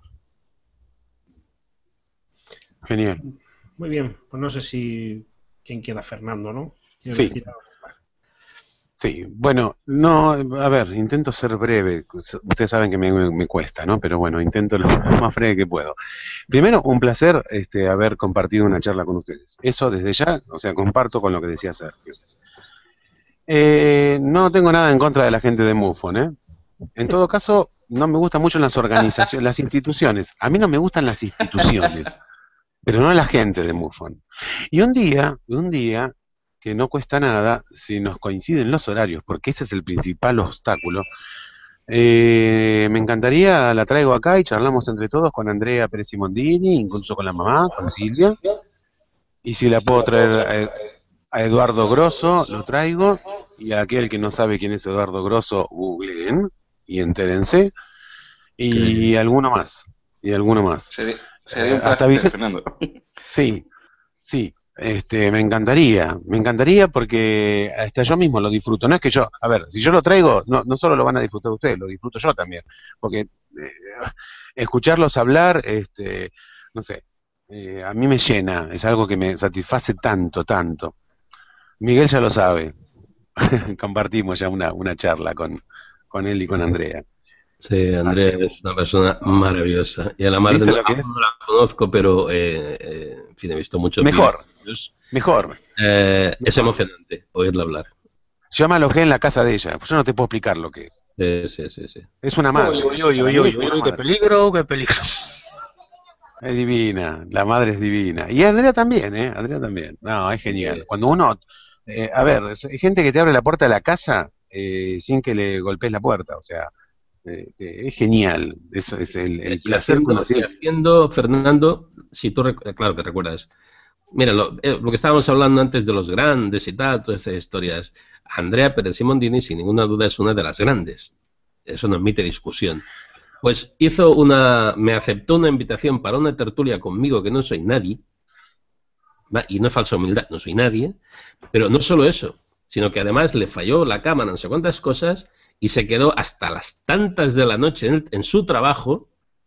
Genial. Muy bien, pues no sé si quién queda, Fernando, ¿no? Sí. Sí, bueno, no, a ver, intento ser breve. Ustedes saben que me cuesta, ¿no? Pero bueno, intento lo más breve que puedo. Primero, un placer haber compartido una charla con ustedes. Eso desde ya, o sea, comparto con lo que decía Sergio. No tengo nada en contra de la gente de MUFON, ¿eh? En todo caso, no me gustan mucho las organizaciones, las instituciones. A mí no me gustan las instituciones, pero no la gente de MUFON. Y un día que no cuesta nada si nos coinciden los horarios, porque ese es el principal obstáculo. Me encantaría, la traigo acá y charlamos entre todos con Andrea Pérez Simondini, incluso con la mamá, con Silvia, Y si la puedo traer a Eduardo Grosso, lo traigo. Y a aquel que no sabe quién es Eduardo Grosso, googleen y entérense. Y alguno más. Y alguno más. Sería un Hasta placer, Fernando. Sí, sí. Me encantaría porque hasta yo mismo lo disfruto. No es que yo, a ver, si yo lo traigo, no solo lo van a disfrutar ustedes, lo disfruto yo también. Porque escucharlos hablar, no sé, a mí me llena, es algo que me satisface tanto, tanto. Miguel ya lo sabe, compartimos ya una charla con él y con Andrea. Sí, Andrea es una persona maravillosa. Y a la madre ¿Viste no, lo que es? no la conozco, pero en fin, he visto muchos Mejor, vídeos. mejor. Es emocionante oírla hablar. Yo me alojé en la casa de ella, pues yo no te puedo explicar lo que es. Sí. Es una madre. Uy, uy, Para uy, mí uy, es uy, una uy, qué madre. peligro, qué peligro. Es divina, la madre es divina. Y Andrea también, ¿eh? Andrea también. No, es genial. Cuando uno, a ver, hay gente que te abre la puerta de la casa sin que le golpees la puerta, o sea, es genial. Eso es el placer que uno Y tiene. haciendo, Fernando, si tú, claro que recuerdas. Mira, lo que estábamos hablando antes de los grandes y tal, todas estas historias. Andrea Pérez Simondini, sin ninguna duda, es una de las grandes. Eso no admite discusión. Pues me aceptó una invitación para una tertulia conmigo, que no soy nadie, ¿va? Y no es falsa humildad, no soy nadie, pero no solo eso, sino que además le falló la cámara, no sé cuántas cosas, y se quedó hasta las tantas de la noche en su trabajo,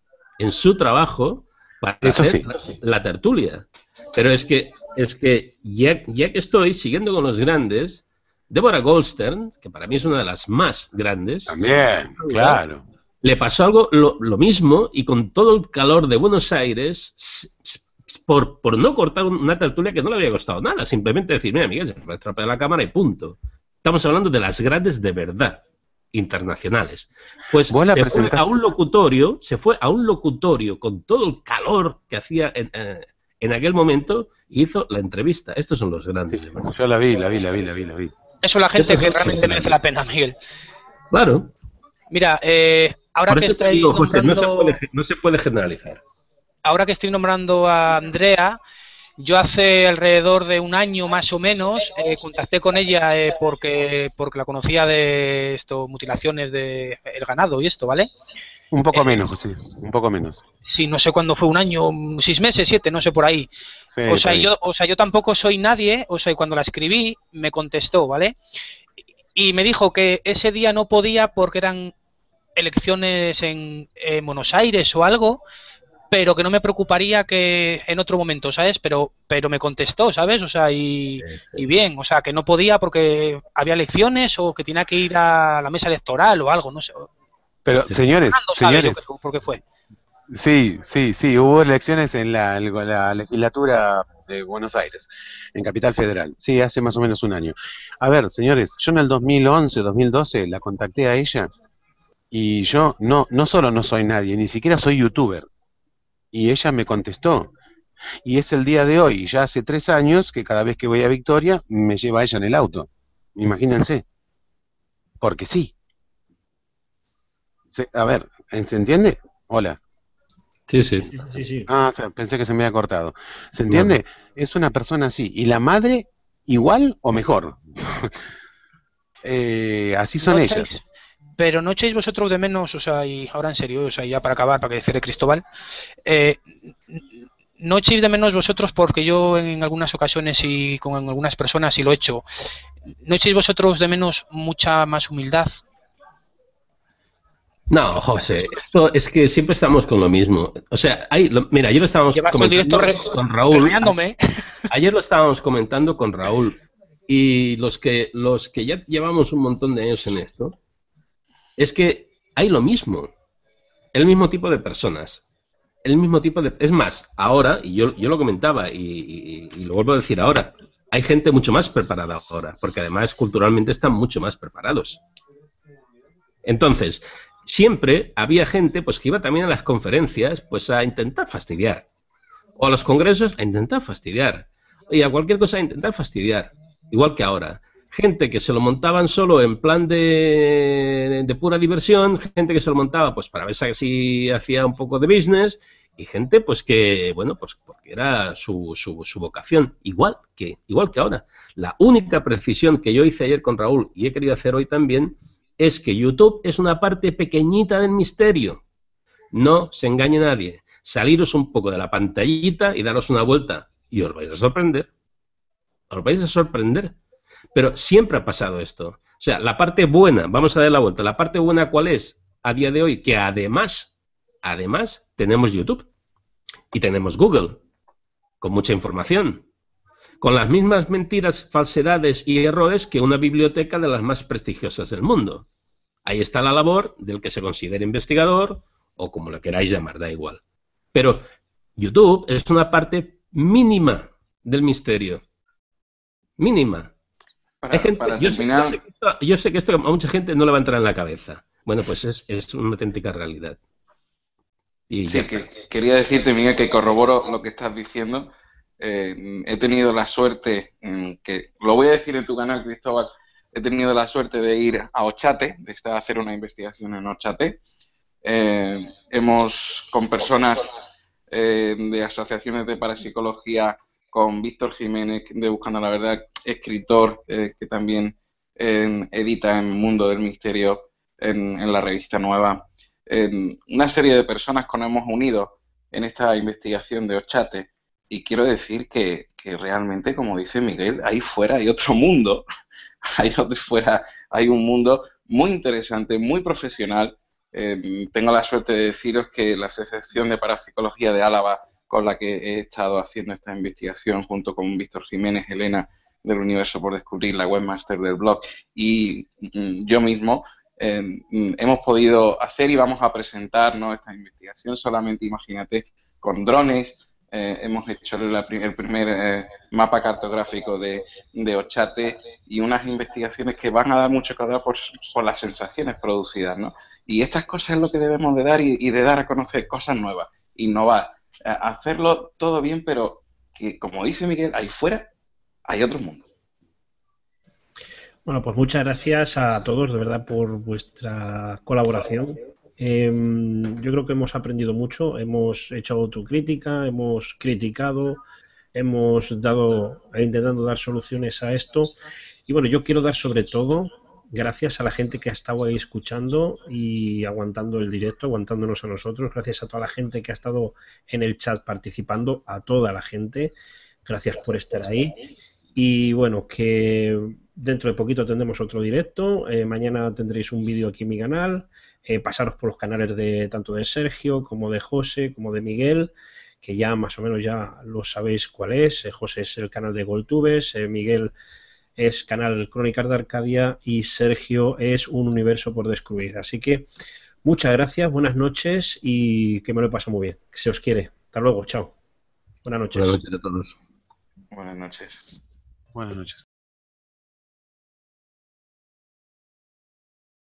para Eso hacer sí. la tertulia. Pero es que ya que estoy siguiendo con los grandes, Deborah Goldstern, que para mí es una de las más grandes, También, claro. le pasó algo lo mismo, y con todo el calor de Buenos Aires, por no cortar una tertulia que no le había costado nada, simplemente decir, mira, Miguel, se me estropea la cámara y punto. Estamos hablando de las grandes de verdad, internacionales. Pues se fue a un locutorio con todo el calor que hacía en aquel momento y hizo la entrevista. Estos son los grandes. Sí, yo la vi. Eso es la gente que realmente merece la pena, Miguel. Claro. Mira, ahora Por que eso te estáis digo, José, nombrando, no se puede generalizar. ahora que estoy nombrando a Andrea, yo hace alrededor de un año más o menos contacté con ella porque la conocía de mutilaciones de el ganado y esto, ¿vale? Un poco menos, José, un poco menos. Sí, no sé cuándo fue, un año, 6 meses, 7, no sé, por ahí. Sí, yo tampoco soy nadie, y cuando la escribí me contestó, ¿vale? Y me dijo que ese día no podía porque eran elecciones en Buenos Aires o algo, pero que no me preocuparía que en otro momento, ¿sabes? Pero me contestó, ¿sabes? Y bien, que no podía porque había elecciones o que tenía que ir a la mesa electoral o algo, no sé. Pero, señores, Yo creo, ¿por qué fue? sí, hubo elecciones en la legislatura de Buenos Aires, en Capital Federal, sí, hace más o menos un año. A ver, señores, yo en el 2011, 2012 la contacté a ella y yo no solo no soy nadie, ni siquiera soy youtuber. Y ella me contestó. Y es el día de hoy, ya hace 3 años, que cada vez que voy a Victoria me lleva a ella en el auto. Imagínense. Porque sí. A ver, ¿se entiende? Hola. Sí. Ah, pensé que se me había cortado. ¿Se entiende? No. Es una persona así. ¿Y la madre igual o mejor? Así son ellas. Pero no echéis vosotros de menos, y ahora en serio, ya para acabar, para que decir Cristóbal, no echéis de menos vosotros, porque yo en algunas ocasiones y con algunas personas y lo he hecho, no echéis vosotros de menos mucha más humildad. No, José, esto es que siempre estamos con lo mismo. O sea, mira, ayer lo estábamos comentando con Raúl. Ayer lo estábamos comentando con Raúl, y los que ya llevamos un montón de años en esto, es que hay lo mismo, el mismo tipo de personas, es más, ahora, y yo lo comentaba y lo vuelvo a decir ahora, hay gente mucho más preparada ahora, porque además culturalmente están mucho más preparados. Entonces, siempre había gente pues que iba también a las conferencias pues a intentar fastidiar, o a los congresos a intentar fastidiar, y a cualquier cosa a intentar fastidiar, igual que ahora. Gente que se lo montaban solo en plan de pura diversión, gente que se lo montaba pues para ver si hacía un poco de business, Y gente, pues que, bueno, pues porque era su vocación, igual que ahora. La única precisión que yo hice ayer con Raúl y he querido hacer hoy también es que YouTube es una parte pequeñita del misterio. No se engañe nadie. Saliros un poco de la pantallita y daros una vuelta y os vais a sorprender. Os vais a sorprender. Pero siempre ha pasado esto. O sea, la parte buena, vamos a dar la vuelta. La parte buena, ¿cuál es? A día de hoy, que además, tenemos YouTube y tenemos Google, con mucha información, con las mismas mentiras, falsedades y errores que una biblioteca de las más prestigiosas del mundo. Ahí está la labor del que se considere investigador o como lo queráis llamar, da igual. Pero YouTube es una parte mínima del misterio. Mínima. Hay gente, yo sé que esto a mucha gente no le va a entrar en la cabeza. Bueno, pues es una auténtica realidad. Y sí, quería decirte, Miguel, que corroboro lo que estás diciendo. He tenido la suerte, que lo voy a decir en tu canal, Cristóbal, he tenido la suerte de ir a Ochate, de hacer una investigación en Ochate. Hemos, con personas de asociaciones de parapsicología, con Víctor Jiménez, de Buscando la Verdad, escritor que también edita en Mundo del Misterio en la revista Nueva. Una serie de personas que nos hemos unido en esta investigación de Ochate, y quiero decir que realmente, como dice Miguel, ahí fuera hay otro mundo. Ahí fuera hay un mundo muy interesante, muy profesional. Tengo la suerte de deciros que la Asociación de Parapsicología de Álava, con la que he estado haciendo esta investigación junto con Víctor Jiménez, Elena del Universo por Descubrir, la webmaster del blog, y yo mismo, hemos podido hacer y vamos a presentarnos esta investigación. Solamente imagínate, con drones. Hemos hecho el primer mapa cartográfico de Ochate, y unas investigaciones que van a dar mucho que hablar por las sensaciones producidas, ¿no? Y estas cosas es lo que debemos de dar, y de dar a conocer cosas nuevas, innovar, hacerlo todo bien, pero que, como dice Miguel, ahí fuera hay otro mundo. Bueno, pues muchas gracias a todos, de verdad, por vuestra colaboración. Yo creo que hemos aprendido mucho, hemos hecho autocrítica, hemos criticado, hemos intentando dar soluciones a esto. Y bueno, yo quiero dar sobre todo gracias a la gente que ha estado ahí escuchando y aguantando el directo, aguantándonos a nosotros, gracias a toda la gente que ha estado en el chat participando, a toda la gente, gracias por estar ahí. Y bueno, que dentro de poquito tendremos otro directo, mañana tendréis un vídeo aquí en mi canal, pasaros por los canales de tanto de Sergio como de José como de Miguel, que ya más o menos ya lo sabéis cuál es. José es el canal de Goltubes, Miguel es canal Crónicas de Arcadia y Sergio es Un Universo por Descubrir. Así que muchas gracias, buenas noches y que me lo he pasado muy bien. Que se os quiere. Hasta luego, chao. Buenas noches. Buenas noches a todos. Buenas noches. Buenas noches.